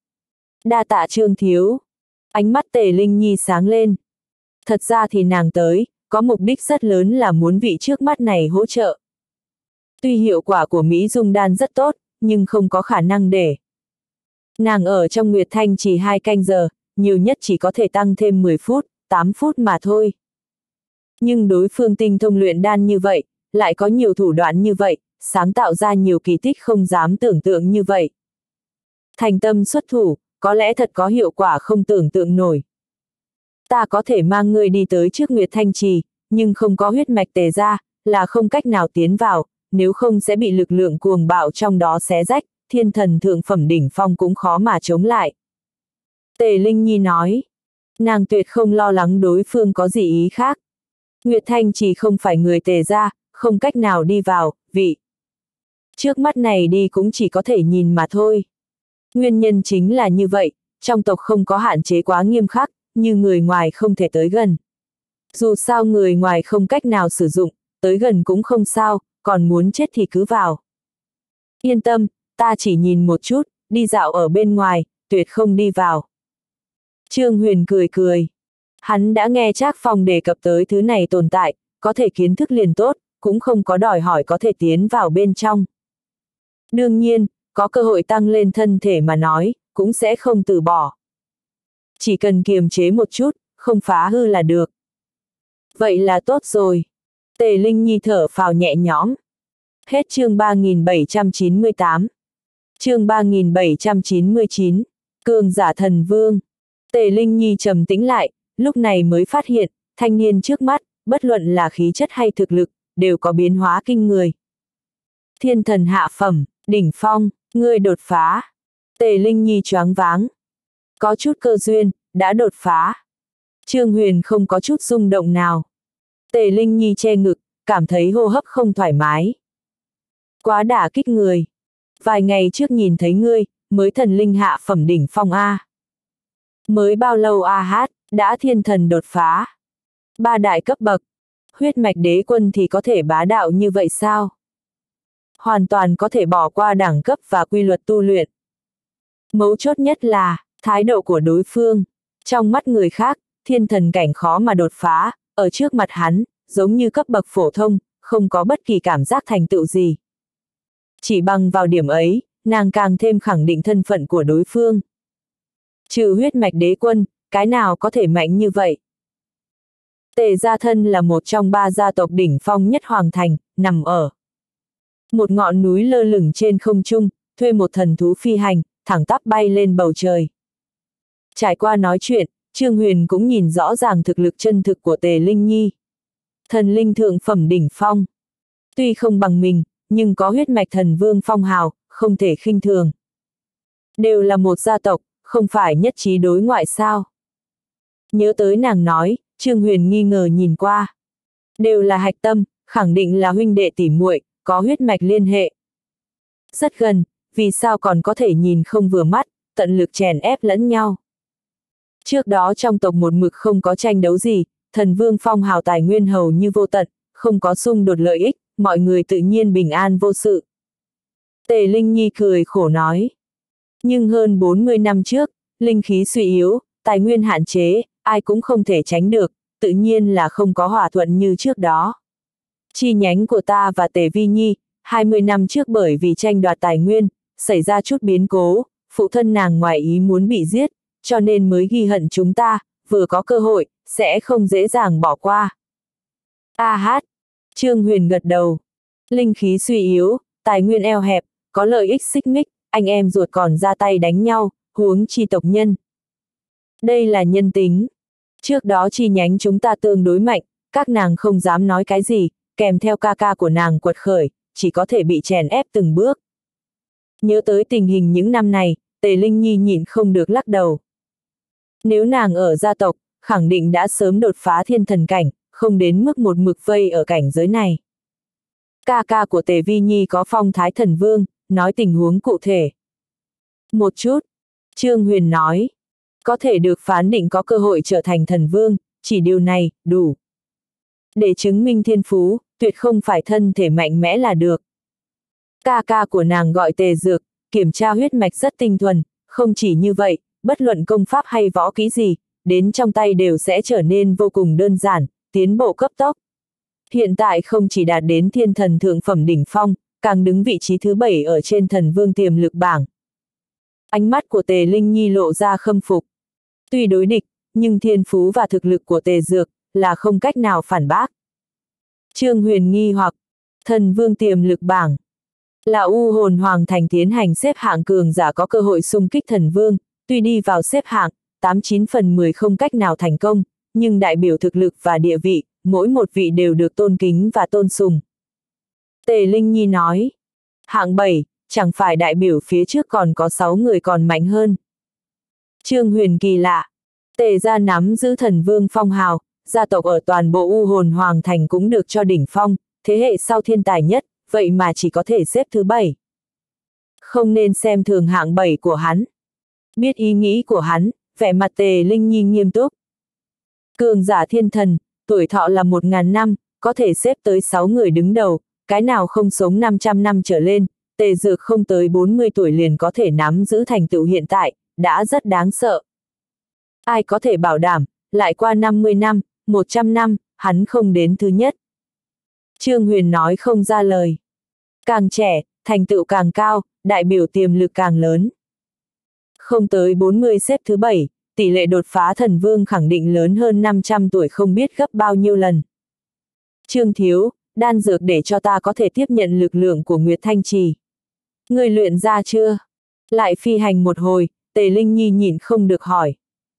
Đa tạ Trương thiếu. Ánh mắt Tề Linh Nhi sáng lên. Thật ra thì nàng tới, có mục đích rất lớn là muốn vị trước mắt này hỗ trợ. Tuy hiệu quả của Mỹ Dung Đan rất tốt, nhưng không có khả năng để. Nàng ở trong Nguyệt Thanh chỉ 2 canh giờ, nhiều nhất chỉ có thể tăng thêm 10 phút, 8 phút mà thôi. Nhưng đối phương tinh thông luyện đan như vậy, lại có nhiều thủ đoạn như vậy, sáng tạo ra nhiều kỳ tích không dám tưởng tượng như vậy. Thành tâm xuất thủ, có lẽ thật có hiệu quả không tưởng tượng nổi. Ta có thể mang ngươi đi tới trước Nguyệt Thanh Trì, nhưng không có huyết mạch Tề ra, là không cách nào tiến vào, nếu không sẽ bị lực lượng cuồng bạo trong đó xé rách, thiên thần thượng phẩm đỉnh phong cũng khó mà chống lại. Tề Linh Nhi nói, nàng tuyệt không lo lắng đối phương có gì ý khác. Nguyệt Thanh Trì không phải người Tề ra, không cách nào đi vào, vị trước mắt này đi cũng chỉ có thể nhìn mà thôi. Nguyên nhân chính là như vậy, trong tộc không có hạn chế quá nghiêm khắc, như người ngoài không thể tới gần. Dù sao người ngoài không cách nào sử dụng, tới gần cũng không sao, còn muốn chết thì cứ vào. Yên tâm, ta chỉ nhìn một chút, đi dạo ở bên ngoài, tuyệt không đi vào. Trương Huyền cười cười. Hắn đã nghe Trác Phong đề cập tới thứ này tồn tại, có thể kiến thức liền tốt, cũng không có đòi hỏi có thể tiến vào bên trong. Đương nhiên, có cơ hội tăng lên thân thể mà nói, cũng sẽ không từ bỏ. Chỉ cần kiềm chế một chút, không phá hư là được. Vậy là tốt rồi. Tề Linh Nhi thở phào nhẹ nhõm. Hết chương 3798. Chương 3799. Cường giả thần vương. Tề Linh Nhi trầm tĩnh lại, lúc này mới phát hiện, thanh niên trước mắt, bất luận là khí chất hay thực lực, đều có biến hóa kinh người. Thiên thần hạ phẩm, đỉnh phong, ngươi đột phá. Tề Linh Nhi choáng váng. Có chút cơ duyên, đã đột phá. Trương Huyền không có chút rung động nào. Tề Linh Nhi che ngực, cảm thấy hô hấp không thoải mái. Quá đả kích người. Vài ngày trước nhìn thấy ngươi, mới thần linh hạ phẩm đỉnh phong A. Mới bao lâu A hát, đã thiên thần đột phá. 3 đại cấp bậc. Huyết mạch đế quân thì có thể bá đạo như vậy sao? Hoàn toàn có thể bỏ qua đẳng cấp và quy luật tu luyện. Mấu chốt nhất là, thái độ của đối phương. Trong mắt người khác, thiên thần cảnh khó mà đột phá, ở trước mặt hắn, giống như cấp bậc phổ thông, không có bất kỳ cảm giác thành tựu gì. Chỉ bằng vào điểm ấy, nàng càng thêm khẳng định thân phận của đối phương. Trừ huyết mạch đế quân, cái nào có thể mạnh như vậy? Tề gia thân là một trong 3 gia tộc đỉnh phong nhất Hoàng Thành, nằm ở một ngọn núi lơ lửng trên không trung, thuê một thần thú phi hành, thẳng tắp bay lên bầu trời. Trải qua nói chuyện, Trương Huyền cũng nhìn rõ ràng thực lực chân thực của Tề Linh Nhi. Thần linh thượng phẩm đỉnh phong. Tuy không bằng mình, nhưng có huyết mạch thần vương phong hào, không thể khinh thường. Đều là một gia tộc, không phải nhất trí đối ngoại sao? Nhớ tới nàng nói, Trương Huyền nghi ngờ nhìn qua. Đều là hạch tâm, khẳng định là huynh đệ tỉ muội, có huyết mạch liên hệ. Rất gần, vì sao còn có thể nhìn không vừa mắt, tận lực chèn ép lẫn nhau. Trước đó trong tộc một mực không có tranh đấu gì, thần vương phong hào tài nguyên hầu như vô tận, không có xung đột lợi ích, mọi người tự nhiên bình an vô sự. Tề Linh Nhi cười khổ nói. Nhưng hơn 40 năm trước, linh khí suy yếu, tài nguyên hạn chế, ai cũng không thể tránh được, tự nhiên là không có hòa thuận như trước đó. Chi nhánh của ta và Tề Vi Nhi, 20 năm trước bởi vì tranh đoạt tài nguyên, xảy ra chút biến cố, phụ thân nàng ngoài ý muốn bị giết, cho nên mới ghi hận chúng ta, vừa có cơ hội, sẽ không dễ dàng bỏ qua. A hát. Trương Huyền gật đầu. Linh khí suy yếu, tài nguyên eo hẹp, có lợi ích xích mích, anh em ruột còn ra tay đánh nhau, huống chi tộc nhân. Đây là nhân tính. Trước đó chi nhánh chúng ta tương đối mạnh, các nàng không dám nói cái gì, kèm theo ca ca của nàng quật khởi, chỉ có thể bị chèn ép từng bước. Nhớ tới tình hình những năm này, Tề Linh Nhi nhịn không được lắc đầu. Nếu nàng ở gia tộc, khẳng định đã sớm đột phá thiên thần cảnh, không đến mức một mực vây ở cảnh giới này. Ca ca của Tề Vi Nhi có phong thái thần vương, nói tình huống cụ thể. Một chút, Trương Huyền nói, có thể được phán định có cơ hội trở thành thần vương, chỉ điều này, đủ. Để chứng minh thiên phú, tuyệt không phải thân thể mạnh mẽ là được. Ca ca của nàng gọi Tề Dược, kiểm tra huyết mạch rất tinh thuần, không chỉ như vậy, bất luận công pháp hay võ kỹ gì, đến trong tay đều sẽ trở nên vô cùng đơn giản, tiến bộ cấp tốc. Hiện tại không chỉ đạt đến thiên thần thượng phẩm đỉnh phong, càng đứng vị trí thứ 7 ở trên thần vương tiềm lực bảng. Ánh mắt của Tề Linh Nhi lộ ra khâm phục. Tuy đối địch, nhưng thiên phú và thực lực của Tề Dược là không cách nào phản bác. Trương Huyền nghi hoặc, thần vương tiềm lực bảng là U Hồn Hoàng Thành tiến hành xếp hạng cường giả có cơ hội xung kích thần vương, tuy đi vào xếp hạng, 89 phần 10 không cách nào thành công, nhưng đại biểu thực lực và địa vị, mỗi một vị đều được tôn kính và tôn sùng. Tề Linh Nhi nói, hạng 7, chẳng phải đại biểu phía trước còn có 6 người còn mạnh hơn. Trương Huyền kỳ lạ, Tề gia nắm giữ thần vương phong hào, gia tộc ở toàn bộ U Hồn Hoàng Thành cũng được cho đỉnh phong, thế hệ sau thiên tài nhất, vậy mà chỉ có thể xếp thứ 7. Không nên xem thường hạng 7 của hắn. Biết ý nghĩ của hắn, vẻ mặt Tề Linh Nhi nghiêm túc. Cường giả thiên thần, tuổi thọ là 1000 năm, có thể xếp tới 6 người đứng đầu, cái nào không sống 500 năm trở lên, Tề Dược không tới 40 tuổi liền có thể nắm giữ thành tựu hiện tại, đã rất đáng sợ. Ai có thể bảo đảm, lại qua 50 năm, 100 năm, hắn không đến thứ nhất. Trương Huyền nói không ra lời. Càng trẻ, thành tựu càng cao, đại biểu tiềm lực càng lớn. Không tới 40 xếp thứ 7, tỷ lệ đột phá thần vương khẳng định lớn hơn 500 tuổi không biết gấp bao nhiêu lần. Trương Thiếu, đan dược để cho ta có thể tiếp nhận lực lượng của Nguyệt Thanh Trì. Người luyện ra chưa? Lại phi hành một hồi, Tề Linh Nhi nhịn không được hỏi.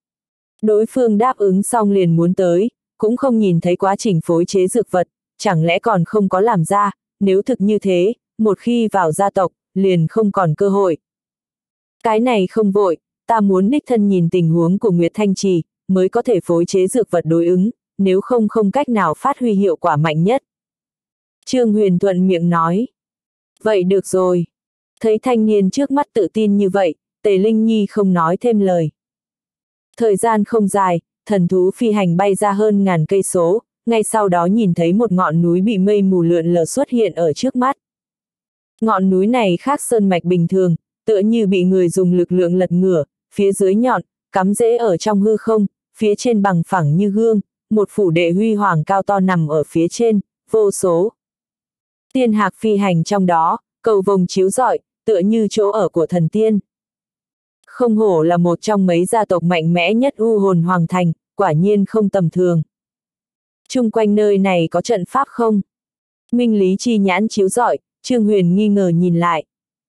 Đối phương đáp ứng xong liền muốn tới, cũng không nhìn thấy quá trình phối chế dược vật, chẳng lẽ còn không có làm ra, nếu thực như thế, một khi vào gia tộc, liền không còn cơ hội. Cái này không vội, ta muốn đích thân nhìn tình huống của Nguyệt Thanh Trì, mới có thể phối chế dược vật đối ứng, nếu không không cách nào phát huy hiệu quả mạnh nhất. Trương Huyền thuận miệng nói. Vậy được rồi. Thấy thanh niên trước mắt tự tin như vậy, Tề Linh Nhi không nói thêm lời. Thời gian không dài, thần thú phi hành bay ra hơn 1000 cây số, ngay sau đó nhìn thấy một ngọn núi bị mây mù lượn lờ xuất hiện ở trước mắt. Ngọn núi này khác sơn mạch bình thường, tựa như bị người dùng lực lượng lật ngửa, phía dưới nhọn, cắm rễ ở trong hư không, phía trên bằng phẳng như gương, một phủ đệ huy hoàng cao to nằm ở phía trên, vô số. Tiên hạc phi hành trong đó, cầu vồng chiếu rọi, tựa như chỗ ở của thần tiên. Không hổ là một trong mấy gia tộc mạnh mẽ nhất U Hồn Hoàng Thành, quả nhiên không tầm thường. Chung quanh nơi này có trận pháp không? Minh Lý chi nhãn chiếu rọi, Trương Huyền nghi ngờ nhìn lại.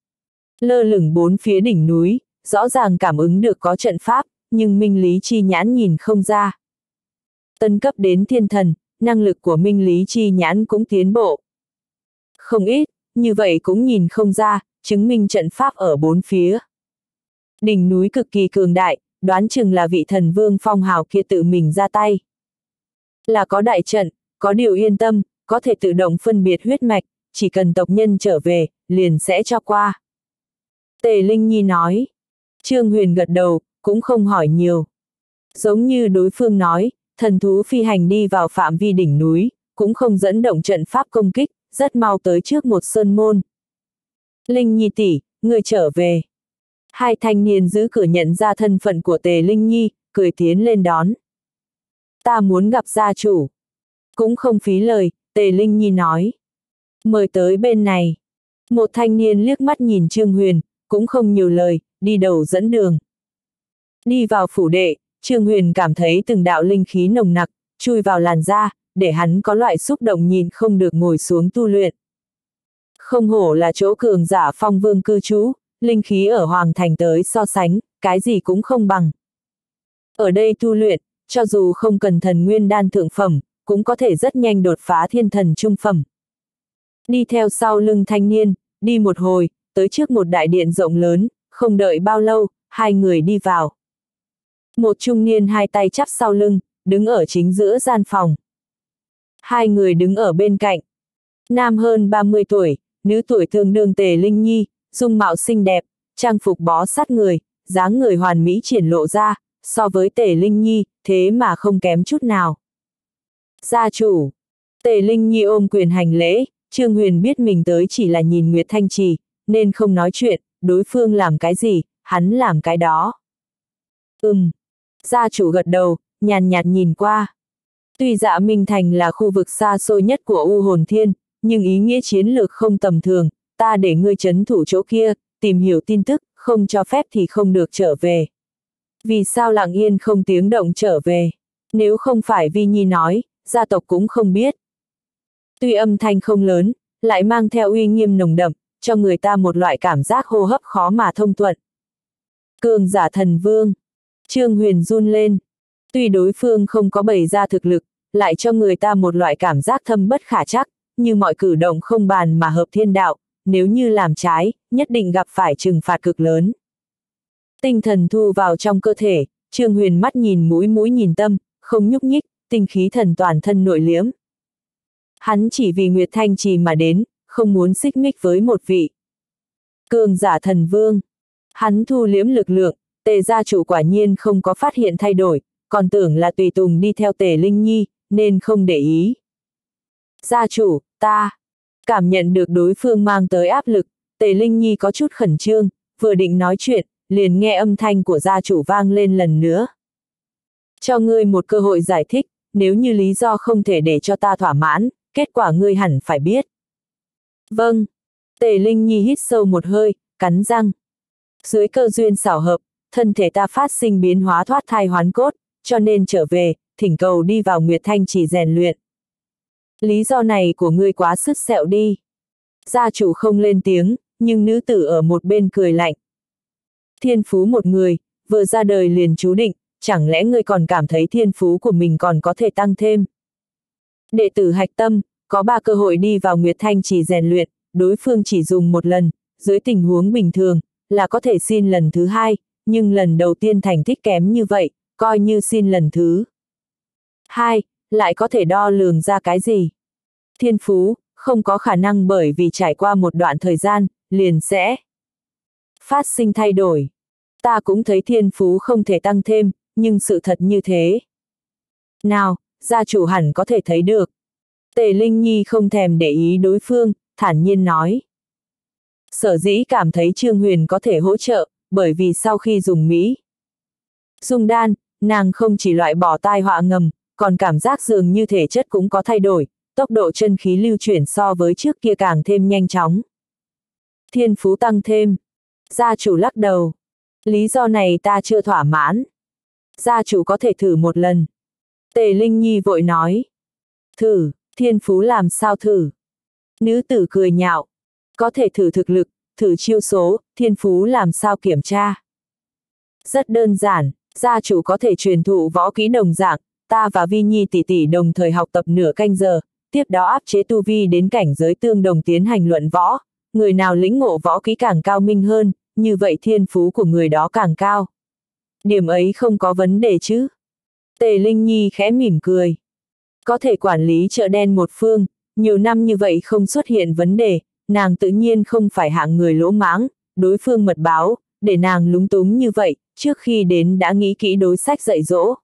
Lơ lửng bốn phía đỉnh núi, rõ ràng cảm ứng được có trận pháp, nhưng Minh Lý chi nhãn nhìn không ra. Tân cấp đến thiên thần, năng lực của Minh Lý chi nhãn cũng tiến bộ. Không ít, như vậy cũng nhìn không ra, chứng minh trận pháp ở bốn phía. Đỉnh núi cực kỳ cường đại, đoán chừng là vị thần vương phong hào kia tự mình ra tay. Là có đại trận, có điều yên tâm, có thể tự động phân biệt huyết mạch, chỉ cần tộc nhân trở về, liền sẽ cho qua. Tề Linh Nhi nói. Trương Huyền gật đầu, cũng không hỏi nhiều. Giống như đối phương nói, thần thú phi hành đi vào phạm vi đỉnh núi, cũng không dẫn động trận pháp công kích, rất mau tới trước một sơn môn. Linh Nhi tỷ, người trở về. Hai thanh niên giữ cửa nhận ra thân phận của Tề Linh Nhi, cười tiến lên đón. Ta muốn gặp gia chủ. Cũng không phí lời, Tề Linh Nhi nói. Mời tới bên này. Một thanh niên liếc mắt nhìn Trương Huyền, cũng không nhiều lời, đi đầu dẫn đường. Đi vào phủ đệ, Trương Huyền cảm thấy từng đạo linh khí nồng nặc, chui vào làn da, để hắn có loại xúc động nhìn không được ngồi xuống tu luyện. Không hổ là chỗ cường giả phong vương cư trú, linh khí ở Hoàng Thành tới so sánh, cái gì cũng không bằng. Ở đây tu luyện, cho dù không cần thần nguyên đan thượng phẩm, cũng có thể rất nhanh đột phá thiên thần trung phẩm. Đi theo sau lưng thanh niên, đi một hồi, tới trước một đại điện rộng lớn, không đợi bao lâu, hai người đi vào. Một trung niên hai tay chắp sau lưng, đứng ở chính giữa gian phòng. Hai người đứng ở bên cạnh. Nam hơn 30 tuổi, nữ tuổi tương đương Tề Linh Nhi, dung mạo xinh đẹp, trang phục bó sát người, dáng người hoàn mỹ triển lộ ra, so với Tề Linh Nhi, thế mà không kém chút nào. Gia chủ. Tề Linh Nhi ôm quyền hành lễ, Trương Huyền biết mình tới chỉ là nhìn Nguyệt Thanh Trì, nên không nói chuyện, đối phương làm cái gì, hắn làm cái đó. Gia chủ gật đầu, nhàn nhạt nhìn qua. Tuy Dạ Minh Thành là khu vực xa xôi nhất của U Hồn Thiên, nhưng ý nghĩa chiến lược không tầm thường, ta để ngươi trấn thủ chỗ kia, tìm hiểu tin tức, không cho phép thì không được trở về. Vì sao lặng yên không tiếng động trở về? Nếu không phải Vi Nhi nói, gia tộc cũng không biết. Tuy âm thanh không lớn, lại mang theo uy nghiêm nồng đậm, cho người ta một loại cảm giác hô hấp khó mà thông thuận. Cường giả thần vương. Trương Huyền run lên. Tuy đối phương không có bày ra thực lực, lại cho người ta một loại cảm giác thâm bất khả trắc, như mọi cử động không bàn mà hợp thiên đạo, nếu như làm trái, nhất định gặp phải trừng phạt cực lớn. Tinh thần thu vào trong cơ thể, Trương Huyền mắt nhìn mũi nhìn tâm, không nhúc nhích, tinh khí thần toàn thân nội liễm. Hắn chỉ vì Nguyệt Thanh Trì mà đến, không muốn xích mích với một vị cường giả thần vương. Hắn thu liễm lực lượng, Tề gia chủ quả nhiên không có phát hiện thay đổi, còn tưởng là tùy tùng đi theo Tề Linh Nhi, nên không để ý. Gia chủ, ta cảm nhận được đối phương mang tới áp lực, Tề Linh Nhi có chút khẩn trương, vừa định nói chuyện, liền nghe âm thanh của gia chủ vang lên lần nữa. Cho ngươi một cơ hội giải thích, nếu như lý do không thể để cho ta thỏa mãn, kết quả ngươi hẳn phải biết. Vâng. Tề Linh Nhi hít sâu một hơi, cắn răng. Dưới cơ duyên xảo hợp, thân thể ta phát sinh biến hóa thoát thai hoán cốt, cho nên trở về, thỉnh cầu đi vào Nguyệt Thanh Trì rèn luyện. Lý do này của ngươi quá sứt sẹo đi. Gia chủ không lên tiếng, nhưng nữ tử ở một bên cười lạnh. Thiên phú một người, vừa ra đời liền chú định, chẳng lẽ ngươi còn cảm thấy thiên phú của mình còn có thể tăng thêm? Đệ tử Hạch Tâm, có 3 cơ hội đi vào Nguyệt Thanh Trì rèn luyện, đối phương chỉ dùng một lần, dưới tình huống bình thường, là có thể xin lần thứ 2, nhưng lần đầu tiên thành tích kém như vậy, coi như xin lần thứ 2, lại có thể đo lường ra cái gì? Thiên phú, không có khả năng bởi vì trải qua một đoạn thời gian, liền sẽ phát sinh thay đổi. Ta cũng thấy thiên phú không thể tăng thêm, nhưng sự thật như thế nào, gia chủ hẳn có thể thấy được. Tề Linh Nhi không thèm để ý đối phương, thản nhiên nói. Sở dĩ cảm thấy Trương Huyền có thể hỗ trợ, bởi vì sau khi dùng Mỹ dung đan, nàng không chỉ loại bỏ tai họa ngầm, còn cảm giác dường như thể chất cũng có thay đổi, tốc độ chân khí lưu chuyển so với trước kia càng thêm nhanh chóng. Thiên phú tăng thêm. Gia chủ lắc đầu. Lý do này ta chưa thỏa mãn. Gia chủ có thể thử một lần. Tề Linh Nhi vội nói. Thử, thiên phú làm sao thử? Nữ tử cười nhạo. Có thể thử thực lực, thử chiêu số, thiên phú làm sao kiểm tra? Rất đơn giản, gia chủ có thể truyền thụ võ kỹ đồng dạng, ta và Vi Nhi tỷ tỷ đồng thời học tập nửa canh giờ, tiếp đó áp chế tu vi đến cảnh giới tương đồng tiến hành luận võ, người nào lĩnh ngộ võ kỹ càng cao minh hơn, như vậy thiên phú của người đó càng cao. Điểm ấy không có vấn đề chứ? Tề Linh Nhi khẽ mỉm cười. Có thể quản lý chợ đen một phương, nhiều năm như vậy không xuất hiện vấn đề, nàng tự nhiên không phải hạng người lỗ mãng, đối phương mật báo, để nàng lúng túng như vậy, trước khi đến đã nghĩ kỹ đối sách dạy dỗ.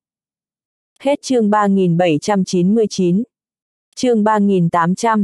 Hết chương 3799. Chương 3800.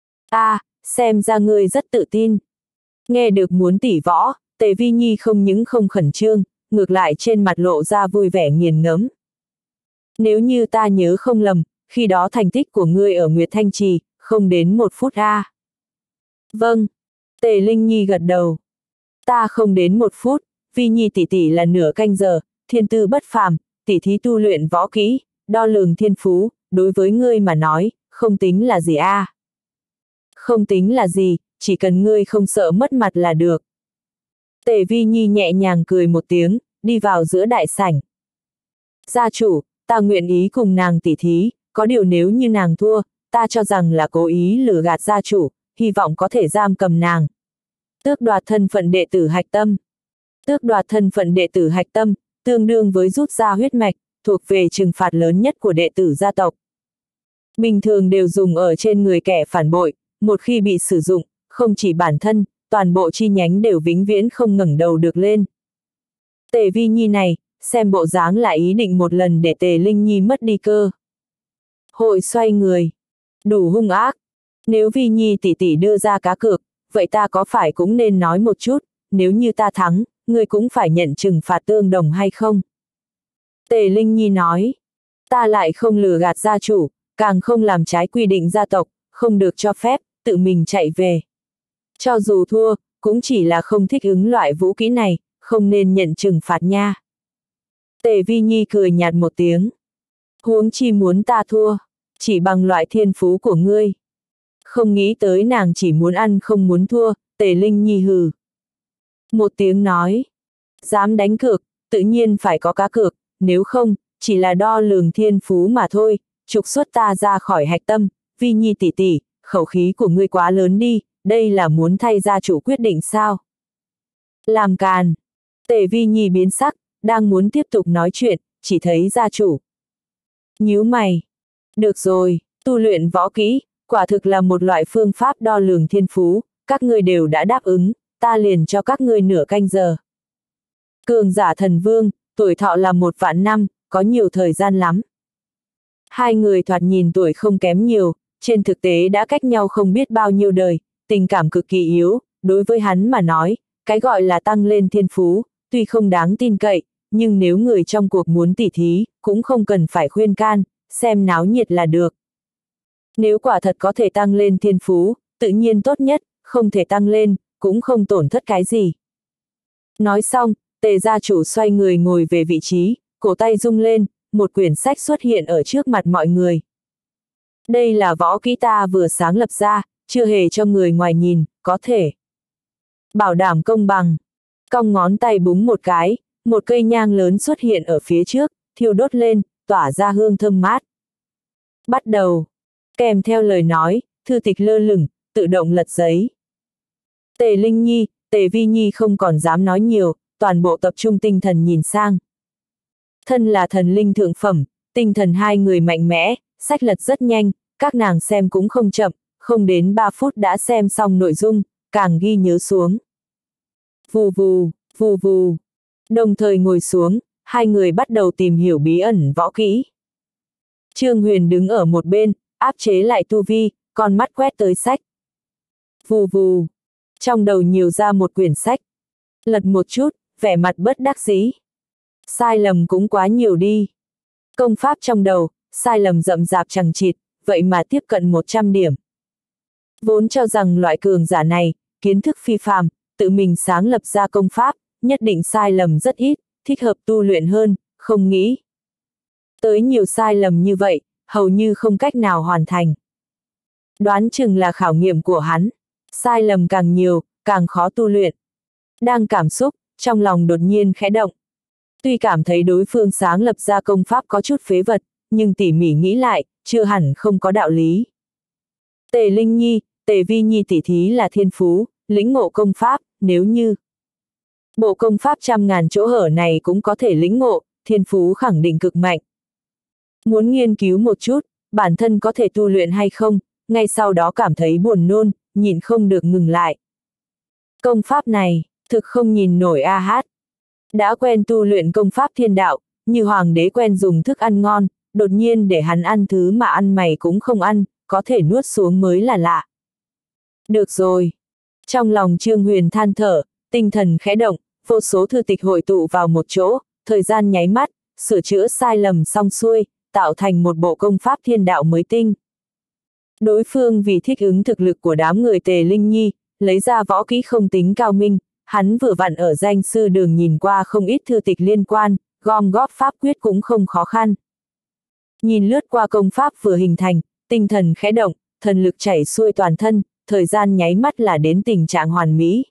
Xem ra ngươi rất tự tin. Nghe được muốn tỉ võ, Tề Vi Nhi không những không khẩn trương, ngược lại trên mặt lộ ra vui vẻ nghiền ngẫm. Nếu như ta nhớ không lầm, khi đó thành tích của ngươi ở Nguyệt Thanh Trì, không đến 1 phút a. Vâng. Tề Linh Nhi gật đầu. Ta không đến 1 phút, Vi Nhi tỷ tỷ là nửa canh giờ, thiên tư bất phàm, tỷ thí tu luyện võ kỹ, đo lường thiên phú, đối với ngươi mà nói, không tính là gì a. Không tính là gì, chỉ cần ngươi không sợ mất mặt là được. Tề Vi Nhi nhẹ nhàng cười một tiếng, đi vào giữa đại sảnh. Gia chủ, ta nguyện ý cùng nàng tỉ thí, có điều nếu như nàng thua, ta cho rằng là cố ý lừa gạt gia chủ, hy vọng có thể giam cầm nàng. Tước đoạt thân phận đệ tử Hạch Tâm. Tước đoạt thân phận đệ tử Hạch Tâm, tương đương với rút ra huyết mạch, thuộc về trừng phạt lớn nhất của đệ tử gia tộc. Bình thường đều dùng ở trên người kẻ phản bội, một khi bị sử dụng, không chỉ bản thân, toàn bộ chi nhánh đều vĩnh viễn không ngẩng đầu được lên. Tề Vi Nhi này, xem bộ dáng là ý định một lần để Tề Linh Nhi mất đi cơ hội xoay người. Đủ hung ác. Nếu Vi Nhi tỷ tỷ đưa ra cá cược, vậy ta có phải cũng nên nói một chút, nếu như ta thắng, ngươi cũng phải nhận trừng phạt tương đồng hay không? Tề Linh Nhi nói, ta lại không lừa gạt gia chủ, càng không làm trái quy định gia tộc, không được cho phép, tự mình chạy về. Cho dù thua, cũng chỉ là không thích ứng loại vũ kỹ này, không nên nhận trừng phạt nha. Tề Vi Nhi cười nhạt một tiếng. Huống chi muốn ta thua, chỉ bằng loại thiên phú của ngươi. Không nghĩ tới nàng chỉ muốn ăn không muốn thua, Tề Linh Nhi hừ. Một tiếng nói, dám đánh cược, tự nhiên phải có cá cược, nếu không, chỉ là đo lường thiên phú mà thôi, trục xuất ta ra khỏi hạch tâm, Vi Nhi tỷ tỷ, khẩu khí của ngươi quá lớn đi, đây là muốn thay gia chủ quyết định sao? Làm càn. Tề Vi Nhi biến sắc, đang muốn tiếp tục nói chuyện, chỉ thấy gia chủ nhíu mày. Được rồi, tu luyện võ kỹ, quả thực là một loại phương pháp đo lường thiên phú, các ngươi đều đã đáp ứng, ta liền cho các ngươi nửa canh giờ. Cường giả thần vương, tuổi thọ là 1.000.000 năm, có nhiều thời gian lắm. Hai người thoạt nhìn tuổi không kém nhiều, trên thực tế đã cách nhau không biết bao nhiêu đời, tình cảm cực kỳ yếu, đối với hắn mà nói, cái gọi là tăng lên thiên phú, tuy không đáng tin cậy, nhưng nếu người trong cuộc muốn tỉ thí, cũng không cần phải khuyên can, xem náo nhiệt là được. Nếu quả thật có thể tăng lên thiên phú, tự nhiên tốt nhất, không thể tăng lên, cũng không tổn thất cái gì. Nói xong, Tề gia chủ xoay người ngồi về vị trí, cổ tay rung lên, một quyển sách xuất hiện ở trước mặt mọi người. Đây là võ kỹ ta vừa sáng lập ra, chưa hề cho người ngoài nhìn, có thể bảo đảm công bằng. Cong ngón tay búng một cái, một cây nhang lớn xuất hiện ở phía trước, thiêu đốt lên, tỏa ra hương thơm mát. Bắt đầu. Kèm theo lời nói, thư tịch lơ lửng, tự động lật giấy. Tề Linh Nhi, Tề Vi Nhi không còn dám nói nhiều, toàn bộ tập trung tinh thần nhìn sang. Thân là thần linh thượng phẩm, tinh thần hai người mạnh mẽ, sách lật rất nhanh, các nàng xem cũng không chậm, không đến 3 phút đã xem xong nội dung, càng ghi nhớ xuống. Vù vù, vù vù. Đồng thời ngồi xuống, hai người bắt đầu tìm hiểu bí ẩn võ kỹ. Trương Huyền đứng ở một bên, áp chế lại tu vi, con mắt quét tới sách. Vù vù. Trong đầu nhiều ra một quyển sách. Lật một chút, vẻ mặt bất đắc dĩ. Sai lầm cũng quá nhiều đi. Công pháp trong đầu, sai lầm rậm rạp chằng chịt, vậy mà tiếp cận 100 điểm. Vốn cho rằng loại cường giả này, kiến thức phi phàm, tự mình sáng lập ra công pháp, nhất định sai lầm rất ít, thích hợp tu luyện hơn, không nghĩ. Tới nhiều sai lầm như vậy, hầu như không cách nào hoàn thành. Đoán chừng là khảo nghiệm của hắn, sai lầm càng nhiều, càng khó tu luyện. Đang cảm xúc, trong lòng đột nhiên khẽ động. Tuy cảm thấy đối phương sáng lập ra công pháp có chút phế vật, nhưng tỉ mỉ nghĩ lại, chưa hẳn không có đạo lý. Tề Linh Nhi, Tề Vi Nhi tỷ thí là thiên phú, lĩnh ngộ công pháp, nếu như bộ công pháp 100.000 chỗ hở này cũng có thể lĩnh ngộ, thiên phú khẳng định cực mạnh. Muốn nghiên cứu một chút, bản thân có thể tu luyện hay không, ngay sau đó cảm thấy buồn nôn, nhịn không được ngừng lại. Công pháp này, thực không nhìn nổi a hát. Đã quen tu luyện công pháp thiên đạo, như hoàng đế quen dùng thức ăn ngon, đột nhiên để hắn ăn thứ mà ăn mày cũng không ăn, có thể nuốt xuống mới là lạ. Được rồi. Trong lòng Trương Huyền than thở, tinh thần khẽ động, vô số thư tịch hội tụ vào một chỗ, thời gian nháy mắt, sửa chữa sai lầm xong xuôi, tạo thành một bộ công pháp thiên đạo mới tinh. Đối phương vì thích ứng thực lực của đám người Tề Linh Nhi, lấy ra võ kỹ không tính cao minh, hắn vừa vặn ở danh sư đường nhìn qua không ít thư tịch liên quan, gom góp pháp quyết cũng không khó khăn. Nhìn lướt qua công pháp vừa hình thành, tinh thần khẽ động, thần lực chảy xuôi toàn thân, thời gian nháy mắt là đến tình trạng hoàn mỹ.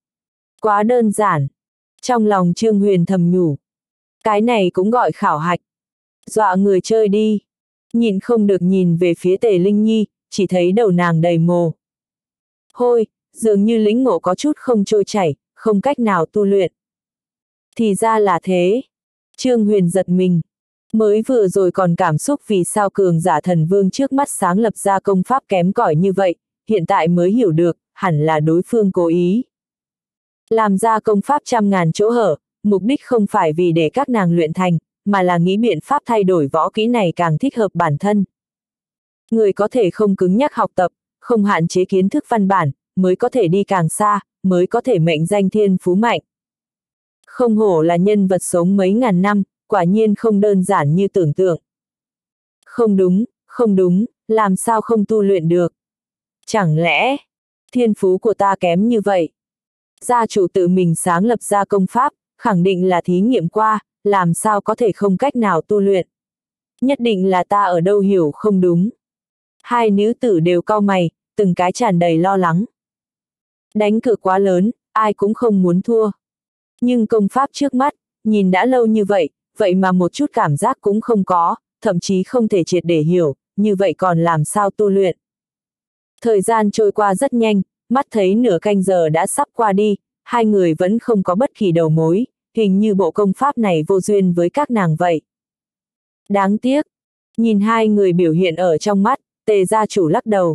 Quá đơn giản. Trong lòng Trương Huyền thầm nhủ. Cái này cũng gọi khảo hạch. Dọa người chơi đi. Nhịn không được nhìn về phía Tề Linh Nhi, chỉ thấy đầu nàng đầy mồ hôi, dường như lĩnh ngộ có chút không trôi chảy, không cách nào tu luyện. Thì ra là thế. Trương Huyền giật mình. Mới vừa rồi còn cảm xúc vì sao cường giả thần vương trước mắt sáng lập ra công pháp kém cỏi như vậy, hiện tại mới hiểu được, hẳn là đối phương cố ý. Làm ra công pháp trăm ngàn chỗ hở, mục đích không phải vì để các nàng luyện thành, mà là nghĩ biện pháp thay đổi võ kỹ này càng thích hợp bản thân. Người có thể không cứng nhắc học tập, không hạn chế kiến thức văn bản, mới có thể đi càng xa, mới có thể mệnh danh thiên phú mạnh. Không hổ là nhân vật sống mấy ngàn năm, quả nhiên không đơn giản như tưởng tượng. Không đúng, làm sao không tu luyện được? Chẳng lẽ, thiên phú của ta kém như vậy? Gia chủ tự mình sáng lập ra công pháp, khẳng định là thí nghiệm qua, làm sao có thể không cách nào tu luyện? Nhất định là ta ở đâu hiểu không đúng. Hai nữ tử đều cau mày, từng cái tràn đầy lo lắng. Đánh cược quá lớn, ai cũng không muốn thua. Nhưng công pháp trước mắt, nhìn đã lâu như vậy, vậy mà một chút cảm giác cũng không có, thậm chí không thể triệt để hiểu, như vậy còn làm sao tu luyện. Thời gian trôi qua rất nhanh, mắt thấy nửa canh giờ đã sắp qua đi, hai người vẫn không có bất kỳ đầu mối, hình như bộ công pháp này vô duyên với các nàng vậy. Đáng tiếc, nhìn hai người biểu hiện ở trong mắt, Tề gia chủ lắc đầu.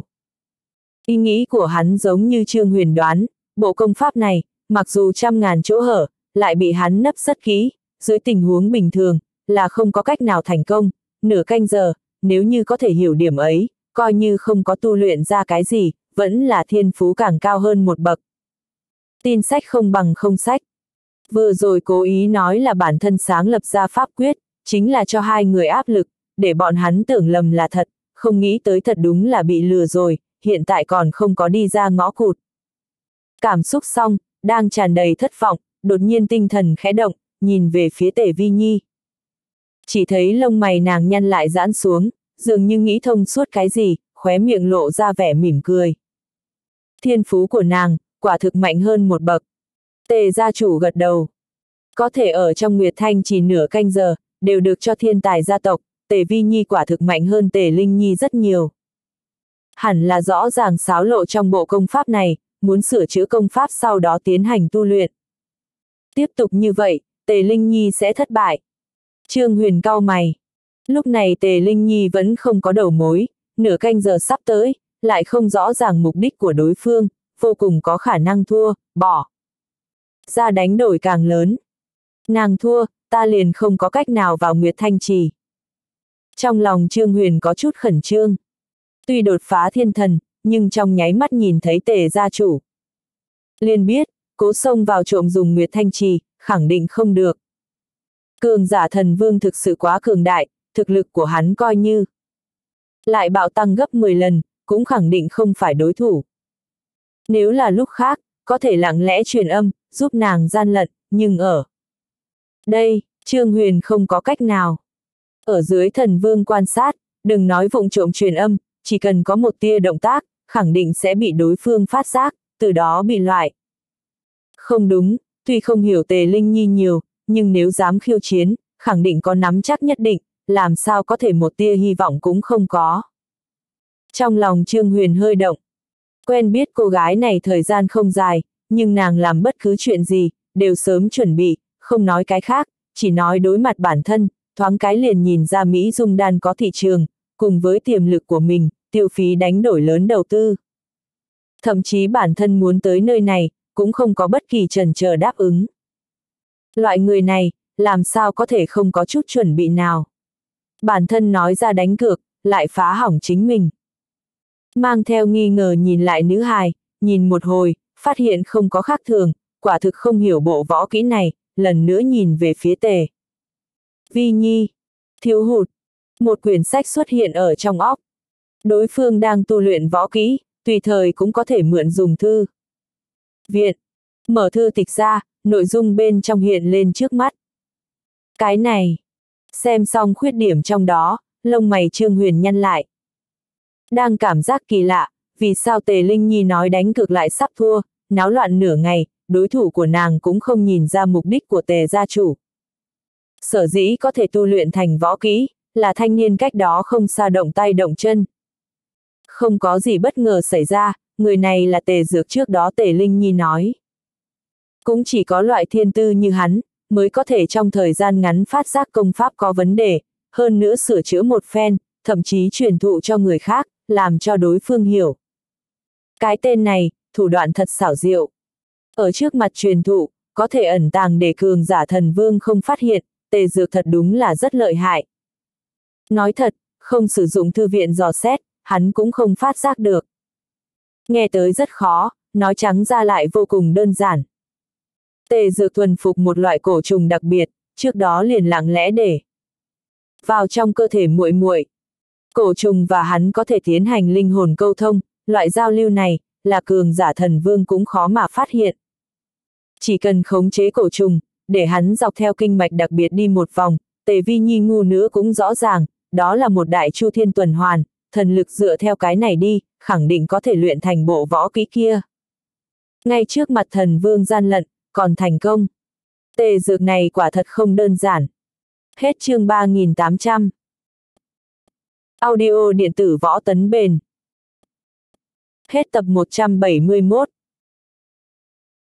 Ý nghĩ của hắn giống như Trương Huyền đoán, bộ công pháp này, mặc dù trăm ngàn chỗ hở, lại bị hắn nấp rất kỹ, dưới tình huống bình thường, là không có cách nào thành công, nửa canh giờ, nếu như có thể hiểu điểm ấy, coi như không có tu luyện ra cái gì, vẫn là thiên phú càng cao hơn một bậc. Tin sách không bằng không sách. Vừa rồi cố ý nói là bản thân sáng lập ra pháp quyết, chính là cho hai người áp lực, để bọn hắn tưởng lầm là thật, không nghĩ tới thật đúng là bị lừa rồi, hiện tại còn không có đi ra ngõ cụt. Cảm xúc xong, đang tràn đầy thất vọng, đột nhiên tinh thần khẽ động, nhìn về phía Tề Vi Nhi. Chỉ thấy lông mày nàng nhăn lại giãn xuống, dường như nghĩ thông suốt cái gì, khóe miệng lộ ra vẻ mỉm cười. Thiên phú của nàng, quả thực mạnh hơn một bậc. Tề gia chủ gật đầu. Có thể ở trong Nguyệt Thanh chỉ nửa canh giờ, đều được cho thiên tài gia tộc, Tề Vi Nhi quả thực mạnh hơn Tề Linh Nhi rất nhiều. Hẳn là rõ ràng xáo lộ trong bộ công pháp này, muốn sửa chữa công pháp sau đó tiến hành tu luyện. Tiếp tục như vậy, Tề Linh Nhi sẽ thất bại. Trương Huyền cau mày. Lúc này Tề Linh Nhi vẫn không có đầu mối, nửa canh giờ sắp tới, lại không rõ ràng mục đích của đối phương, vô cùng có khả năng thua, bỏ. Ra đánh đổi càng lớn. Nàng thua, ta liền không có cách nào vào Nguyệt Thanh Trì. Trong lòng Trương Huyền có chút khẩn trương. Tuy đột phá thiên thần, nhưng trong nháy mắt nhìn thấy Tề gia chủ. Liền biết, cố xông vào trộm dùng Nguyệt Thanh Trì, khẳng định không được. Cường giả thần vương thực sự quá cường đại, thực lực của hắn coi như lại bạo tăng gấp 10 lần, cũng khẳng định không phải đối thủ. Nếu là lúc khác, có thể lặng lẽ truyền âm, giúp nàng gian lận, nhưng ở đây, Trương Huyền không có cách nào. Ở dưới thần vương quan sát, đừng nói vụng trộm truyền âm, chỉ cần có một tia động tác, khẳng định sẽ bị đối phương phát giác, từ đó bị loại. Không đúng, tuy không hiểu Tề Linh Nhi nhiều, nhưng nếu dám khiêu chiến, khẳng định có nắm chắc nhất định, làm sao có thể một tia hy vọng cũng không có. Trong lòng Trương Huyền hơi động. Quen biết cô gái này thời gian không dài, nhưng nàng làm bất cứ chuyện gì, đều sớm chuẩn bị, không nói cái khác, chỉ nói đối mặt bản thân, thoáng cái liền nhìn ra Mỹ Dung đan có thị trường, cùng với tiềm lực của mình, tiêu phí đánh đổi lớn đầu tư. Thậm chí bản thân muốn tới nơi này, cũng không có bất kỳ chần chờ đáp ứng. Loại người này, làm sao có thể không có chút chuẩn bị nào. Bản thân nói ra đánh cược, lại phá hỏng chính mình. Mang theo nghi ngờ nhìn lại nữ hài, nhìn một hồi, phát hiện không có khác thường, quả thực không hiểu bộ võ kỹ này, lần nữa nhìn về phía Tề Vi Nhi. Thiếu hụt. Một quyển sách xuất hiện ở trong óc. Đối phương đang tu luyện võ kỹ, tùy thời cũng có thể mượn dùng thư viện. Mở thư tịch ra, nội dung bên trong hiện lên trước mắt. Cái này. Xem xong khuyết điểm trong đó, lông mày Trương Huyền nhăn lại. Đang cảm giác kỳ lạ, vì sao Tề Linh Nhi nói đánh cược lại sắp thua, náo loạn nửa ngày, đối thủ của nàng cũng không nhìn ra mục đích của Tề gia chủ. Sở dĩ có thể tu luyện thành võ kỹ, là thanh niên cách đó không xa động tay động chân. Không có gì bất ngờ xảy ra, người này là Tề Dược trước đó Tề Linh Nhi nói. Cũng chỉ có loại thiên tư như hắn, mới có thể trong thời gian ngắn phát giác công pháp có vấn đề, hơn nữa sửa chữa một phen, thậm chí truyền thụ cho người khác, làm cho đối phương hiểu. Cái tên này, thủ đoạn thật xảo diệu. Ở trước mặt truyền thụ, có thể ẩn tàng để cường giả thần vương không phát hiện, Tề Dược thật đúng là rất lợi hại. Nói thật, không sử dụng thư viện dò xét, hắn cũng không phát giác được. Nghe tới rất khó, nói trắng ra lại vô cùng đơn giản. Tề Dược thuần phục một loại cổ trùng đặc biệt, trước đó liền lặng lẽ để vào trong cơ thể muội muội. Cổ trùng và hắn có thể tiến hành linh hồn câu thông, loại giao lưu này, là cường giả thần vương cũng khó mà phát hiện. Chỉ cần khống chế cổ trùng, để hắn dọc theo kinh mạch đặc biệt đi một vòng, Tề Vi Nhi ngu nữa cũng rõ ràng, đó là một đại chu thiên tuần hoàn, thần lực dựa theo cái này đi, khẳng định có thể luyện thành bộ võ kỹ kia. Ngay trước mặt thần vương gian lận, còn thành công. Tề Dược này quả thật không đơn giản. Hết chương 3800. Audio điện tử võ tấn bền. Hết tập 171.